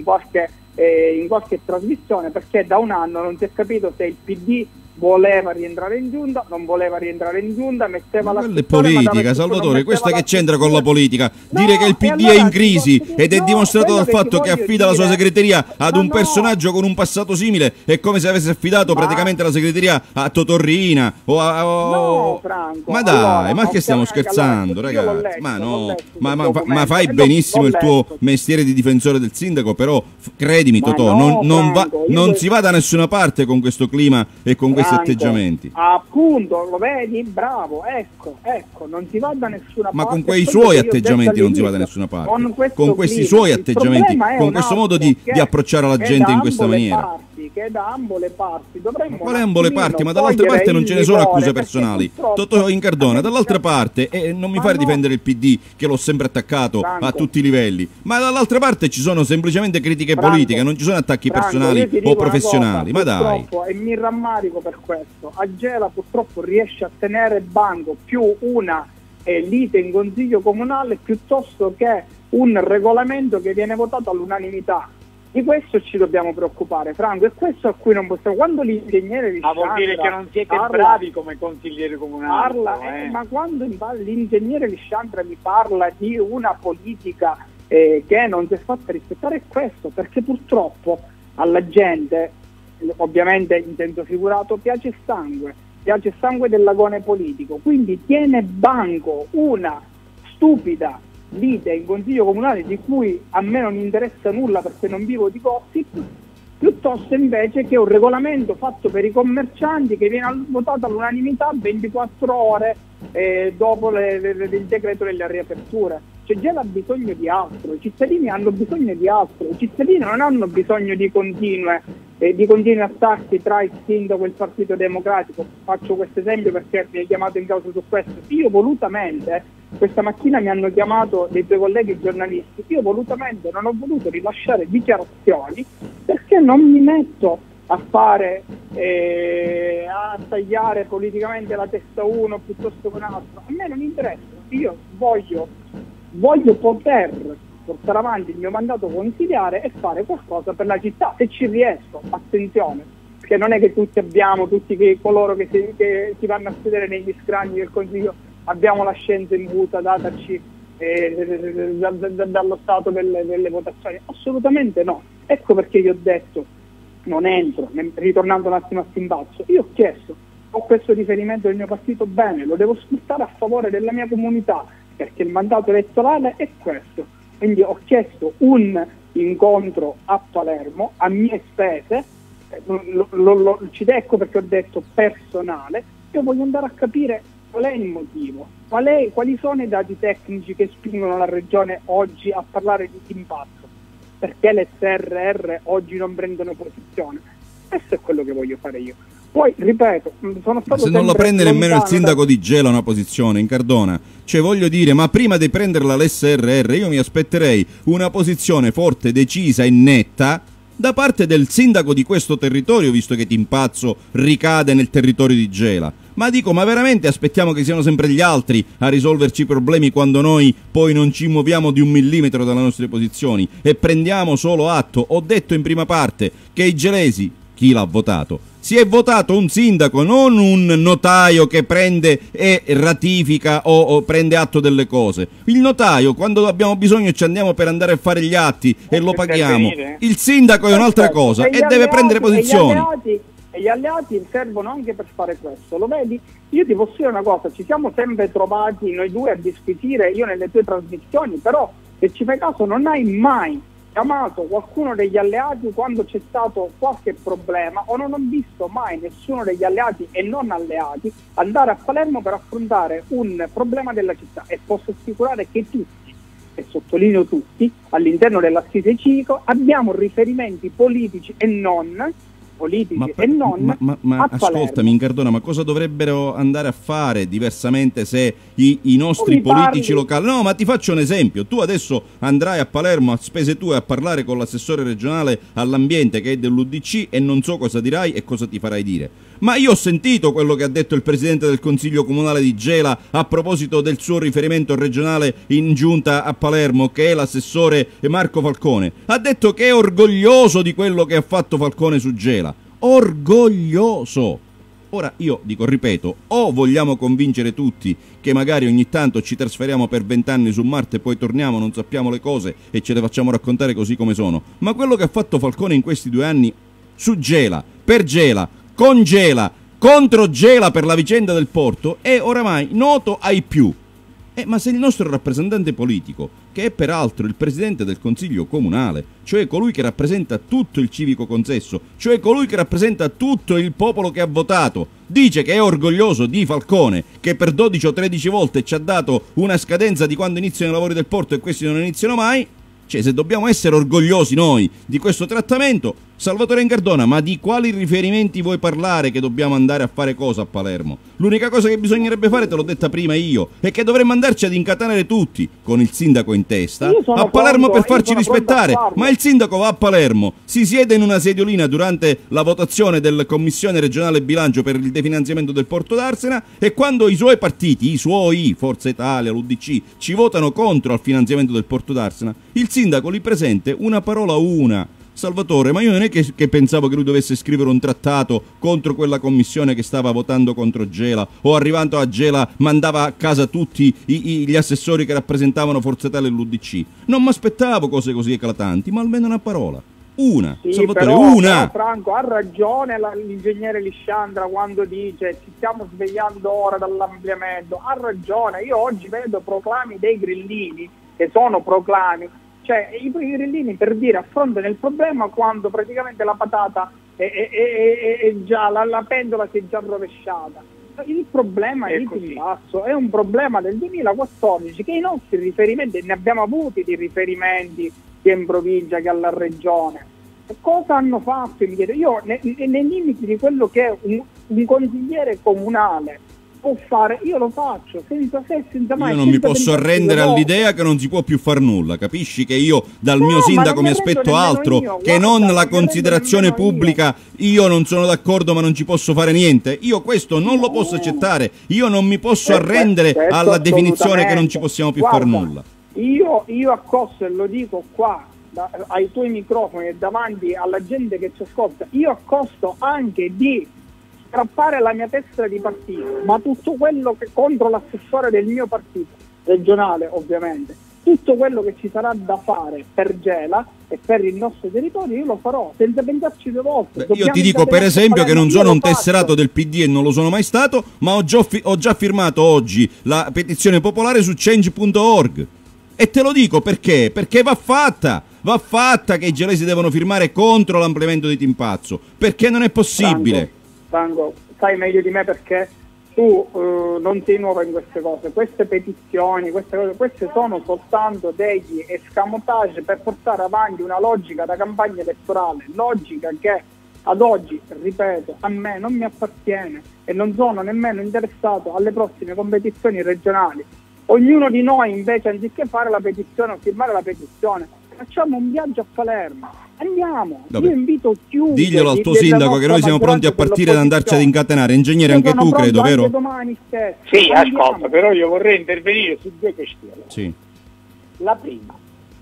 qualche trasmissione, perché da un anno non si è capito se il PD voleva rientrare in giunta, non voleva rientrare in giunta, metteva la quella è politica, Salvatore, questa che c'entra con la politica? Dire che il PD è in crisi ed è dimostrato dal fatto che affida la sua segreteria ad un personaggio con un passato simile, è come se avesse affidato praticamente la segreteria a Totorrina o Franco, ma dai, ma che stiamo scherzando, ragazzi? Ma no, ma fai benissimo il tuo mestiere di difensore del sindaco, però credimi Totò, non si va da nessuna parte con questo clima e con questi atteggiamenti. Appunto, lo vedi? Bravo, ecco, non si va da nessuna parte. Ma con quei suoi atteggiamenti non si va da nessuna parte. Con questi suoi atteggiamenti, con questo modo di approcciare la gente in questa maniera. Che da ambo le parti dovremmo... Quale ambo le parti? Ma dall'altra parte non ce ne sono accuse personali. Totò Incardona, dall'altra parte, non mi fare difendere il PD, che l'ho sempre attaccato a tutti i livelli, ma dall'altra parte ci sono semplicemente critiche politiche, non ci sono attacchi personali o professionali. Ma dai. E mi rammarico per questo. A Gela purtroppo riesce a tenere banco più una lite in consiglio comunale piuttosto che un regolamento che viene votato all'unanimità. Di questo ci dobbiamo preoccupare, Franco, e questo a cui non possiamo. Quando l'ingegnere Lisciandra vuol dire che non siete bravi come consiglieri comunali. Ma quando l'ingegnere Lisciandra mi parla di una politica che non si è fatta rispettare, è questo, perché purtroppo alla gente, ovviamente in senso figurato, piace il sangue dell'agone politico, quindi tiene banco una stupida lite in consiglio comunale di cui a me non interessa nulla perché non vivo di gossip, piuttosto invece che un regolamento fatto per i commercianti che viene votato all'unanimità 24 ore dopo il decreto delle riaperture. Cioè Gela ha bisogno di altro, i cittadini hanno bisogno di altro, i cittadini non hanno bisogno di continui attacchi tra il sindaco e il Partito Democratico. Faccio questo esempio perché mi hai chiamato in causa su questo. Io volutamente, questa mattina mi hanno chiamato dei tuoi colleghi giornalisti, io volutamente non ho voluto rilasciare dichiarazioni perché non mi metto a fare, a tagliare politicamente la testa uno piuttosto che un altro. A me non interessa, io voglio poter portare avanti il mio mandato consiliare e fare qualcosa per la città, se ci riesco, attenzione, perché non è che tutti coloro che si vanno a sedere negli scranni del Consiglio abbiamo la scienza imbuta dataci dallo stato delle votazioni, assolutamente no. Ecco perché io ho detto, non entro, ritornando un attimo a Timbazzo, io ho chiesto, ho questo riferimento del mio partito, bene, lo devo sfruttare a favore della mia comunità, perché il mandato elettorale è questo. Quindi ho chiesto un incontro a Palermo a mie spese, ecco perché ho detto personale. Io voglio andare a capire qual è il motivo, quali sono i dati tecnici che spingono la regione oggi a parlare di impatto, perché le SRR oggi non prendono posizione. Questo è quello che voglio fare io. Poi, ripeto, sono stato se non lo prende nemmeno il sindaco di Gela una posizione, in Cardona, cioè voglio dire, ma prima di prenderla l'SRR io mi aspetterei una posizione forte, decisa e netta da parte del sindaco di questo territorio, visto che Timpazzo ricade nel territorio di Gela. Ma dico, ma veramente aspettiamo che siano sempre gli altri a risolverci i problemi quando noi poi non ci muoviamo di 1 millimetro dalle nostre posizioni e prendiamo solo atto? Ho detto in prima parte che i gelesi, chi l'ha votato? Si è votato un sindaco, non un notaio che prende e ratifica o prende atto delle cose. Il notaio, quando abbiamo bisogno ci andiamo per andare a fare gli atti e lo paghiamo. Il sindaco è un'altra cosa e deve prendere posizioni. E gli alleati servono anche per fare questo, lo vedi? Io ti posso dire una cosa, ci siamo sempre trovati noi due a disquisire, io nelle tue trasmissioni, però se ci fai caso non hai mai chiamato qualcuno degli alleati quando c'è stato qualche problema, o non ho visto mai nessuno degli alleati e non alleati andare a Palermo per affrontare un problema della città. E posso assicurare che tutti, e sottolineo tutti, all'interno dell'assise civico abbiamo riferimenti politici e non ma ascoltami, in Cardona, ma cosa dovrebbero andare a fare diversamente se i nostri politici locali... No, ma ti faccio un esempio, tu adesso andrai a Palermo a spese tue a parlare con l'assessore regionale all'ambiente che è dell'UDC e non so cosa dirai e cosa ti farai dire. Ma io ho sentito quello che ha detto il presidente del Consiglio Comunale di Gela a proposito del suo riferimento regionale in giunta a Palermo, che è l'assessore Marco Falcone. Ha detto che è orgoglioso di quello che ha fatto Falcone su Gela. Orgoglioso! Ora io dico, ripeto, o vogliamo convincere tutti che magari ogni tanto ci trasferiamo per 20 anni su Marte e poi torniamo, non sappiamo le cose e ce le facciamo raccontare così come sono. Ma quello che ha fatto Falcone in questi 2 anni su Gela, per Gela, con Gela, contro Gela per la vicenda del porto è oramai noto ai più. Ma se il nostro rappresentante politico, che è peraltro il presidente del Consiglio Comunale, cioè colui che rappresenta tutto il civico consesso, cioè colui che rappresenta tutto il popolo che ha votato, dice che è orgoglioso di Falcone, che per 12 o 13 volte ci ha dato una scadenza di quando iniziano i lavori del porto e questi non iniziano mai, cioè se dobbiamo essere orgogliosi noi di questo trattamento, Salvatore Incardona, ma di quali riferimenti vuoi parlare che dobbiamo andare a fare cosa a Palermo? L'unica cosa che bisognerebbe fare, te l'ho detta prima io, è che dovremmo andarci ad incatenare tutti, con il sindaco in testa, a Palermo per farci rispettare. Ma il sindaco va a Palermo, si siede in una sediolina durante la votazione della Commissione regionale bilancio per il definanziamento del Porto d'Arsena e quando i suoi partiti, Forza Italia, l'UDC, ci votano contro al finanziamento del Porto d'Arsena, il sindaco lì presente una parola una. Salvatore, ma io non è che pensavo che lui dovesse scrivere un trattato contro quella commissione che stava votando contro Gela, o arrivando a Gela mandava a casa tutti gli assessori che rappresentavano Forza Italia e l'UDC. Non mi aspettavo cose così eclatanti, ma almeno una parola. Una, sì, Salvatore, una! Però, Franco, ha ragione l'ingegnere Lisciandra quando dice ci stiamo svegliando ora dall'ampliamento. Ha ragione, io oggi vedo proclami dei grillini, che sono proclami, cioè i grillini per dire affrontano il problema quando praticamente la patata è già, la pendola si è già rovesciata. Il problema di Timpasso è un problema del 2014, che i nostri riferimenti, ne abbiamo avuti di riferimenti sia in provincia che alla regione. Cosa hanno fatto? Mi chiedo io, nei limiti di quello che è un consigliere comunale può fare, io lo faccio senza se, senza mai. Io non mi posso arrendere all'idea che non si può più far nulla, capisci che io dal mio sindaco mi aspetto altro che non la considerazione pubblica. Io non sono d'accordo ma non ci posso fare niente, io questo non lo posso accettare, io non mi posso arrendere alla definizione che non ci possiamo più far nulla. Io accosto, e lo dico qua ai tuoi microfoni e davanti alla gente che ci ascolta, io accosto anche di strappare la mia tessera di partito, ma tutto quello che contro l'assessore del mio partito regionale, ovviamente, tutto quello che ci sarà da fare per Gela e per il nostro territorio io lo farò senza pensarci due volte. Io ti dico per esempio che non sono un tesserato del PD e non lo sono mai stato, ma ho già firmato oggi la petizione popolare su change.org e te lo dico perché va fatta che i gelesi devono firmare contro l'ampliamento di Timpazzo, perché non è possibile. Franco, sai meglio di me perché tu non sei nuovo in queste cose. Queste petizioni, queste sono soltanto degli escamotage per portare avanti una logica da campagna elettorale, logica che ad oggi, ripeto, a me non mi appartiene e non sono nemmeno interessato alle prossime competizioni regionali. Ognuno di noi invece, anziché fare la petizione o firmare la petizione, facciamo un viaggio a Palermo, andiamo. Vabbè. Io invito chiunque. Diglielo al tuo sindaco che noi siamo pronti a partire ad andarci ad incatenare. Ingegnere, anche tu credo, vero? Domani stesso. Sì, ascolta, però io vorrei intervenire su due questioni. Sì. La prima,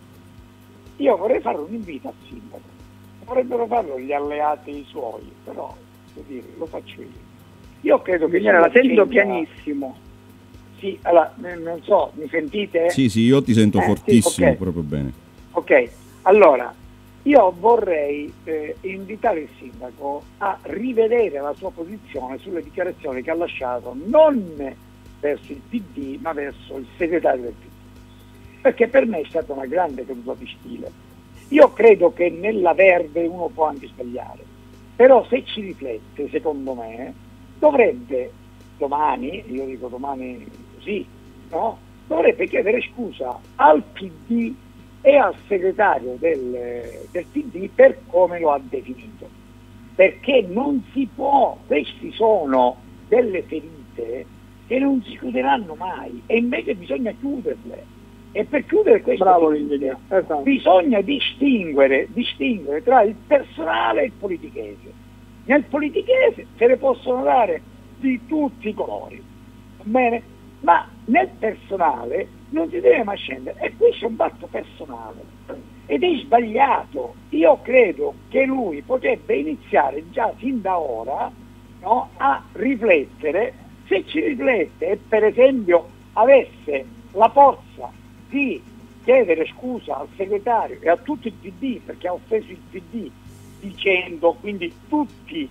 io vorrei fare un invito al sindaco, vorrebbero farlo gli alleati suoi, però lo faccio io. Io credo che la sento pianissimo. Sì, allora, non so, mi sentite? Sì, io ti sento fortissimo, sì, okay. Proprio bene. Ok, allora, io vorrei invitare il sindaco a rivedere la sua posizione sulle dichiarazioni che ha lasciato non verso il PD, ma verso il segretario del PD. Perché per me è stata una grande caduta di stile. Io credo che nella verde uno può anche sbagliare, però se ci riflette, secondo me, dovrebbe domani, io dico domani così, no? Dovrebbe chiedere scusa al PD e al segretario del PD per come lo ha definito, perché non si può, questi sono delle ferite che non si chiuderanno mai e invece bisogna chiuderle, e per chiudere queste ferite bisogna distinguere tra il personale e il politichese. Nel politichese se ne possono dare di tutti i colori, va bene? Ma nel personale non si deve mai scendere, e questo è un fatto personale ed è sbagliato. Io credo che lui potrebbe iniziare già sin da ora, no, a riflettere. Se ci riflette e per esempio avesse la forza di chiedere scusa al segretario e a tutto il PD, perché ha offeso il PD dicendo, quindi tutti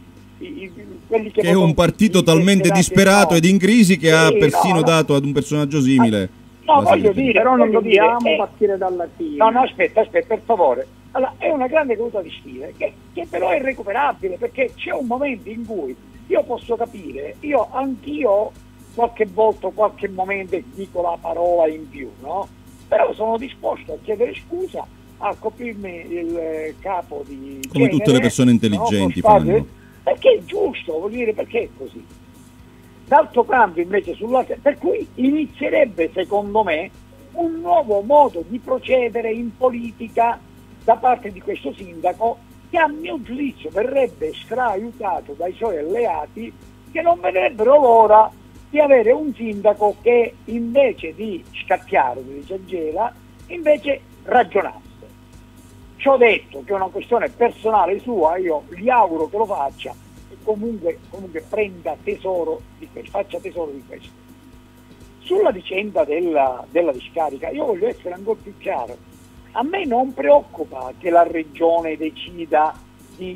quelli che è un partito talmente disperato ed in crisi che ha persino dato ad un personaggio simile. No, voglio dire, però non dobbiamo partire dalla fine. No, aspetta, per favore. Allora, è una grande caduta di stile che però è recuperabile, perché c'è un momento in cui io posso capire, anch'io qualche volta, qualche momento dico la parola in più, no? Però sono disposto a chiedere scusa, a coprirmi il capo di come genere, tutte le persone intelligenti, no? fanno. Perché è giusto, vuol dire, perché è così. D'altro canto invece per cui inizierebbe secondo me un nuovo modo di procedere in politica da parte di questo sindaco, che a mio giudizio verrebbe straaiutato dai suoi alleati, che non vedrebbero l'ora di avere un sindaco che invece di scacchiare, dice Gela, invece ragionasse. Ci ho detto che è una questione personale sua, io gli auguro che lo faccia e comunque prenda tesoro di questo, faccia tesoro di questo. Sulla vicenda della discarica io voglio essere ancora più chiaro. A me non preoccupa che la regione decida di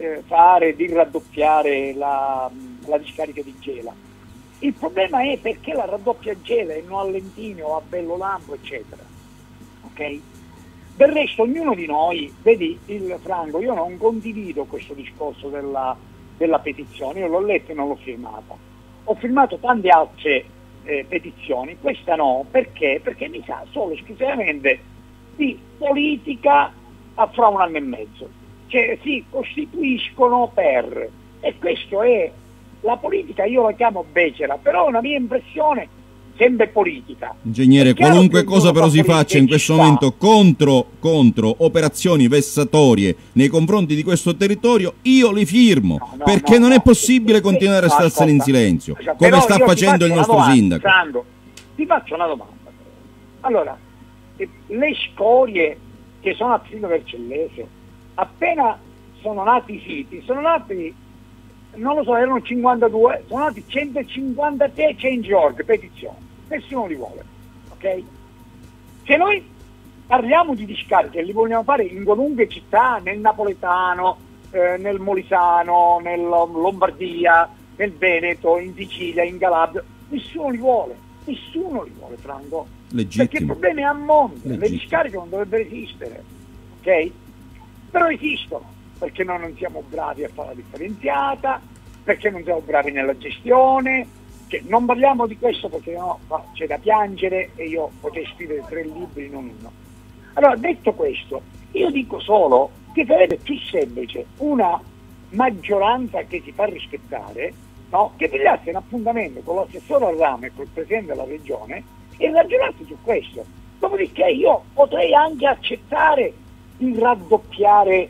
raddoppiare la discarica di Gela. Il problema è perché la raddoppia a Gela e non a Lentini o a Bellolampo, eccetera. Ok? Del resto ognuno di noi, vedi il Franco, io non condivido questo discorso della petizione, io l'ho letta e non l'ho firmata, ho firmato tante altre petizioni, questa no, perché mi sa solo esclusivamente di politica fra un anno e mezzo, cioè si costituiscono per, e questo è la politica, io la chiamo becera, però è una mia impressione sempre politica. Ingegnere, qualunque cosa però si faccia in questo momento contro operazioni vessatorie nei confronti di questo territorio, io li firmo, perché non è possibile continuare a starsene in silenzio, come sta facendo il nostro sindaco. Sandro, ti faccio una domanda. Allora, le scorie che sono a Trino Vercellese, appena sono nati i siti, sono nati, non lo so, erano 52, sono nati 153 change.org, petizioni, nessuno li vuole, ok? Se noi parliamo di discariche, li vogliamo fare in qualunque città, nel napoletano, nel molisano, nel Lombardia, nel Veneto, in Sicilia, in Calabria, nessuno li vuole, Franco. Legittimo. Perché il problema è a monte, le discariche non dovrebbero esistere, ok? Però esistono, perché noi non siamo bravi a fare la differenziata, perché non siamo bravi nella gestione, che non parliamo di questo perché no, c'è da piangere e io potrei scrivere 3 libri, non uno. Allora, detto questo, io dico solo che sarebbe più semplice una maggioranza che si fa rispettare, no? Che pigliasse un appuntamento con l'assessore al ramo e col presidente della regione e ragionasse su questo. Dopodiché io potrei anche accettare di raddoppiare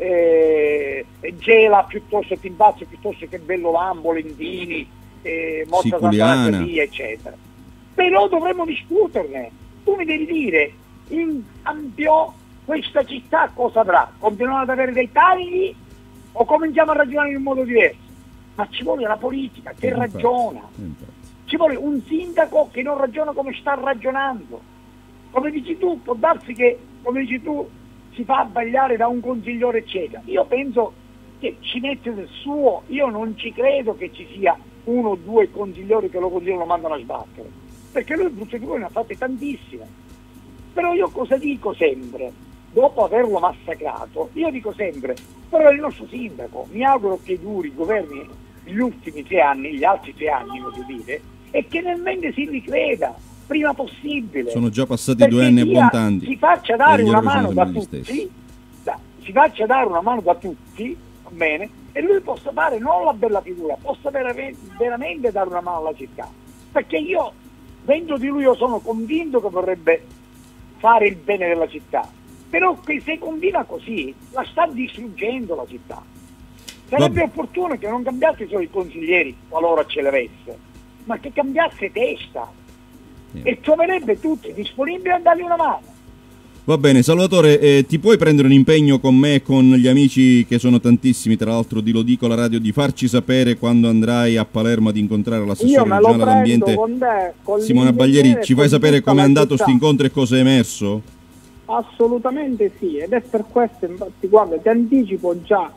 Gela piuttosto Timbazzo, piuttosto che Bellolambo, Lendini, Motta Santa Via, eccetera. Però dovremmo discuterne. Tu mi devi dire in ampio questa città cosa avrà? Continuano ad avere dei tagli o cominciamo a ragionare in un modo diverso? Ma ci vuole la politica che ragiona, ci vuole un sindaco che non ragiona come sta ragionando. Come dici tu, può darsi che, come dici tu, si fa abbagliare da un consigliere eccetera. Io penso che ci mette del suo, io non ci credo che ci sia 1 o 2 consiglieri che lo consigliano lo mandano a sbattere, perché lui brutte figure ne ha fatte tantissime. Però io cosa dico sempre? Dopo averlo massacrato, io dico sempre, però è il nostro sindaco, mi auguro che duri i governi gli ultimi 3 anni, gli altri 3 anni voglio dire, e che nel si ricreda prima possibile. Sono già passati 2 anni abbondanti. Si faccia dare una mano da tutti, si faccia dare una mano da tutti, va bene, e lui possa fare non la bella figura, possa veramente dare una mano alla città, perché io dentro di lui io sono convinto che vorrebbe fare il bene della città, però che se continua così la sta distruggendo la città. Sarebbe opportuno che non cambiasse i suoi consiglieri qualora ce l'avesse, ma che cambiasse testa e troverebbe tutti disponibili a dargli una mano. Va bene, Salvatore, ti puoi prendere un impegno con me e con gli amici che sono tantissimi, tra l'altro di Lo Dico alla radio, di farci sapere quando andrai a Palermo ad incontrare l'assessore regionale all'ambiente Simona Baglieri? Ci fai sapere com'è andato questo incontro e cosa è emerso? Assolutamente sì, ed è per questo, infatti, guarda, ti anticipo già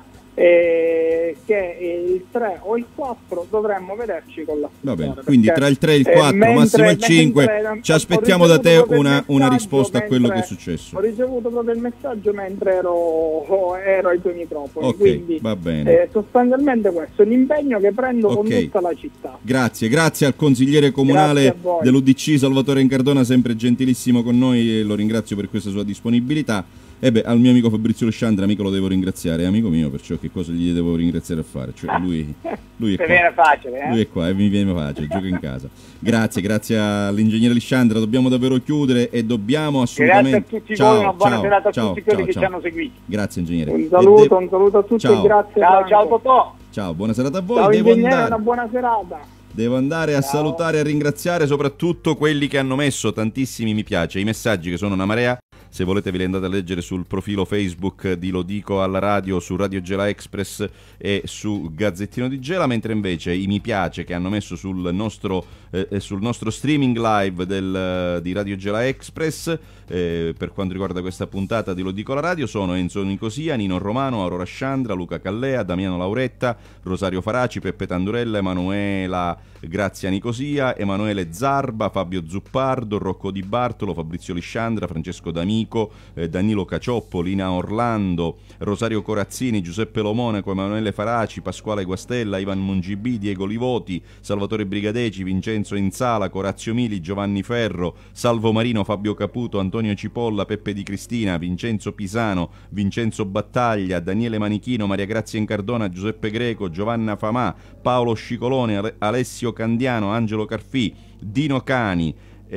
che il 3 o il 4 dovremmo vederci con la Va bene, quindi tra il 3 e il 4, massimo il 5, ci aspettiamo da te una risposta a quello che è successo. Ho ricevuto proprio il messaggio mentre ero ai tuoi microfoni, ok, quindi va bene. sostanzialmente questo è un impegno che prendo con tutta la città. Grazie al consigliere comunale dell'UDC Salvatore Incardona, sempre gentilissimo con noi, e lo ringrazio per questa sua disponibilità. E al mio amico Fabrizio Lusciandra mica lo devo ringraziare, è amico mio, perciò che cosa gli devo ringraziare a fare? Cioè lui è qua. Viene facile, lui è qua e mi viene facile, gioca in casa. Grazie all'ingegnere Lisciandra, dobbiamo davvero chiudere e dobbiamo assolutamente... Grazie a tutti voi, una buona serata a tutti quelli che ci hanno seguito. Grazie ingegnere. Un saluto a tutti e grazie. Ciao Totò. Ciao, buona serata a voi. Ciao ingegnere, una buona serata. Devo andare a salutare e a ringraziare soprattutto quelli che hanno messo tantissimi mi piace, i messaggi che sono una marea. Se volete ve li andate a leggere sul profilo Facebook di Lo Dico alla radio, su Radio Gela Express e su Gazzettino di Gela, mentre invece i mi piace che hanno messo sul nostro streaming live di Radio Gela Express per quanto riguarda questa puntata di Lo Dico alla radio sono Enzo Nicosia, Nino Romano, Aurora Sciandra, Luca Callea, Damiano Lauretta, Rosario Faraci, Peppe Tandurella, Emanuela Grazia Nicosia, Emanuele Zarba, Fabio Zuppardo, Rocco Di Bartolo, Fabrizio Lisciandra, Francesco D'Amico, D'Amico, Danilo Cacioppo, Lina Orlando, Rosario Corazzini, Giuseppe Lomonaco, Emanuele Faraci, Pasquale Guastella, Ivan Mongibì, Diego Livoti, Salvatore Brigadeci, Vincenzo Insala, Corazio Mili, Giovanni Ferro, Salvo Marino, Fabio Caputo, Antonio Cipolla, Peppe Di Cristina, Vincenzo Pisano, Vincenzo Battaglia, Daniele Manichino, Maria Grazia Incardona, Giuseppe Greco, Giovanna Famà, Paolo Scicolone, Alessio Candiano, Angelo Carfì, Dino Cani.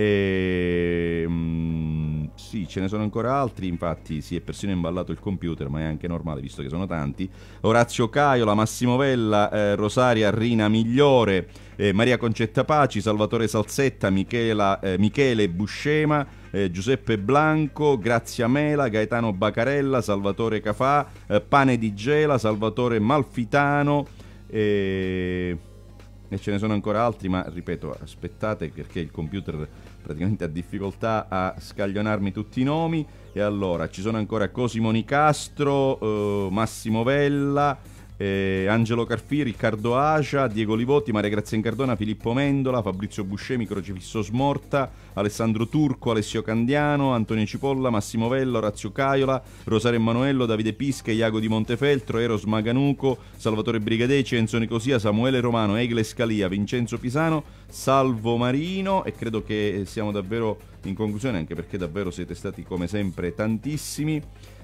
Sì, ce ne sono ancora altri, infatti si è persino imballato il computer, ma è anche normale visto che sono tanti. Orazio Caiola, Massimo Vella, Rosaria Rina Migliore, Maria Concetta Paci, Salvatore Salsetta, Michele Buscema, Giuseppe Blanco, Grazia Mela, Gaetano Bacarella, Salvatore Cafà, Pane di Gela, Salvatore Malfitano e ce ne sono ancora altri, ma ripeto, aspettate perché il computer praticamente ha difficoltà a scaglionarmi tutti i nomi. E allora ci sono ancora Cosimo Nicastro, Massimo Vella, Angelo Carfì, Riccardo Acia, Diego Livoti, Maria Grazia Incardona, Filippo Mendola, Fabrizio Buscemi, Crocifisso Smorta, Alessandro Turco, Alessio Candiano, Antonio Cipolla, Massimo Vella, Orazio Caiola, Rosario Emanuello, Davide Pisca, Iago di Montefeltro, Eros Maganuco, Salvatore Brigadeci, Enzo Nicosia, Samuele Romano, Egle Scalia, Vincenzo Pisano, Salvo Marino, e credo che siamo davvero in conclusione, anche perché davvero siete stati come sempre tantissimi.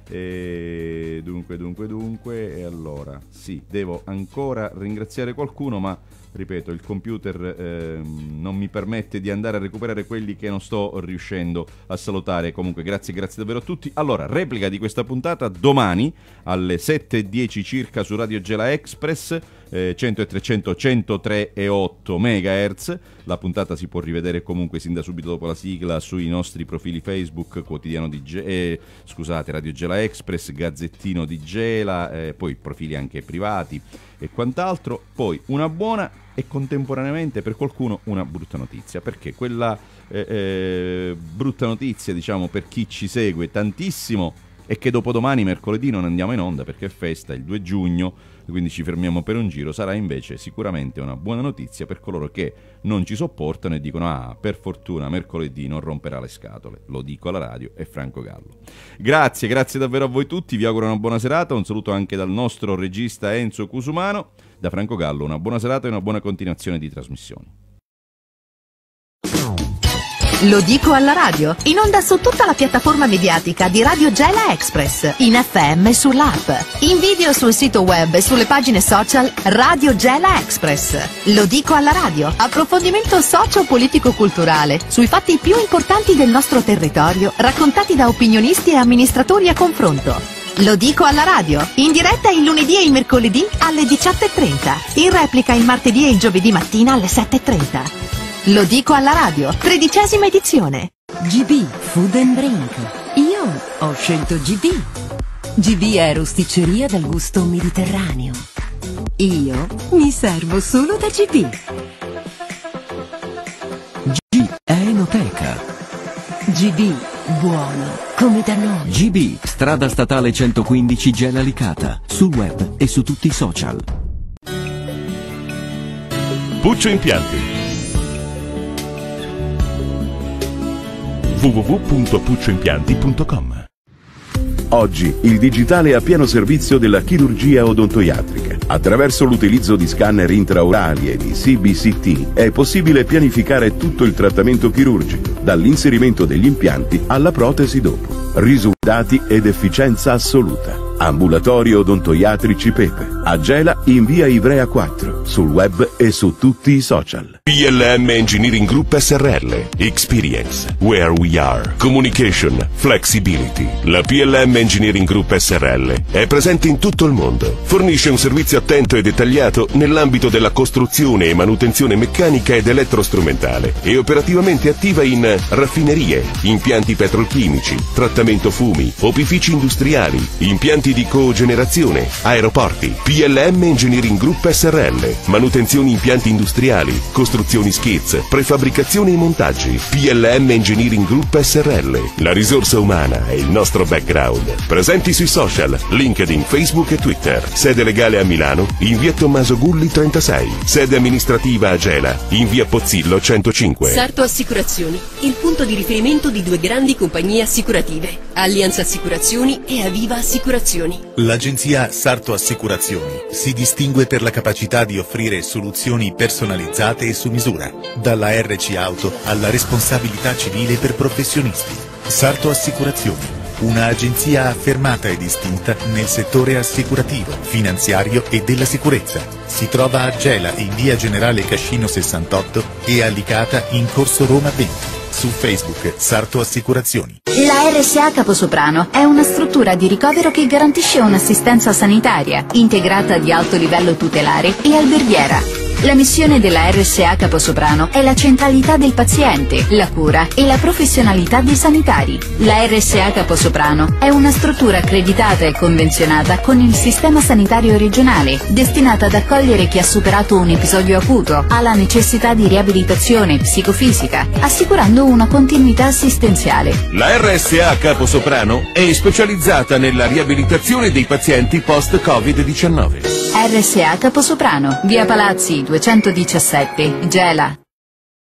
Dunque, e allora sì, devo ancora ringraziare qualcuno, ma ripeto, il computer non mi permette di andare a recuperare quelli che non sto riuscendo a salutare. Comunque grazie davvero a tutti. Allora, replica di questa puntata domani alle 7:10 circa su Radio Gela Express, 100 e 300, 103,8 MHz. La puntata si può rivedere comunque sin da subito dopo la sigla sui nostri profili Facebook, quotidiano di Radio Gela Express, Gazzettino di Gela, poi profili anche privati e quant'altro. Poi una buona e contemporaneamente per qualcuno una brutta notizia, perché quella brutta notizia, diciamo, per chi ci segue tantissimo, è che dopodomani, mercoledì, non andiamo in onda perché è festa, il 2 giugno, quindi ci fermiamo per un giro. Sarà invece sicuramente una buona notizia per coloro che non ci sopportano e dicono: ah, per fortuna mercoledì non romperà le scatole. Lo dico alla radio, è Franco Gallo. Grazie davvero a voi tutti, vi auguro una buona serata, un saluto anche dal nostro regista Enzo Cusumano. Da Franco Gallo una buona serata e una buona continuazione di trasmissioni. Lo dico alla radio, in onda su tutta la piattaforma mediatica di Radio Gela Express, in FM e sull'app, in video sul sito web e sulle pagine social Radio Gela Express. Lo dico alla radio, approfondimento socio-politico-culturale sui fatti più importanti del nostro territorio, raccontati da opinionisti e amministratori a confronto. Lo dico alla radio, in diretta il lunedì e il mercoledì alle 18:30, in replica il martedì e il giovedì mattina alle 7:30. Lo dico alla radio, 13ª edizione. GB Food and Drink. Io ho scelto GB. GB è rosticceria dal gusto mediterraneo. Io mi servo solo da GB. GB è enoteca. GB, buono come da noi. GB, strada statale 115 Gela Licata, sul web e su tutti i social. Puccio Impianti. www.puccioimpianti.com. Oggi il digitale è a pieno servizio della chirurgia odontoiatrica. Attraverso l'utilizzo di scanner intraorali e di CBCT è possibile pianificare tutto il trattamento chirurgico, dall'inserimento degli impianti alla protesi dopo. Risultati ed efficienza assoluta. Ambulatorio Odontoiatrici Pepe. A Gela in via Ivrea 4, sul web e su tutti i social. PLM Engineering Group SRL. Experience. Where we are. Communication. Flexibility. La PLM Engineering Group SRL è presente in tutto il mondo. Fornisce un servizio attento e dettagliato nell'ambito della costruzione e manutenzione meccanica ed elettrostrumentale. È operativamente attiva in raffinerie, impianti petrolchimici, trattamento fumi, opifici industriali, impianti impianti di cogenerazione, aeroporti, PLM Engineering Group SRL, manutenzioni impianti industriali, costruzioni skids, prefabbricazione e montaggi, PLM Engineering Group SRL. La risorsa umana è il nostro background. Presenti sui social, LinkedIn, Facebook e Twitter. Sede legale a Milano, in via Tommaso Gulli 36. Sede amministrativa a Gela, in via Pozzillo 105. Sarto Assicurazioni, il punto di riferimento di due grandi compagnie assicurative, Allianz Assicurazioni e Aviva Assicurazioni. L'agenzia Sarto Assicurazioni si distingue per la capacità di offrire soluzioni personalizzate e su misura, dalla RC Auto alla responsabilità civile per professionisti. Sarto Assicurazioni, una agenzia affermata e distinta nel settore assicurativo, finanziario e della sicurezza. Si trova a Gela in via Generale Cascino 68 e a Licata in corso Roma 20. Su Facebook Sarto Assicurazioni. La RSA Caposoprano è una struttura di ricovero che garantisce un'assistenza sanitaria, integrata di alto livello tutelare e alberghiera. La missione della RSA Caposoprano è la centralità del paziente, la cura e la professionalità dei sanitari. La RSA Caposoprano è una struttura accreditata e convenzionata con il sistema sanitario regionale, destinata ad accogliere chi ha superato un episodio acuto, ha la necessità di riabilitazione psicofisica, assicurando una continuità assistenziale. La RSA Caposoprano è specializzata nella riabilitazione dei pazienti post-Covid-19. RSA Caposoprano, via Palazzi 217, Gela.